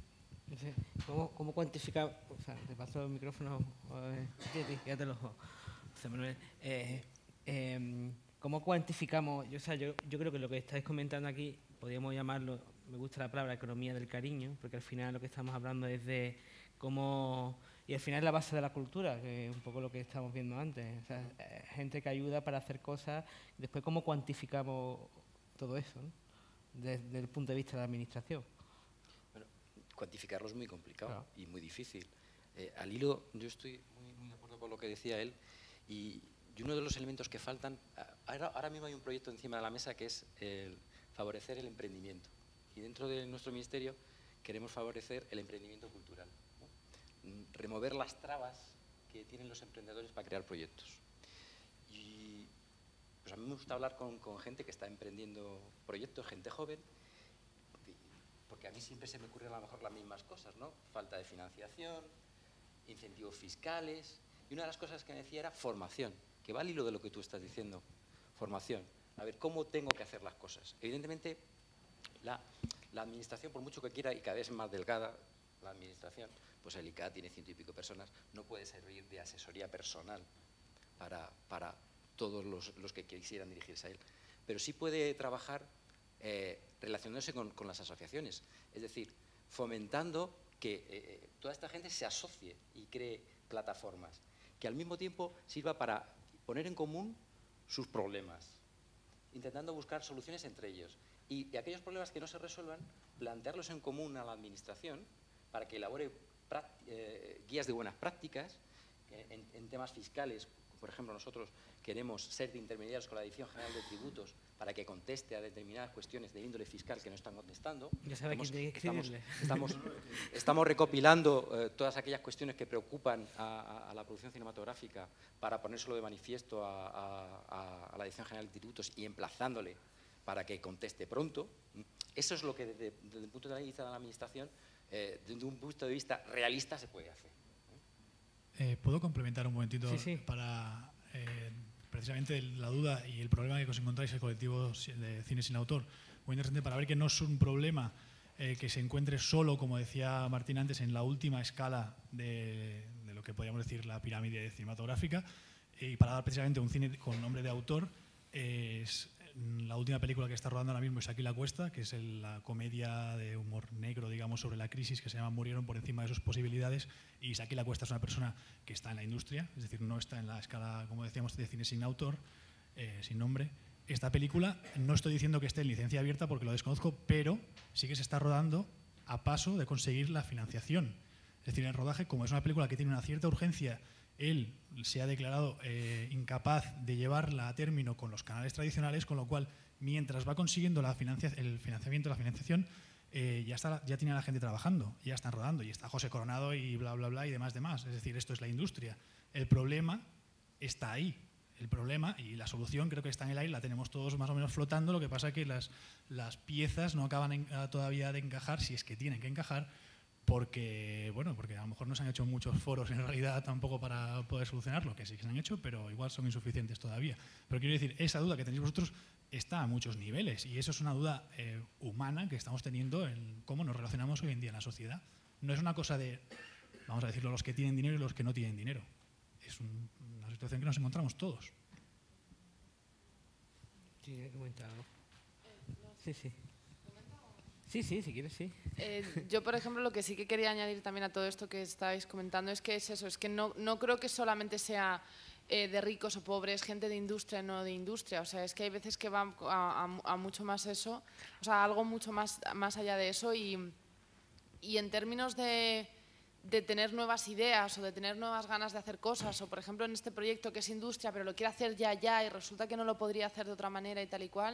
¿Cómo, cómo cuantificamos? O sea, te paso el micrófono, eh, ya te lo José Manuel. Eh, eh, ¿Cómo cuantificamos? Yo, o sea, yo, yo creo que lo que estáis comentando aquí, podríamos llamarlo, me gusta la palabra economía del cariño, porque al final lo que estamos hablando es de cómo, y al final es la base de la cultura, que es un poco lo que estamos viendo antes. O sea, gente que ayuda para hacer cosas, después cómo cuantificamos todo eso, ¿no? Desde, desde el punto de vista de la administración. Cuantificarlo es muy complicado claro. y muy difícil. Eh, al hilo, yo estoy muy, muy de acuerdo con lo que decía él y, y uno de los elementos que faltan, ahora, ahora mismo hay un proyecto encima de la mesa que es el favorecer el emprendimiento y dentro de nuestro ministerio queremos favorecer el emprendimiento cultural, ¿no? Remover las trabas que tienen los emprendedores para crear proyectos. Y pues a mí me gusta hablar con, con gente que está emprendiendo proyectos, gente joven, porque a mí siempre se me ocurren a lo mejor las mismas cosas, ¿no? Falta de financiación, incentivos fiscales, y una de las cosas que me decía era formación, que va al hilo de lo que tú estás diciendo, formación. A ver, ¿cómo tengo que hacer las cosas? Evidentemente, la, la administración, por mucho que quiera, y cada vez es más delgada la administración, pues el I C A tiene ciento y pico personas, no puede servir de asesoría personal para, para todos los, los que quisieran dirigirse a él. Pero sí puede trabajar eh, relacionándose con, con las asociaciones, es decir, fomentando que eh, toda esta gente se asocie y cree plataformas, que al mismo tiempo sirva para poner en común sus problemas, intentando buscar soluciones entre ellos. Y, y aquellos problemas que no se resuelvan, plantearlos en común a la administración para que elabore eh, guías de buenas prácticas eh, en, en temas fiscales. Por ejemplo, nosotros queremos ser de intermediarios con la Dirección General de Tributos para que conteste a determinadas cuestiones de índole fiscal que no están contestando. Ya sabe quién tiene que escribirle. Estamos, estamos, estamos recopilando eh, todas aquellas cuestiones que preocupan a, a, a la producción cinematográfica para ponérselo de manifiesto a, a, a la Dirección General de Tributos y emplazándole para que conteste pronto. Eso es lo que desde, desde el punto de vista de la Administración, eh, desde un punto de vista realista, se puede hacer. Eh, ¿Puedo complementar un momentito sí, sí. para eh, precisamente la duda y el problema que os encontráis el colectivo de cine sin autor? Muy interesante para ver que no es un problema eh, que se encuentre solo, como decía Martín antes, en la última escala de, de lo que podríamos decir la pirámide cinematográfica, y para dar precisamente un cine con nombre de autor. Eh, es la última película que está rodando ahora mismo es Aquí la cuesta, que es el, la comedia de humor negro, digamos, sobre la crisis, que se llama Murieron por encima de sus posibilidades. Y Aquí la cuesta es una persona que está en la industria, es decir, no está en la escala, como decíamos, de cine sin autor, eh, sin nombre. Esta película, no estoy diciendo que esté en licencia abierta porque lo desconozco, pero sí que se está rodando a paso de conseguir la financiación. Es decir, el rodaje, como es una película que tiene una cierta urgencia, él se ha declarado eh, incapaz de llevarla a término con los canales tradicionales, con lo cual, mientras va consiguiendo la financia, el financiamiento, la financiación, eh, ya, está, ya tiene a la gente trabajando, ya están rodando, y está José Coronado y bla, bla, bla, y demás, demás. Es decir, esto es la industria. El problema está ahí. El problema y la solución creo que está en el aire, la tenemos todos más o menos flotando, lo que pasa es que las, las piezas no acaban en, todavía de encajar, si es que tienen que encajar, porque, bueno, porque a lo mejor no se han hecho muchos foros en realidad tampoco para poder solucionarlo, que sí que se han hecho, pero igual son insuficientes todavía. Pero quiero decir, esa duda que tenéis vosotros está a muchos niveles, y eso es una duda eh, humana que estamos teniendo en cómo nos relacionamos hoy en día en la sociedad. No es una cosa de, vamos a decirlo, los que tienen dinero y los que no tienen dinero. Es un, una situación que nos encontramos todos. Sí, he comentado. Sí, sí. Sí, sí, si quieres, sí. Eh, yo, por ejemplo, lo que sí que quería añadir también a todo esto que estáis comentando es que es eso, es que no, no creo que solamente sea eh, de ricos o pobres, gente de industria, no de industria. O sea, es que hay veces que va a, a, a mucho más eso, o sea, algo mucho más, más allá de eso, y, y en términos de, de tener nuevas ideas o de tener nuevas ganas de hacer cosas, o por ejemplo en este proyecto que es industria, pero lo quiere hacer ya, ya, y resulta que no lo podría hacer de otra manera y tal y cual.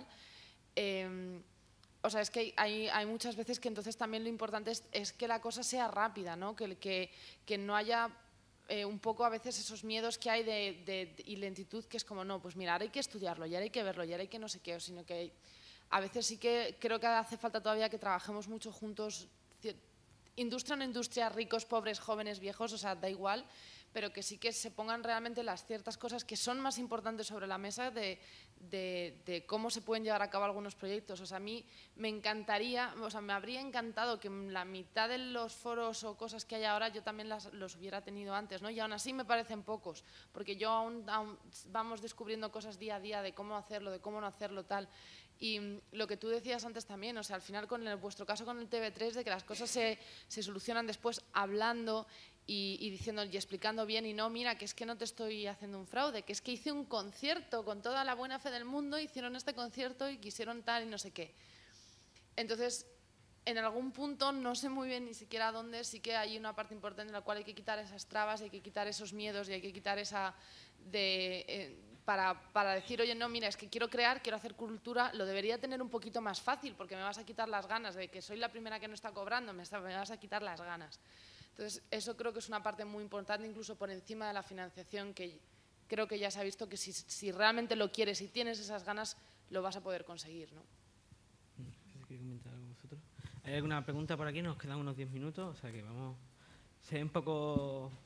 Eh, O sea, es que hay, hay muchas veces que entonces también lo importante es, es que la cosa sea rápida, ¿no? Que, que, que no haya eh, un poco a veces esos miedos que hay de, de, de, y lentitud, que es como, no, pues mira, ahora hay que estudiarlo, ya hay que verlo, ya hay que no sé qué, sino que hay, a veces sí que creo que hace falta todavía que trabajemos mucho juntos, industria o no industria, ricos, pobres, jóvenes, viejos, o sea, da igual, pero que sí que se pongan realmente las ciertas cosas que son más importantes sobre la mesa de, de, de cómo se pueden llevar a cabo algunos proyectos. O sea, a mí me encantaría, o sea, me habría encantado que la mitad de los foros o cosas que hay ahora yo también las, los hubiera tenido antes, ¿no? Y aún así me parecen pocos, porque yo aún, aún vamos descubriendo cosas día a día de cómo hacerlo, de cómo no hacerlo, tal. Y lo que tú decías antes también, o sea, al final con el, vuestro caso con el T V tres, de que las cosas se, se solucionan después hablando y, y diciendo y explicando bien, y no, mira, que es que no te estoy haciendo un fraude, que es que hice un concierto con toda la buena fe del mundo, hicieron este concierto y quisieron tal y no sé qué. Entonces, en algún punto, no sé muy bien ni siquiera dónde, sí que hay una parte importante en la cual hay que quitar esas trabas, hay que quitar esos miedos y hay que quitar esa de... Eh, Para, para decir, oye, no, mira, es que quiero crear, quiero hacer cultura, lo debería tener un poquito más fácil, porque me vas a quitar las ganas de que soy la primera que no está cobrando, me, está, me vas a quitar las ganas. Entonces, eso creo que es una parte muy importante, incluso por encima de la financiación, que creo que ya se ha visto que si, si realmente lo quieres y tienes esas ganas, lo vas a poder conseguir, ¿no? ¿Quieres comentar algo vosotros? ¿Hay alguna pregunta por aquí? Nos quedan unos diez minutos, o sea que vamos... Se ve un poco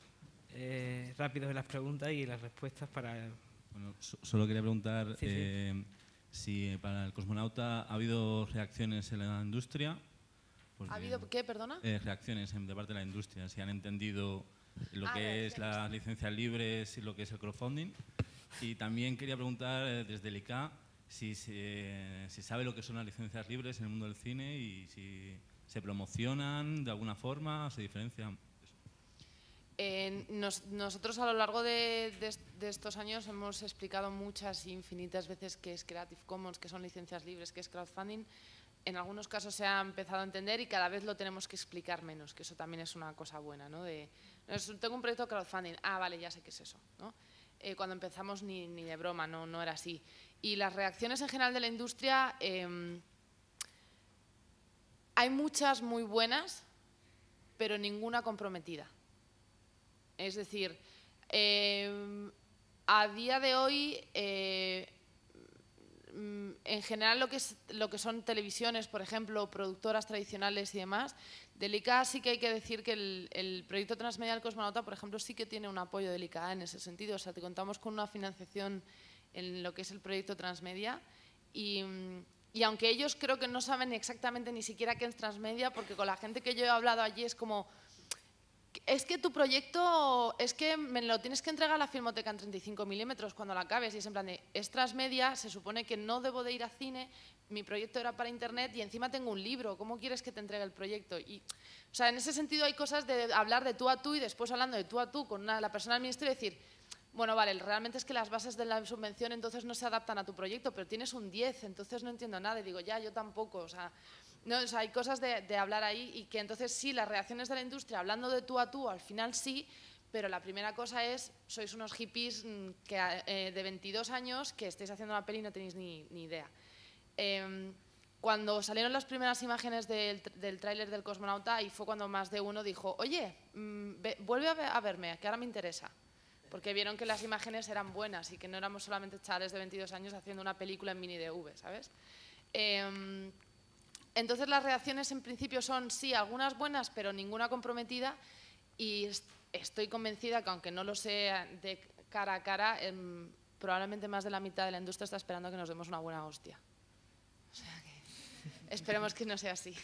eh, rápidos en las preguntas y las respuestas para... Bueno, so, solo quería preguntar sí, eh, sí. si para el cosmonauta ha habido reacciones en la industria. Porque, ¿Ha habido qué, perdona? Eh, reacciones en, de parte de la industria, si han entendido lo ah, que es las licencias libres y lo que es el crowdfunding. Y también quería preguntar eh, desde el I C A si se si sabe lo que son las licencias libres en el mundo del cine y si se promocionan de alguna forma o se diferencian. Eh, nos, nosotros a lo largo de, de, de estos años hemos explicado muchas y infinitas veces qué es Creative Commons, qué son licencias libres, qué es crowdfunding. En algunos casos se ha empezado a entender y cada vez lo tenemos que explicar menos, que eso también es una cosa buena, ¿no? De, tengo un proyecto de crowdfunding, ah, vale, ya sé qué es eso, ¿no? Eh, cuando empezamos ni, ni de broma, no, no era así. Y las reacciones en general de la industria, eh, hay muchas muy buenas, pero ninguna comprometida. Es decir, eh, a día de hoy, eh, en general lo que, es, lo que son televisiones, por ejemplo, productoras tradicionales y demás, del I C A sí que hay que decir que el, el proyecto transmedia del Cosmonauta, por ejemplo, sí que tiene un apoyo del I C A en ese sentido. O sea, te contamos con una financiación en lo que es el proyecto transmedia y, y aunque ellos creo que no saben exactamente ni siquiera qué es transmedia, porque con la gente que yo he hablado allí es como... Es que tu proyecto, es que me lo tienes que entregar a la Filmoteca en treinta y cinco milímetros cuando la acabes y es en plan de, es transmedia, se supone que no debo de ir a cine, mi proyecto era para internet y encima tengo un libro, ¿cómo quieres que te entregue el proyecto? Y, o sea, en ese sentido hay cosas de hablar de tú a tú y después hablando de tú a tú con una, la persona del ministerio y decir, bueno, vale, realmente es que las bases de la subvención entonces no se adaptan a tu proyecto, pero tienes un diez, entonces no entiendo nada y digo, ya, yo tampoco, o sea... No, o sea, hay cosas de, de hablar ahí y que entonces sí, las reacciones de la industria, hablando de tú a tú, al final sí, pero la primera cosa es, sois unos hippies que, eh, de veintidós años que estáis haciendo una peli y no tenéis ni, ni idea. Eh, cuando salieron las primeras imágenes del, del tráiler del Cosmonauta, y fue cuando más de uno dijo, oye, mmm, ve, vuelve a, ver, a verme, que ahora me interesa. Porque vieron que las imágenes eran buenas y que no éramos solamente chavales de veintidós años haciendo una película en mini D V, ¿sabes? Eh, Entonces las reacciones en principio son, sí, algunas buenas, pero ninguna comprometida y estoy convencida que aunque no lo sé de cara a cara, eh, probablemente más de la mitad de la industria está esperando que nos demos una buena hostia. O sea que esperemos que no sea así.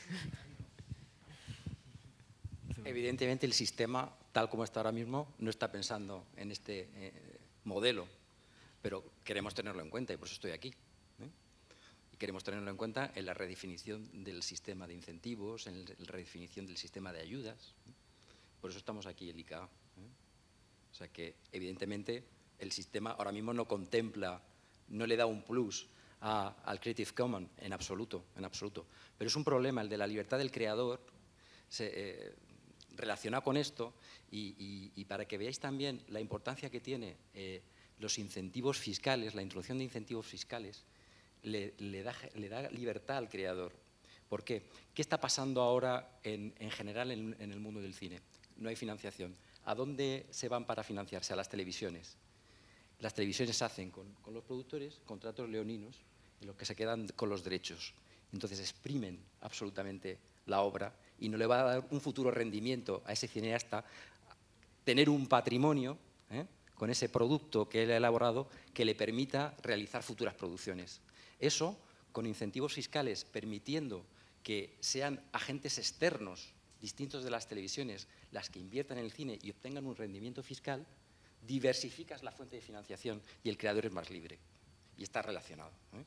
Evidentemente el sistema, tal como está ahora mismo, no está pensando en este eh, modelo, pero queremos tenerlo en cuenta y por eso estoy aquí. Queremos tenerlo en cuenta en la redefinición del sistema de incentivos, en la redefinición del sistema de ayudas. Por eso estamos aquí, el I C A. O sea que, evidentemente, el sistema ahora mismo no contempla, no le da un plus a, al Creative Commons en absoluto, en absoluto. Pero es un problema, el de la libertad del creador, se, eh, relacionado con esto, y, y, y para que veáis también la importancia que tiene eh, los incentivos fiscales, la introducción de incentivos fiscales, Le, le, da, le da libertad al creador. ¿Por qué? ¿Qué está pasando ahora en, en general en, en el mundo del cine? No hay financiación. ¿A dónde se van para financiarse? A las televisiones. Las televisiones hacen con, con los productores contratos leoninos en los que se quedan con los derechos. Entonces exprimen absolutamente la obra y no le va a dar un futuro rendimiento a ese cineasta tener un patrimonio ¿eh? con ese producto que él ha elaborado que le permita realizar futuras producciones. Eso, con incentivos fiscales, permitiendo que sean agentes externos, distintos de las televisiones, las que inviertan en el cine y obtengan un rendimiento fiscal, diversificas la fuente de financiación y el creador es más libre. Y está relacionado. ¿eh?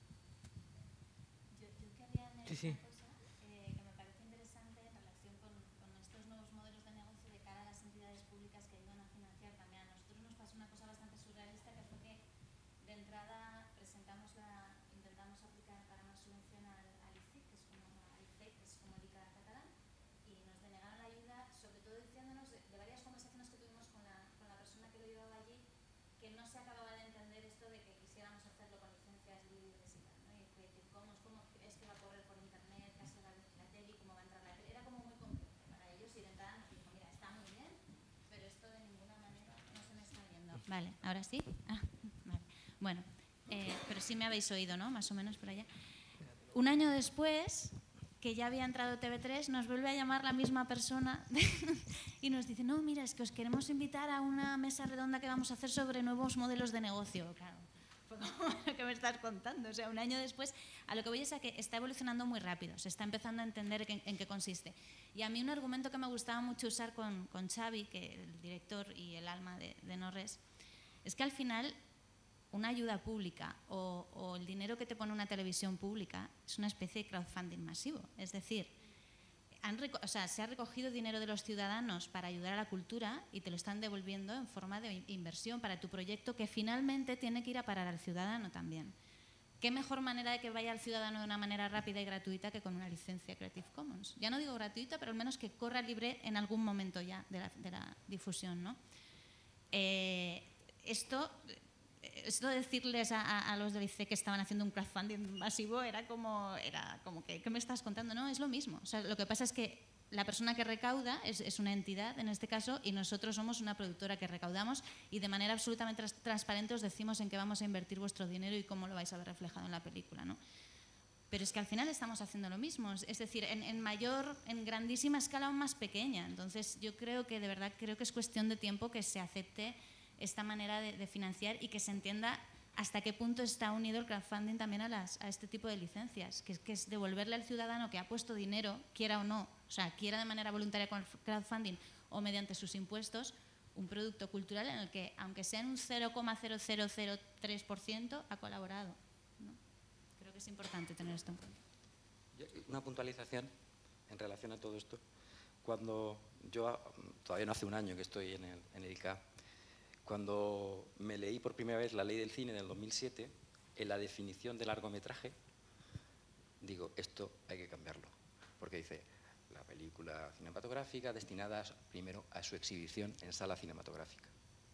Yo, yo querría añadir sí, sí. una cosa eh, que me parece interesante en relación con, con estos nuevos modelos de negocio de cara a las entidades públicas que ayudan a financiar también. A nosotros nos pasó una cosa bastante surrealista, que fue que de entrada presentamos la, intentamos aplicar para una subvención al, al I C I, que es como, al I C E I, que es como el I C A catalán, y nos denegaron la ayuda, sobre todo diciéndonos de, de varias conversaciones que tuvimos con la, con la persona que lo llevaba allí, que no se acababa de entender esto de que quisiéramos hacerlo con licencias libres y tal, ¿no? Y Creative Commons, ¿cómo es que va a correr por internet? ¿Qué hace la, la tele? ¿Cómo va a entrar la tele? Era como muy complejo para ellos y de entrada nos dijo, mira, está muy bien, pero esto de ninguna manera no se me está viendo. Vale, ¿ahora sí? Ah, vale. Bueno, eh, pero sí me habéis oído, ¿no? Más o menos por allá. Un año después, que ya había entrado T V tres, nos vuelve a llamar la misma persona y nos dicen, no, mira, es que os queremos invitar a una mesa redonda que vamos a hacer sobre nuevos modelos de negocio. Claro, fue como lo que me estás contando. O sea, un año después, a lo que voy es a que está evolucionando muy rápido, se está empezando a entender en, en qué consiste. Y a mí un argumento que me gustaba mucho usar con, con Xavi, que el director y el alma de, de NORES, es que al final una ayuda pública o, o el dinero que te pone una televisión pública es una especie de crowdfunding masivo. Es decir, han, o sea, se ha recogido dinero de los ciudadanos para ayudar a la cultura y te lo están devolviendo en forma de inversión para tu proyecto, que finalmente tiene que ir a parar al ciudadano también. ¿Qué mejor manera de que vaya al ciudadano de una manera rápida y gratuita que con una licencia Creative Commons? Ya no digo gratuita, pero al menos que corra libre en algún momento ya de la, de la difusión, ¿no? Eh, esto, esto de decirles a, a, a los del I C E que estaban haciendo un crowdfunding masivo era como, era como que, ¿qué me estás contando? No, es lo mismo. O sea, lo que pasa es que la persona que recauda es, es una entidad, en este caso, y nosotros somos una productora que recaudamos y de manera absolutamente trans transparente os decimos en qué vamos a invertir vuestro dinero y cómo lo vais a ver reflejado en la película, ¿no? Pero es que al final estamos haciendo lo mismo, es decir, en, en mayor, en grandísima escala o más pequeña. Entonces, yo creo que, de verdad, creo que es cuestión de tiempo que se acepte esta manera de, de financiar y que se entienda hasta qué punto está unido el crowdfunding también a, las, a este tipo de licencias, que es, que es devolverle al ciudadano que ha puesto dinero, quiera o no, o sea, quiera de manera voluntaria con el crowdfunding o mediante sus impuestos, un producto cultural en el que, aunque sea en un cero coma cero cero cero tres por ciento, ha colaborado, ¿no? Creo que es importante tener esto en cuenta. Una puntualización en relación a todo esto. Cuando yo, todavía no hace un año que estoy en el, en el I C A, cuando me leí por primera vez la ley del cine del dos mil siete, en la definición de largometraje, digo, esto hay que cambiarlo, porque dice, la película cinematográfica destinada primero a su exhibición en sala cinematográfica.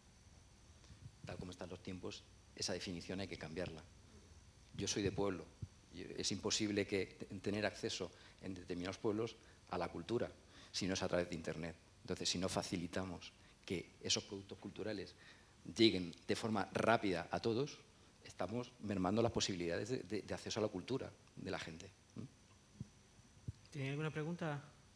Tal como están los tiempos, esa definición hay que cambiarla. Yo soy de pueblo, y es imposible que tener acceso en determinados pueblos a la cultura, si no es a través de Internet. Entonces, si no facilitamos que esos productos culturales lleguen de forma rápida a todos, estamos mermando las posibilidades de, de, de acceso a la cultura de la gente. ¿Tiene alguna pregunta?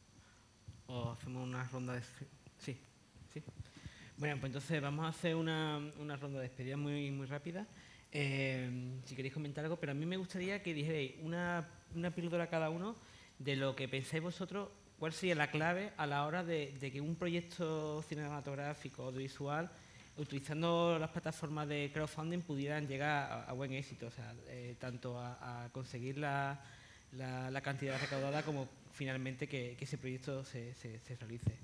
¿O hacemos una ronda de...? Sí, sí. Bueno, pues entonces vamos a hacer una, una ronda de despedida muy, muy rápida. Eh, si queréis comentar algo, pero a mí me gustaría que dijerais una, una píldora cada uno de lo que pensáis vosotros. ¿Cuál sería la clave a la hora de, de que un proyecto cinematográfico o audiovisual, utilizando las plataformas de crowdfunding, pudieran llegar a, a buen éxito? O sea, eh, tanto a, a conseguir la, la, la cantidad recaudada como finalmente que, que ese proyecto se, se, se realice.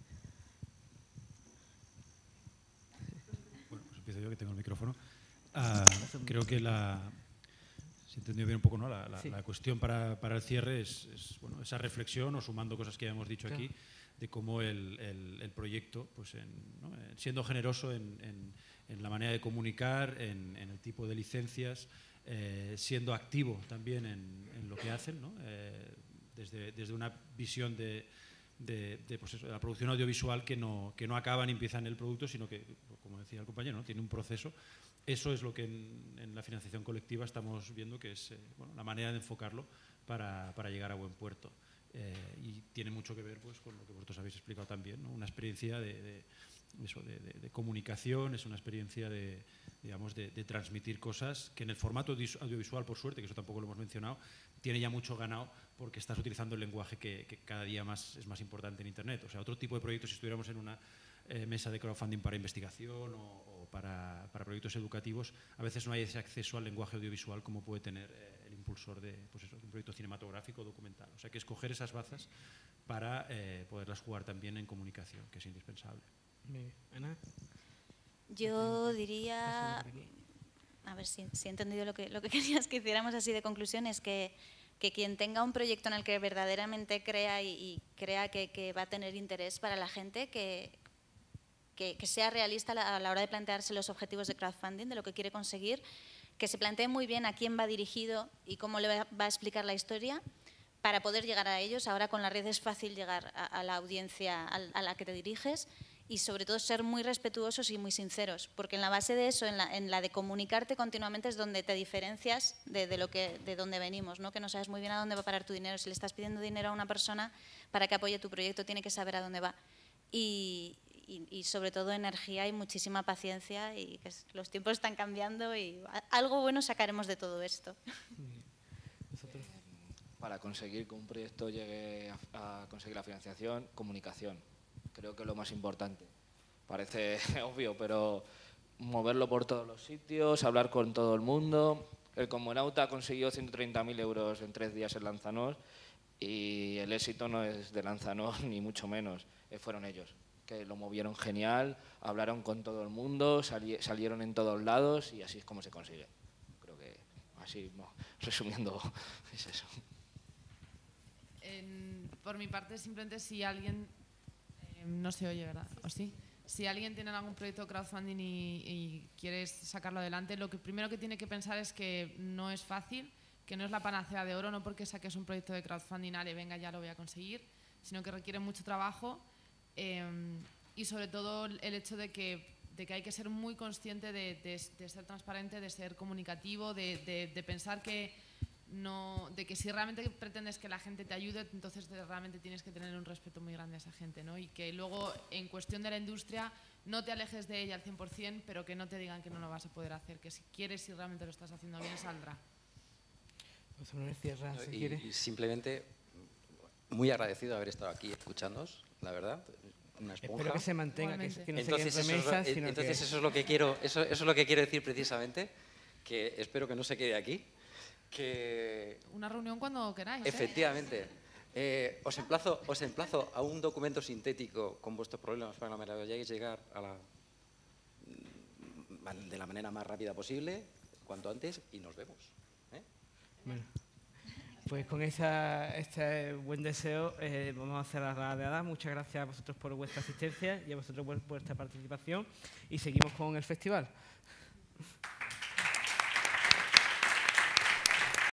Bueno, pues empiezo yo, que tengo el micrófono. Uh, creo que la... Si he entendido bien un poco, ¿no? La, la, sí. la cuestión para, para el cierre es, es bueno, esa reflexión, o sumando cosas que ya hemos dicho claro. aquí, de cómo el, el, el proyecto, pues en, ¿no? siendo generoso en, en, en la manera de comunicar, en, en el tipo de licencias, eh, siendo activo también en, en lo que hacen, ¿no? eh, desde, desde una visión de, de, de, pues eso, de la producción audiovisual que no, que no acaba ni empieza en el producto, sino que, como decía el compañero, ¿no? tiene un proceso. Eso es lo que en, en la financiación colectiva estamos viendo que es eh, bueno, la manera de enfocarlo para, para llegar a buen puerto. Eh, y tiene mucho que ver pues, con lo que vosotros habéis explicado también, ¿no? Una experiencia de, de, eso, de, de, de comunicación, es una experiencia de, digamos, de, de transmitir cosas que en el formato audiovisual, por suerte, que eso tampoco lo hemos mencionado, tiene ya mucho ganado porque estás utilizando el lenguaje que, que cada día más es más importante en Internet. O sea, otro tipo de proyectos, si estuviéramos en una eh, mesa de crowdfunding para investigación o, o para, para proyectos educativos, a veces no hay ese acceso al lenguaje audiovisual como puede tener eh, el impulsor de, pues eso, de un proyecto cinematográfico o documental. O sea, que escoger esas bazas para eh, poderlas jugar también en comunicación, que es indispensable. Ana. Yo diría, a ver si, si he entendido lo que, lo que querías que hiciéramos así de conclusión, es que, que quien tenga un proyecto en el que verdaderamente crea y, y crea que, que va a tener interés para la gente, que, que, que sea realista a la, a la hora de plantearse los objetivos de crowdfunding, de lo que quiere conseguir, que se plantee muy bien a quién va dirigido y cómo le va, va a explicar la historia para poder llegar a ellos. Ahora con la red es fácil llegar a, a la audiencia a, a la que te diriges. Y sobre todo ser muy respetuosos y muy sinceros, porque en la base de eso, en la, en la de comunicarte continuamente, es donde te diferencias de, de, lo que, de dónde venimos, ¿no? Que no sabes muy bien a dónde va a parar tu dinero. Si le estás pidiendo dinero a una persona para que apoye tu proyecto, tiene que saber a dónde va. Y, y, y sobre todo energía y muchísima paciencia, y que los tiempos están cambiando y algo bueno sacaremos de todo esto. Para conseguir que un proyecto llegue a, a conseguir la financiación, comunicación. Creo que es lo más importante. Parece obvio, pero moverlo por todos los sitios, hablar con todo el mundo. El Cosmonauta consiguió ciento treinta mil euros en tres días en Lanzanos y el éxito no es de Lanzanos ni mucho menos, eh, fueron ellos, que lo movieron genial, hablaron con todo el mundo, sali salieron en todos lados y así es como se consigue. Creo que así, no, resumiendo, es eso. En, por mi parte, simplemente si alguien, eh, no se oye, ¿verdad? ¿O sí? Si alguien tiene algún proyecto de crowdfunding y, y quieres sacarlo adelante, lo que primero que tiene que pensar es que no es fácil, que no es la panacea de oro, no porque saques un proyecto de crowdfunding, ale, venga, ya lo voy a conseguir, sino que requiere mucho trabajo eh, y sobre todo el hecho de que, de que hay que ser muy consciente de, de, de ser transparente, de ser comunicativo, de, de, de pensar que No, de que si realmente pretendes que la gente te ayude, entonces realmente tienes que tener un respeto muy grande a esa gente, ¿no? Y que luego, en cuestión de la industria, no te alejes de ella al cien por cien, pero que no te digan que no lo vas a poder hacer, que si quieres, si realmente lo estás haciendo bien, saldrá. José Manuel Sierra, si y, quiere. y simplemente, muy agradecido de haber estado aquí escuchándoos, la verdad. Una esponja. Espero que se mantenga, que, que no entonces, se queden eso, remesas, es, sino entonces que... eso es lo que quiero, eso, eso es lo que quiero decir precisamente, que espero que no se quede aquí. Que una reunión cuando queráis. Efectivamente. Eh, os, emplazo, os emplazo a un documento sintético con vuestros problemas para que me lo hayáis llegar a la, de la manera más rápida posible, cuanto antes, y nos vemos. ¿eh? Bueno, pues con esa, este buen deseo eh, vamos a cerrar la velada. Muchas gracias a vosotros por vuestra asistencia y a vosotros por vuestra participación y seguimos con el festival.